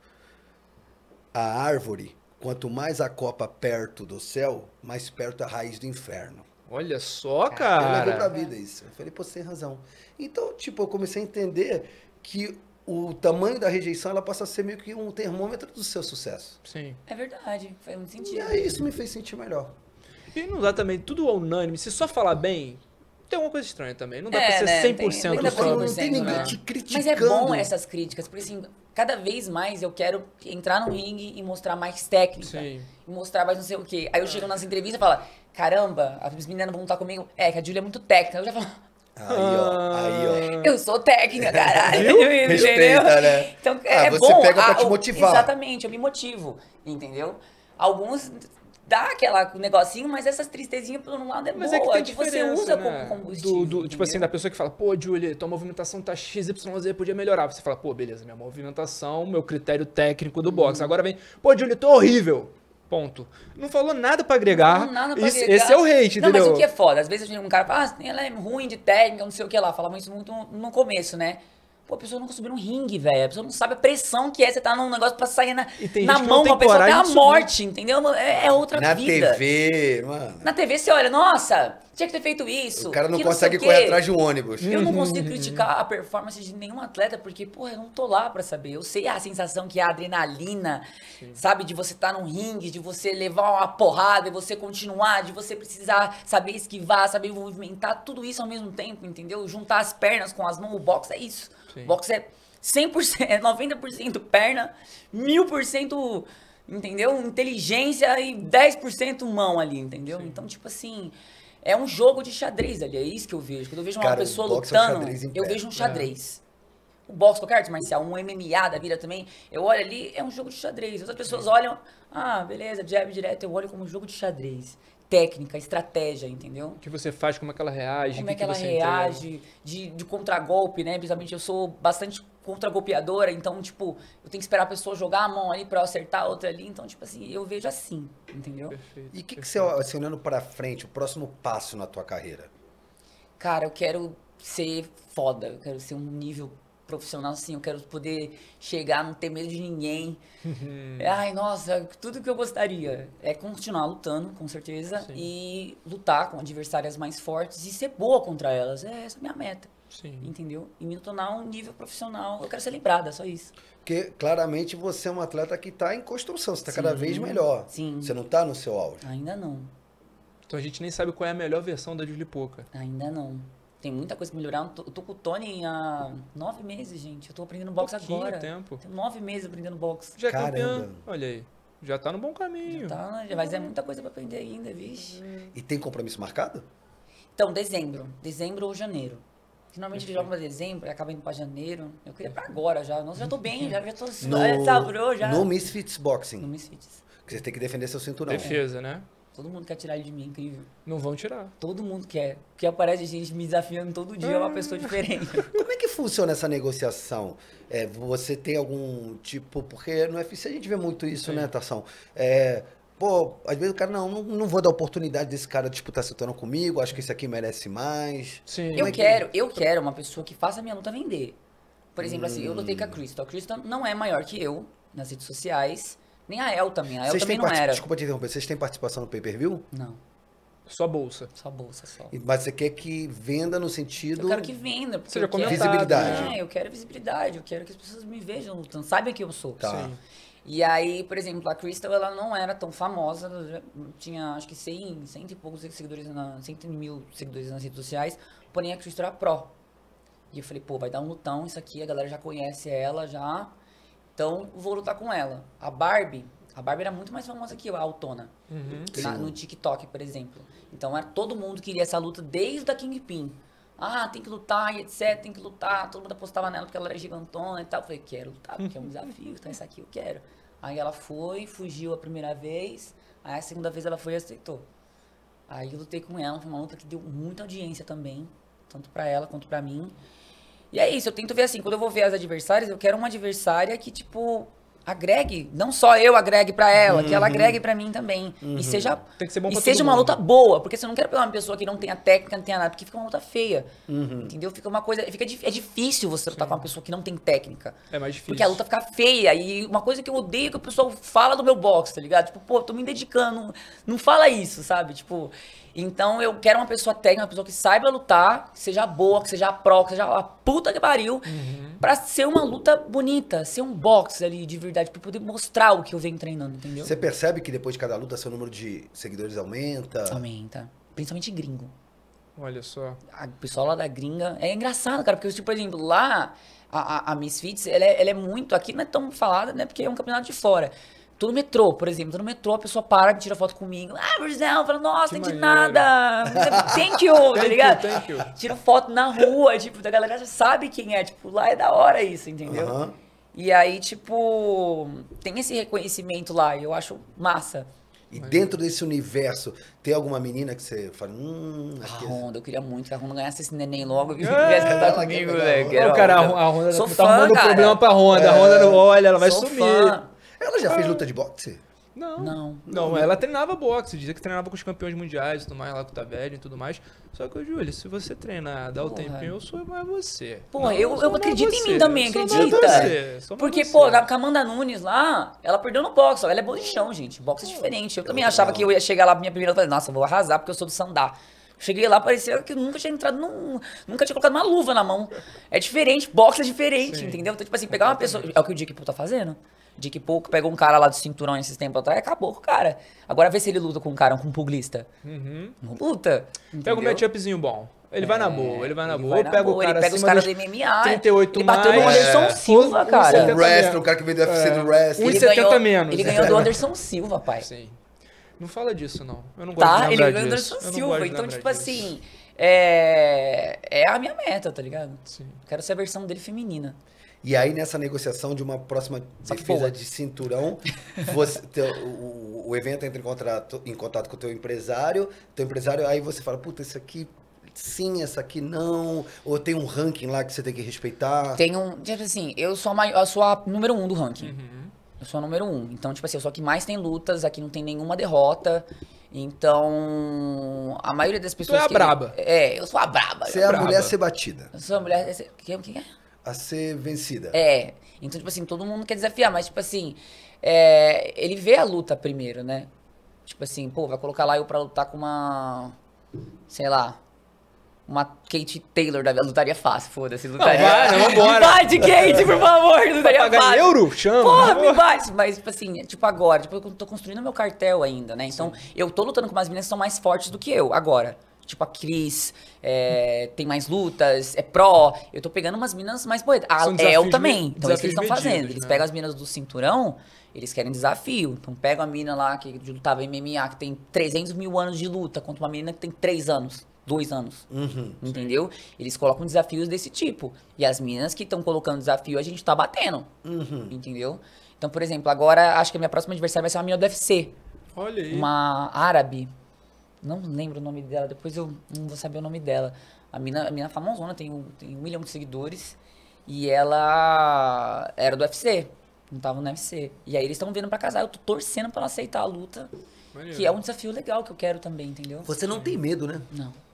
a árvore, quanto mais a copa perto do céu, mais perto a raiz do inferno. Olha só, Eu levei pra cara. vida isso. Eu falei, pô, você tem razão. Então, tipo, eu comecei a entender que o tamanho da rejeição, ela passa a ser meio que um termômetro do seu sucesso. Sim. É verdade, faz muito E sentido. aí isso me fez sentir melhor. E não dá também tudo unânime. Se só falar bem, tem uma coisa estranha também. Não dá É, pra ser né? cem por cento Tem- tem só. cem por Não tem cento, ninguém né? te Mas criticando. é bom essas críticas, porque assim, cada vez mais eu quero entrar no ringue e mostrar mais técnica. Sim. E mostrar mais não sei o quê. Aí eu chego nas entrevistas e falo, caramba, as meninas vão estar comigo. É, que a Júlia é muito técnica. Eu já falo, Aí, ó, aí, ó. eu sou técnica, caralho. Viu? Entendeu? Respeita, né? Então, Ah, é você bom. pega pra ah, te eu- motivar. Exatamente, eu me motivo, entendeu? Alguns dá aquela negocinho, mas essas tristezinhas por um lado é Mas boa, é que tem que você diferença, usa né? como combustível. Do, do- tipo assim, entendeu? da pessoa que fala, pô, Julie, tua movimentação tá X Y Z, podia melhorar. Você fala, pô, beleza, minha movimentação, meu critério técnico do boxe. Uhum. Agora vem, pô, Julie, tô horrível. Ponto. Não falou nada pra agregar. Não, nada pra Isso- agregar. Esse é o hate, Não, entendeu? mas o que é foda? Às vezes um cara fala, ah, ela é ruim de técnica, não sei o que lá. Falava isso muito no começo, né? Pô, a pessoa nunca subiu no ringue, velho. A pessoa não sabe a pressão que é você tá num negócio pra sair na, E tem na gente que não mão tem com a pessoa até coragem a de subir. morte, entendeu? É, é outra Na vida. T V, mano. Na T V você olha, nossa, tinha que ter feito isso. O cara não que consegue sei o correr quê. atrás de um ônibus. Eu não consigo criticar a performance de nenhum atleta, porque, porra, eu não tô lá pra saber. Eu sei a sensação que é a adrenalina, sabe? De você estar num ringue, de você levar uma porrada, de você continuar, de você precisar saber esquivar, saber movimentar, tudo isso ao mesmo tempo, entendeu? Juntar as pernas com as mãos, o boxe é isso. Sim. O boxe é cem por cento, é noventa por cento perna, mil por cento, entendeu? Inteligência e dez por cento mão ali, entendeu? Então, tipo assim... É um jogo de xadrez ali, é isso que eu vejo. Quando eu vejo uma Cara, o pessoa boxe é um lutando, xadrez em eu pé. vejo um xadrez. O boxe, qualquer arte marcial, um M M A da vida também, eu olho ali, é um jogo de xadrez. Outras pessoas olham, ah, beleza, jab direto, eu olho como um jogo de xadrez. Técnica, estratégia, entendeu? O que você faz, como é que ela reage, Como o é que, que ela que você entrega. reage, de, de contragolpe, né? Principalmente eu sou bastante contragolpeadora, então, tipo, eu tenho que esperar a pessoa jogar a mão ali pra eu acertar a outra ali. Então, tipo assim, eu vejo assim, entendeu? Perfeito. E o que, que você, assim, olhando pra frente, o próximo passo na tua carreira? Cara, eu quero ser foda, eu quero ser um nível profissional assim, eu quero poder chegar, não ter medo de ninguém. Ai, nossa, tudo que eu gostaria é continuar lutando, com certeza, Sim. e lutar com adversárias mais fortes e ser boa contra elas. É essa a minha meta, Sim. entendeu? E me tornar um nível profissional. Eu quero ser lembrada, só isso. Porque claramente você é um atleta que tá em construção, você tá Sim. cada vez melhor. Sim. Você não tá no seu auge. Ainda não, Então a gente nem sabe qual é a melhor versão da Julie Poca. ainda não. Tem muita coisa pra melhorar. Eu tô, eu tô com o Tony há nove meses, gente. Eu tô aprendendo boxe Pouquinho agora. tempo. Tenho nove meses aprendendo boxe. Já é Caramba. campeã. Olha aí. Já tá no bom caminho. Tá, mas é muita coisa pra aprender ainda, vixe. E tem compromisso marcado? Então, dezembro. Dezembro ou janeiro. Finalmente ele joga pra dezembro e acaba indo pra janeiro. Eu queria pra agora já. Nossa, já tô bem, já, já tô No, sabrou já. no Misfits Boxing. No Misfits. Que você tem que defender seu cinturão. Defesa, né? Todo mundo quer tirar ele de mim, incrível. Não vão tirar. Todo mundo quer. Porque aparece gente me desafiando todo dia, é uma pessoa diferente. Como é que funciona essa negociação? É, você tem algum tipo... Porque no U F C a gente vê muito isso, Sim. né, Tarsão? É, pô, às vezes o cara, não, não, não vou dar oportunidade desse cara disputar cinturão comigo, acho que esse aqui merece mais. Sim. Eu Como é que- quero, eu quero uma pessoa que faça a minha luta vender. Por exemplo, assim, eu lutei com a Crystal. A Crystal não é maior que eu nas redes sociais, nem a El também. A El Vocês também têm não parti- era. Desculpa te interromper, vocês têm participação no pay-per-view? Não, Só bolsa. só bolsa, só. Mas você quer que venda no sentido... Eu quero que venda, porque Seja eu quero... visibilidade. É, eu quero visibilidade, eu quero que as pessoas me vejam lutando, saibam quem eu sou. Tá. Sim. E aí, por exemplo, a Crystal, ela não era tão famosa, ela já tinha acho que cem, cento e poucos seguidores, na, cem mil seguidores nas redes sociais, porém a Crystal era pró. E eu falei, pô, vai dar um lutão isso aqui, a galera já conhece ela, já, então vou lutar com ela. A Barbie, a Barbie era muito mais famosa que eu, a Autona, Uhum. na- no TikTok, por exemplo. Então era, todo mundo queria essa luta desde a Kingpin. Ah, tem que lutar e etcétera, tem que lutar. Todo mundo apostava nela porque ela era gigantona e tal. Eu falei, quero lutar, porque é um desafio, então isso aqui eu quero. Aí ela foi, fugiu a primeira vez, aí a segunda vez ela foi e aceitou. Aí eu lutei com ela, foi uma luta que deu muita audiência também, tanto pra ela quanto pra mim. E é isso, eu tento ver assim, quando eu vou ver as adversárias, eu quero uma adversária que, tipo, agregue, não só eu agregue pra ela, que ela agregue pra mim também. E seja, Tem que ser bom e pra seja todo uma mundo. luta boa, porque você não quer pegar uma pessoa que não tenha técnica, não tenha nada, porque fica uma luta feia. Entendeu? Fica uma coisa, fica dif- é difícil você lutar com uma pessoa que não tem técnica. É mais difícil. Porque a luta fica feia. E uma coisa que eu odeio é que o pessoal fala do meu boxe, tá ligado? Tipo, pô, tô me dedicando. Não, não fala isso, sabe? Tipo, então eu quero uma pessoa técnica, uma pessoa que saiba lutar, que seja boa, que seja pró, que seja a puta que pariu, pra ser uma luta bonita, ser um boxe ali de verdade, pra poder mostrar o que eu venho treinando, entendeu? Você percebe que depois de cada luta seu número de seguidores aumenta? Aumenta. Principalmente gringo. Olha só. A pessoal lá da gringa. É engraçado, cara, porque, tipo, por exemplo, lá, a, a, a Misfits, ela é, ela é muito. Aqui não é tão falada, né? Porque é um campeonato de fora. Tô no metrô, por exemplo. Tô no metrô, a pessoa para, me tira foto comigo. Ah, Brisel, fala, nossa, Que tem de maneiro. nada. Thank you, tá Thank you, ligado? thank you. Tira foto na rua, tipo, da galera já sabe quem é. Tipo, lá é da hora isso, entendeu? Aham. E aí, tipo, tem esse reconhecimento lá, e eu acho massa. E dentro desse universo, tem alguma menina que você fala, hum, A aqui... Honda, eu queria muito que a Honda ganhasse esse neném logo e É, viesse lutar ela comigo, que velho. legal. Quero Não, cara, a, Honda. a Honda Sou tá fã, arrumando cara. problema pra Honda. A Honda não olha, ela vai Sou sumir. fã. Ela já fez luta de boxe? Não. Não. Não, ela treinava boxe, dizia que treinava com os campeões mundiais e tudo mais, lá com o Tavelli e tudo mais. Só que, Júlio, se você treinar, dar o Porra. tempinho, eu sou mais você. Porra, Não, eu, sou eu mais acredito em você. mim também, Sou mais acredita? você, sou mais Porque, você. pô, a Amanda Nunes lá, ela perdeu no boxe, ó, ela é boa de chão, gente. Boxe é diferente. Eu também achava que eu ia chegar lá pra minha primeira e falei, nossa, eu vou arrasar porque eu sou do Sandá. Cheguei lá, parecia que eu nunca tinha entrado num. Nunca tinha colocado uma luva na mão. É diferente, boxe é diferente, Sim. entendeu? Então, tipo assim, pegar uma pessoa. É o que o Jake Paul tá fazendo. Jake Paul pegou um cara lá do cinturão esses tempos atrás e acabou com o cara. Agora vê se ele luta com um cara, com um puglista. Uhum. Não luta. Pega um entendeu? matchupzinho bom. Ele vai na boa, ele vai na Ele boa. vai Eu na pego boa, o cara ele pega os acima caras dos do M M A. trinta e oito Ele bateu no mais. Anderson É. Silva, Um- cara. um O setenta wrestler, o cara que veio do U F C do wrestling. Um Ele e setenta ganhou, menos. ele né? ganhou do Anderson Silva, pai. Sim. Não fala disso, não. Eu não gosto Tá? de Ele lembrar ganhou do disso. Anderson Eu não Silva. gosto de Então, lembrar tipo disso. assim, é... é a minha meta, tá ligado? Sim. Quero ser a versão dele feminina. E aí, nessa negociação de uma próxima Só que defesa boa. de cinturão, você, teu- o, o evento entra em contato, em contato com o teu empresário, teu empresário, aí você fala, puta, esse aqui sim, essa aqui não, ou tem um ranking lá que você tem que respeitar. Tem um... Tipo assim, eu sou a, mai- eu sou a número um do ranking. Uhum. Eu sou a número um. Então, tipo assim, eu sou a que mais tem lutas, aqui não tem nenhuma derrota. Então, a maioria das pessoas é a que... braba. É, eu sou a braba. Você é a braba. mulher a ser batida, Eu sou a mulher... esse- Quem, quem é? a ser vencida. É. Então, tipo assim, todo mundo quer desafiar, mas, tipo assim, é, ele vê a luta primeiro, né? Tipo assim, pô, vai colocar lá eu pra lutar com uma. Sei lá. Uma Kate Taylor da lutaria fácil, foda-se, lutaria. vai, não, vambora. Me bate, Kate, por favor, lutaria Pagar em fácil. euro? Chama. Porra, me bate. Mas, tipo assim, é tipo agora, tipo, eu tô construindo meu cartel ainda, né? Então, eu tô lutando com umas meninas que são mais fortes do que eu, agora. Tipo, a Cris, é, tem mais lutas, é pró. Eu tô pegando umas minas mais boas. A São El desafios também. me- Então, é isso que eles estão desafios fazendo. medidos, Eles né? pegam as minas do cinturão, eles querem desafio. Então, pega a mina lá que lutava M M A, que tem trezentos mil anos de luta, contra uma menina que tem três anos, dois anos. Uhum. Entendeu? Eles colocam desafios desse tipo. E as minas que estão colocando desafio, a gente tá batendo. Uhum. Entendeu? Então, por exemplo, agora acho que a minha próxima adversária vai ser uma mina do U F C. Olha aí. Uma árabe. Não lembro o nome dela, depois eu não vou saber o nome dela. A mina, a mina famosona, tem um, tem um milhão de seguidores. E ela era do U F C. Não tava no U F C. E aí eles estão vindo pra casar. Eu tô torcendo pra ela aceitar a luta. Maneiro. Que é um desafio legal que eu quero também, entendeu? Você não tem medo, né? Não.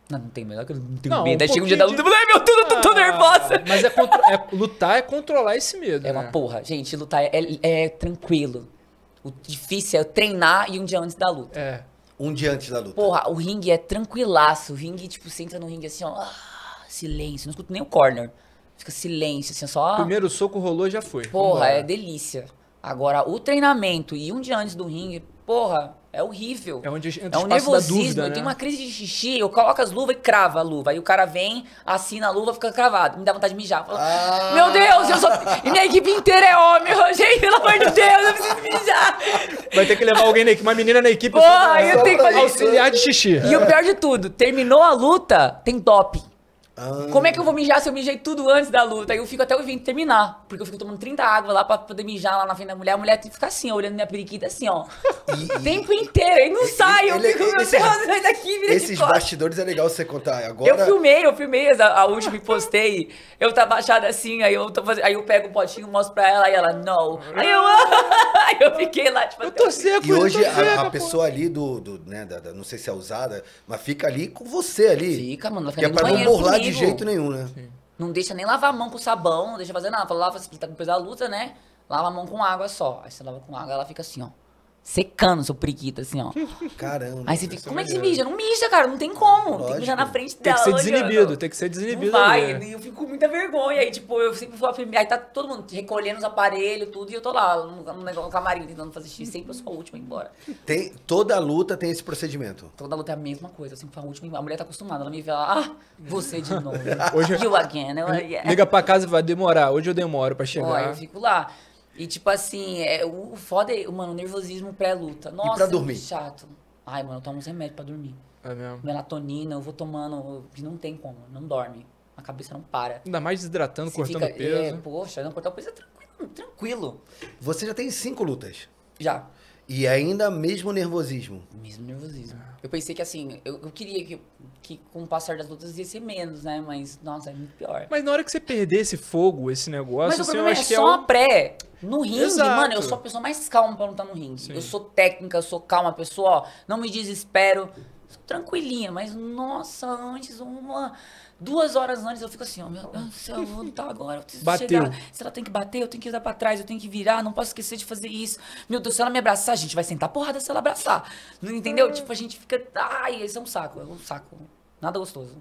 Não, não tenho melhor que eu não tenho Não, medo. um Aí chega um dia da luta, pouquinho ai meu Deus, eu tô, tô Ah, nervosa. Mas é, contro- é- lutar é controlar esse medo, É né? uma porra, gente, lutar é, é- é tranquilo. O difícil é treinar e um dia antes da luta. É. Um dia antes da luta. Porra, o ringue é tranquilaço. O ringue, tipo, você entra no ringue assim, ó, ah, silêncio. Não escuto nem o corner. Fica silêncio, assim, só... Primeiro soco rolou, já foi. Porra, Vambora. é delícia. Agora, o treinamento e um dia antes do ringue, porra, é horrível. É onde entra É o um espaço da nervosismo. dúvida, Eu né? tenho uma crise de xixi, eu coloco as luvas e crava a luva. Aí o cara vem, assina a luva, fica cravado. Me dá vontade de mijar. Fala, Ah. meu Deus, eu sou... E minha equipe inteira é homem. Gente, pelo amor de Deus, eu preciso mijar. Vai ter que levar alguém na equipe, uma menina na equipe. Porra, só pra- eu tenho que fazer isso. auxiliar de xixi. E o pior de tudo, terminou a luta, tem doping. Ah. Como é que eu vou mijar se eu mijei tudo antes da luta? Aí eu fico até o evento terminar. Porque eu fico tomando trinta água lá pra poder mijar lá na frente da mulher. A mulher tem que ficar assim, ó, olhando minha periquita assim, ó. E- O tempo inteiro. Aí não sai. Eu ele- fico, meu esse- Deus, sai daqui, vira de Esses costas. bastidores é legal você contar. Agora, Eu filmei, eu filmei a, a última e postei. Eu tava baixada assim, aí eu, tô fazendo, aí eu pego o potinho, mostro pra ela, aí ela, não. Aí eu, aí eu fiquei lá, tipo, Eu até tô o- seco, E eu hoje tô seca, a, a pô. pessoa ali do, do né, da, da- não sei se é usada, mas fica ali com você ali. Fica, mano, vai Que ficar é no pra não banheiro burlar de comigo. jeito nenhum, né? Não deixa nem lavar a mão com sabão, não deixa fazer nada. Fala, lava, você tá com peso da luta, né? Lava a mão com água só. Aí você lava com água, ela fica assim, ó. Secando seu periquito, assim, ó. Caramba. Aí você fica, Isso é como é que você maneiro. mija? Não mija, cara, não tem como. Tem que Lógico. mijar na frente Tem dela. que ser olhando. desinibido, tem que ser Não desinibido. vai, ali. e eu fico com muita vergonha. Aí, tipo, eu sempre falo primeiro. Aí tá todo mundo recolhendo os aparelhos, tudo, e eu tô lá no, no, negócio- no camarim tentando fazer xixi. Sempre eu sou a última a ir embora. Tem, toda luta tem esse procedimento. Toda luta é a mesma coisa, eu sempre falo a última a ir embora. A mulher tá acostumada, ela me vê lá, ah, você de novo. Hoje- You again. Eu, yeah. Liga pra casa e vai demorar. Hoje eu demoro pra Ó, chegar. eu fico lá. E tipo assim, é, o o foda é, mano, o nervosismo pré-luta. Nossa, pra é muito dormir? chato. Ai, mano, eu tomo uns remédios pra dormir. É mesmo. Melatonina, eu vou tomando, e não tem como, não dorme. A cabeça não para. Ainda mais desidratando, Você cortando fica, peso. É, poxa, não cortar o peso é tranquilo, tranquilo. Você já tem cinco lutas. Já. E ainda mesmo nervosismo. Mesmo nervosismo. Eu pensei que assim, eu, eu queria que, que com o passar das lutas ia ser menos, né? Mas, nossa, é muito pior. Mas na hora que você perder esse fogo, esse negócio, Mas o assim, eu problema é acho que é só o... a pré. No ringue, Exato. mano, eu sou a pessoa mais calma pra lutar no ringue. Eu sou técnica, eu sou calma, pessoa, ó, não me desespero. Sou tranquilinha, mas nossa, antes, uma. Duas horas antes eu fico assim, ó, meu Deus do céu, eu vou lutar agora. Eu preciso Bateu. chegar. Se ela tem que bater, eu tenho que ir pra trás, eu tenho que virar, não posso esquecer de fazer isso. Meu Deus, se ela me abraçar, a gente vai sentar porrada se ela abraçar. Não entendeu? Tipo, a gente fica. Ai, esse é um saco, é um saco. Nada gostoso.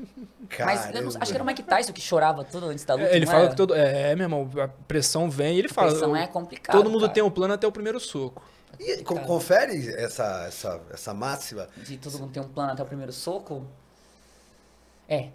Mas eu não- acho que era o Mike Tyson que chorava tudo antes da luta. É, ele não fala era? que todo... É, meu irmão, a pressão vem e ele A fala... pressão eu- é complicado. Todo mundo cara. tem um plano até o primeiro soco. E co- confere essa, essa, essa máxima. De todo mundo ter um plano até o primeiro soco? É.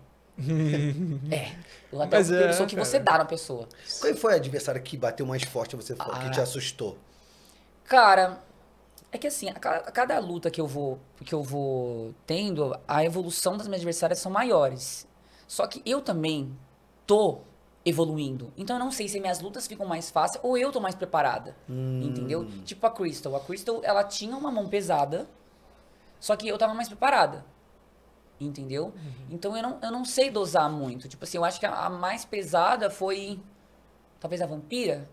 é. O até Mas o primeiro é, soco que cara. você dá na pessoa. Qual foi a adversária que bateu mais forte você falou, que Ah. te assustou? Cara, é que assim, a ca- a cada luta que eu vou que eu vou tendo, a evolução das minhas adversárias são maiores. Só que eu também tô evoluindo. Então eu não sei se minhas lutas ficam mais fáceis ou eu tô mais preparada. Entendeu? Tipo a Crystal. A Crystal, ela tinha uma mão pesada, só que eu tava mais preparada. Entendeu? Então eu não, eu não sei dosar muito. Tipo assim, eu acho que a, a mais pesada foi. Talvez a Vampira.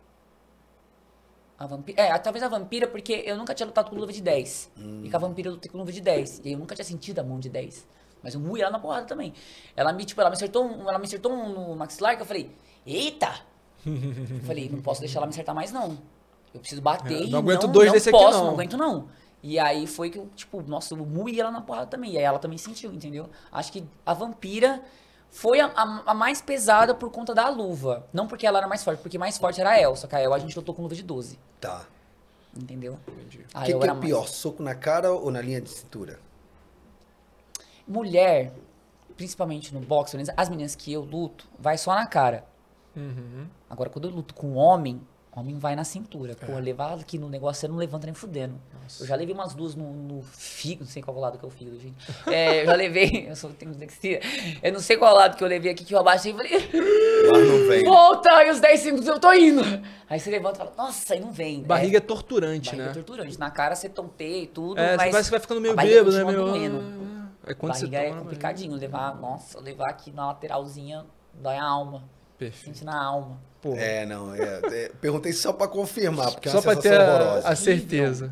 A Vampira. É, talvez a Vampira, porque eu nunca tinha lutado com luva de dez. E com a Vampira eu lutei com luva de dez. E eu nunca tinha sentido a mão de dez. Mas eu moí ela na porrada também. Ela me, tipo, ela me acertou, um, ela me acertou um no maxilar que eu falei, eita! Eu falei, não posso deixar ela me acertar mais, não. Eu preciso bater É, e não aguento não, dois não desse aqui, posso, não. não aguento não. E aí foi que eu, tipo, nossa, eu moí ela na porrada também. E aí ela também sentiu, entendeu? Acho que a Vampira foi a, a- a mais pesada por conta da luva. Não porque ela era mais forte, porque mais forte era a El. Só que a El a gente lutou com luva de doze. Tá. Entendeu? Entendi. O A que, El que é era mais- pior, soco na cara ou na linha de cintura? Mulher, principalmente no boxe, as meninas que eu luto, vai só na cara. Uhum. Agora, quando eu luto com homem, homem vai na cintura. É. Pô, levar aqui no negócio, você não levanta nem fudendo. Eu já levei umas duas no, no fígado, não sei qual lado que é o fígado, gente. É, eu já levei, eu sou, tenho dislexia, eu não sei qual lado que eu levei aqui, que eu abaixei e falei, Lá não vem. volta, e os dez segundos eu tô indo. Aí você levanta e fala, nossa, aí não vem. Barriga é, é, torturante, barriga né? torturante. Na cara você tonteia e tudo, É, mas você parece que vai ficando meio a barriga bêbado, né? continua Meio... doendo. Aí quando você Barriga toma é na complicadinho, levar, nossa, levar aqui na lateralzinha, dói a alma, Perfeito. sente na alma. Pô, É, não, é, é, perguntei só pra confirmar, porque é só uma pra sensação ter a, horrorosa. a certeza.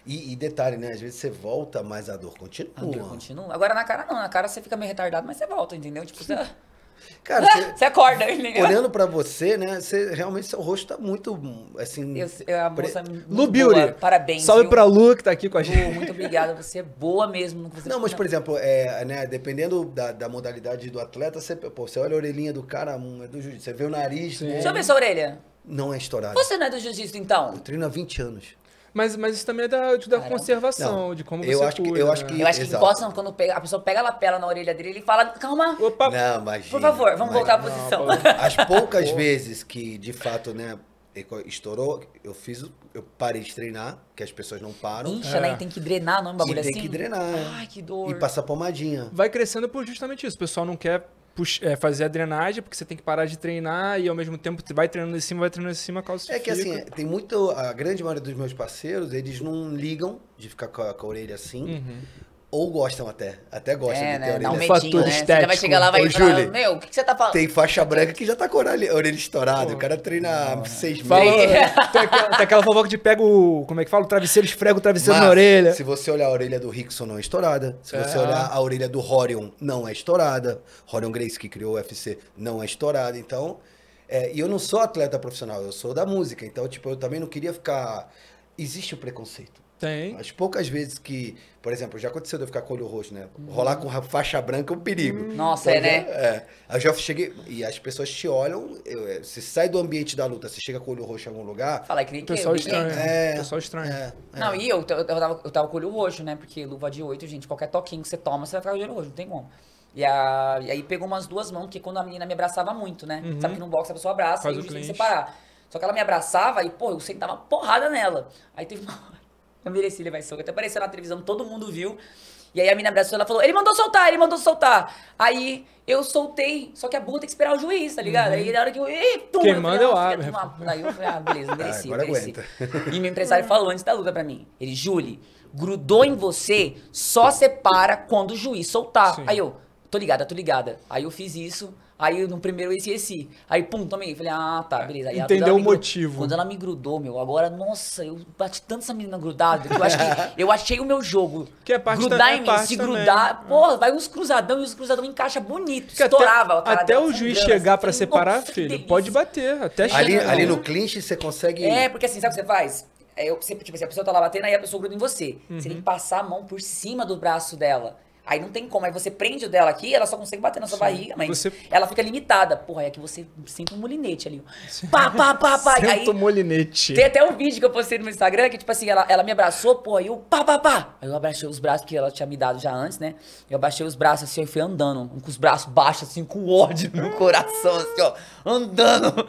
E, e detalhe, né? Às vezes você volta, mas a dor continua. A dor continua. Agora na cara não, na cara você fica meio retardado, mas você volta, entendeu? Tipo, você, Cara, você, você acorda, entendeu? olhando pra você, né? Você, realmente seu rosto tá muito, assim... Eu, eu, a moça é muito Lu boa. Beauty. Parabéns, Salve viu? pra Lu, que tá aqui com a Lu, gente. muito obrigada, você é boa mesmo. no que você- Não, mas por exemplo, é, né, dependendo da, da modalidade do atleta, você, pô, você olha a orelhinha do cara, hum, é do jiu-jitsu, você vê o nariz, né, Deixa eu ver sua orelha. não é estourado. Você não é do jiu-jitsu, então? Eu treino há vinte anos. Mas, mas isso também é da, da Caramba. conservação, Não, de como eu você acho que- cuida, eu acho né? que- Eu acho que Exato. encosta quando pega, a pessoa pega a lapela na orelha dele e ele fala, calma, Opa, Não, imagina. por favor, vamos voltar à imagina. posição. As poucas vezes que, de fato, né, estourou, eu fiz, eu parei de treinar, que as pessoas não param. Incha, É. né? E tem que drenar, não é um bagulho E tem assim? que drenar. Ai, que dor. E passar pomadinha. vai crescendo por justamente isso. O pessoal não quer pux- é, fazer a drenagem, porque você tem que parar de treinar e ao mesmo tempo você vai treinando em cima, vai treinando em cima, a calça É que assim, fica. tem muito. A grande maioria dos meus parceiros, eles não ligam de ficar com a, com a orelha assim. Uhum. Ou gostam até. Até gostam É, de ter né? a Dá um orelha. fator medinho, né? Você já vai estético. chegar lá e vai Ô, falar, Júlia, meu, o que, que você tá falando? Tem faixa branca que já tá com a orelha, a orelha estourada. Pô. O cara treina seis Fala, meses. tem, aquela, tem aquela fofoca de pega o. Como é que fala? O travesseiro, esfrega o travesseiro Mas, na orelha. se você olhar a orelha do Rickson, não é estourada. Se você É. olhar a orelha do Horion, não é estourada. Horion Gracie, que criou o U F C, não é estourada. Então, é, e eu não sou atleta profissional, eu sou da música. Então, tipo, eu também não queria ficar... Existe o preconceito. Tem. As poucas vezes que, por exemplo, já aconteceu de eu ficar com o olho roxo, né? Rolar com a faixa branca é um perigo. Nossa, é, já- né? É. Aí eu já cheguei. E as pessoas te olham, eu, é, você sai do ambiente da luta, você chega com o olho roxo em algum lugar. Fala, que nem O que eu, pessoal bem estranha. lento. É, O pessoal estranha. É, é. Não, e eu, eu, eu, tava, eu tava com o olho roxo, né? Porque luva de oito, gente, qualquer toquinho que você toma, você vai ficar com o olho roxo, não tem como. E, a, e aí pegou umas duas mãos, porque quando a menina me abraçava muito, né? Uhum. Sabe que no boxe a pessoa abraça Faz e o o juiz tem que clinch. separar. Só que ela me abraçava e, pô, eu sentava uma porrada nela. Aí teve uma hora, eu mereci levar esse soco, até apareceu na televisão, todo mundo viu. E aí a menina abraçou, ela falou, ele mandou soltar, ele mandou soltar. Aí eu soltei, só que a burra tem que esperar o juiz, tá ligado? Aí na hora que eu... Ih, tum, Quem eu manda, falei, eu "Ah, abro." filha de uma-" Aí eu falei, ah, beleza, mereci, agora mereci. aguenta. E meu empresário falou antes da luta pra mim. Ele, Julie, grudou em você, só separa quando o juiz soltar. Sim. Aí eu, tô ligada, tô ligada. Aí eu fiz isso, aí no primeiro eu esqueci. Aí, pum, tomei. Falei, ah, tá, beleza. Aí, Entendeu quando ela o me grudou- motivo. Quando ela me grudou, meu, agora, nossa, eu bati tanto essa menina grudada que eu acho que eu achei o meu jogo. Que é parte grudar da- é em mim, parte se também. grudar, porra, vai uns cruzadão e os cruzadão encaixa bonito. Que até- estourava a cara Até dela o juiz sangrando, chegar assim, pra falei, separar, nossa, que filho, delícia. pode bater. Até Ali, chegar. ali no clinch você consegue. É, porque assim, sabe o que você faz? É, eu, você, tipo assim, a pessoa tá lá batendo, aí a pessoa gruda em você. Você tem que passar a mão por cima do braço dela. Aí não tem como. Aí você prende o dela aqui, ela só consegue bater na sua barriga, mas Você- ela fica limitada. Porra, aí é que você sente um molinete ali. ó. Pá, pá, pá, pá. E aí, Senta o molinete. tem até um vídeo que eu postei no meu Instagram, que tipo assim, ela, ela me abraçou, porra, e eu pá, pá, pá. Aí eu abaixei os braços, porque ela tinha me dado já antes, né? Eu abaixei os braços assim, e fui andando, com os braços baixos, assim, com ódio no coração, assim, ó, andando.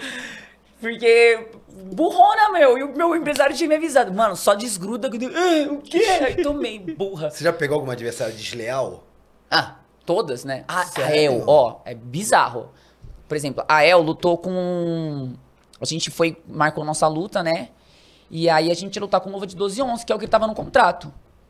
Porque, burrona, meu, e o meu empresário tinha me avisado, mano, só desgruda. Ah, o quê? Aí tomei, burra. Você já pegou alguma adversária desleal? Ah, todas, né? A, a Sério? El, ó, é bizarro. Por exemplo, a El lutou com... A gente foi, marcou nossa luta, né? E aí a gente ia lutar com luva de doze e onze, que é o que tava no contrato.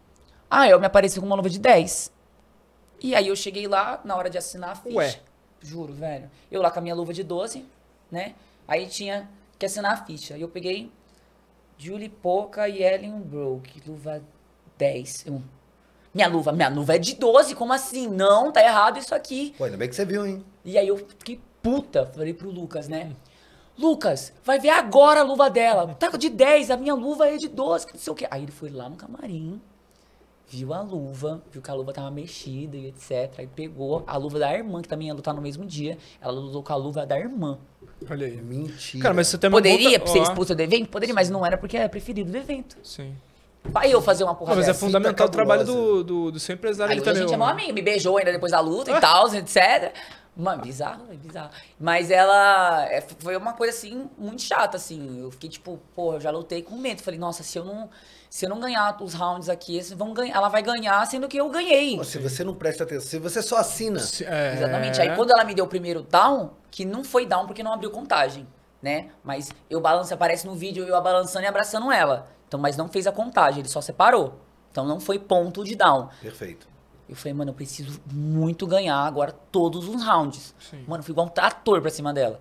A El me apareceu com uma luva de dez. E aí eu cheguei lá, na hora de assinar a ficha. Ué. Juro, velho. Eu lá com a minha luva de doze, né? Aí tinha que assinar a ficha. Aí eu peguei Julie Poca e Ellen Broke, luva dez. Eu, minha luva, minha luva é de doze, como assim? Não, tá errado isso aqui. Pô, ainda bem que você viu, hein? E aí eu fiquei puta, falei pro Lucas, né? Lucas, vai ver agora a luva dela. Tá de dez, a minha luva é de doze, que não sei o quê. Aí ele foi lá no camarim, viu a luva, viu que a luva tava mexida e etcétera. Aí pegou a luva da irmã, que também ia lutar no mesmo dia. Ela lutou com a luva da irmã. Olha aí. Mentira. Cara, mas você tem uma Poderia boa- ser Ó, expulso do evento? Poderia, mas não era porque é preferido do evento. Sim. Vai eu fazer uma Não, porra mas é dessa. fundamental o trabalho cabulosa. do, do, do seu empresário Aí ali hoje a também. gente é ó. mó amigo, me beijou ainda depois da luta e tal, etcétera. Mano, bizarro, é bizarro. Mas ela é, foi uma coisa assim, muito chata, assim. Eu fiquei tipo, porra, eu já lutei com medo. Falei, nossa, se eu não, se eu não ganhar os rounds aqui, eles vão ganhar, ela vai ganhar, sendo que eu ganhei. Pô, se você não presta atenção, se você só assina. Se- é... Exatamente. Aí quando ela me deu o primeiro down, que não foi down porque não abriu contagem, né? Mas eu balanço, aparece no vídeo eu balançando e abraçando ela. Então, mas não fez a contagem, ele só separou. Então não foi ponto de down. Perfeito. Eu falei, mano, eu preciso muito ganhar agora todos os rounds. Sim. Mano, eu fui igual um trator pra cima dela.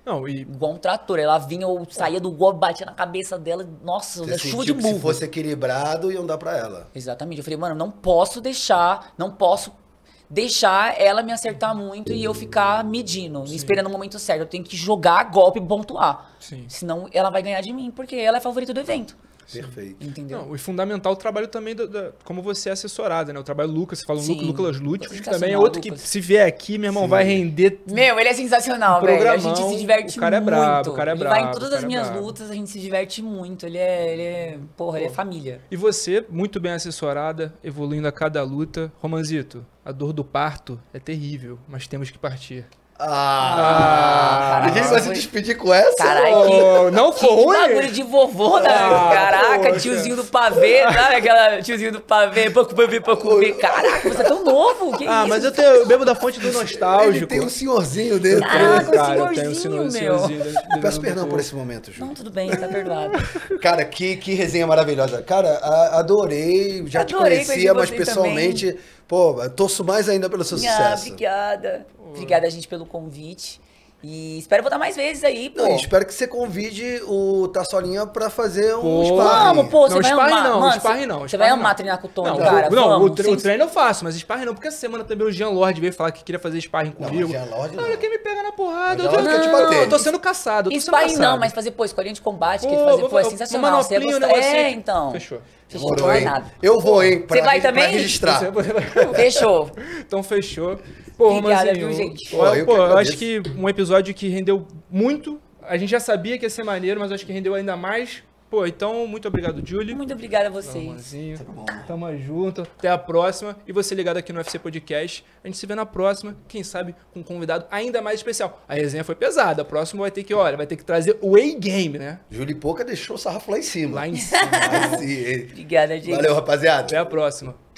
Não, e Igual um trator. Ela vinha, eu saía do gol, batia na cabeça dela. Nossa, Você é chuva sentiu de que se burro. fosse equilibrado, iam dar pra ela. Exatamente. Eu falei, mano, não posso deixar, não posso deixar ela me acertar muito e eu ficar medindo, esperando o momento certo. Eu tenho que jogar golpe e pontuar. Sim. Senão ela vai ganhar de mim, porque ela é a favorita do evento. Perfeito. Entendeu? Não, e fundamental o trabalho também, da, da- como você é assessorada, né? O trabalho do Lucas, você fala um Sim. Lucas, Lucas Lutfi, que Sensacional, também é outro Lucas. que, se vier aqui, meu irmão, Sim. vai render. Meu, ele é sensacional, velho. A gente Programão, se diverte o cara é muito. brabo, o cara é ele vai em brabo, todas o as cara é minhas brabo. lutas, a gente se diverte muito. Ele é, ele é, porra, ele é família. E você, muito bem assessorada, evoluindo a cada luta. Romanzito, a dor do parto é terrível, mas temos que partir. Ah! Ah, Ninguém vai se foi- despedir com essa? Caralho, que- Oh, não Que foi ruim? bagulho de vovô, né? Ah, Caraca, poxa. tiozinho do pavê, sabe? Aquela tiozinho do pavê, pouco pra ver, pra comer. Caraca, você é tão novo, que Ah, isso? mas eu, tenho, eu bebo da fonte do nostálgico. Ele tem um senhorzinho dentro. Caraca, o Cara, eu tenho um senhorzinho, senhor- meu. senhorzinho dentro- Peço dentro perdão do por corpo. esse momento, Ju. Não, tudo bem, tá perdoado. Cara, que, que resenha maravilhosa. Cara, a- adorei. Já te Adorei conhecia, mas conhecer você pessoalmente, pô, torço mais ainda pelo seu Ah, sucesso. obrigada. Obrigada, gente, pelo convite. E espero voltar mais vezes aí, pô. Não, e espero que você convide o Tassolinha pra fazer um Pô, sparring. Vamos, pô, você Não, vai sparring amar. não, Mano, sparring não, Você sparring vai não. amar treinar com o Tony, Não, cara. não, vamos, o, tre- sem- o treino eu faço, mas sparring não, porque essa semana também o Jean Lorde veio falar que queria fazer sparring Não, comigo. mas Jean Lorde não. Olha, quem me pega na porrada. Mas Eu Jean tô, Lorde quer te não, bater. eu tô sendo caçado. Eu tô sendo Sparring caçado. não, mas fazer, pô, escolinha de combate, que ele Pô, fazer, vou- pô, é vou- sensacional. uma Você ia manoplinha, um gostar. negocinho É, aqui. então. Fechou. Fechou, Demorou, hein? combinado. Eu vou, hein? pra Você vai regi- pra também? registrar. Fechou. Então fechou. Pô, Obrigada, Romanzinho, viu, gente? Pô, Pô, eu pô, que eu agradeço. acho que um episódio que rendeu muito. A gente já sabia que ia ser maneiro, mas acho que rendeu ainda mais. Pô, então, muito obrigado, Julie. Muito obrigada a vocês. Romanzinho. bom. Tamo junto. Até a próxima. E você ligado aqui no U F C Podcast. A gente se vê na próxima. Quem sabe com um convidado ainda mais especial. A resenha foi pesada. A próxima vai ter que, olha, vai ter que trazer o A-Game, né? Júlio Pouca deixou o sarrafo lá em cima. Lá em cima. Aí sim, hein? Obrigada, gente. Valeu, rapaziada. Até a próxima.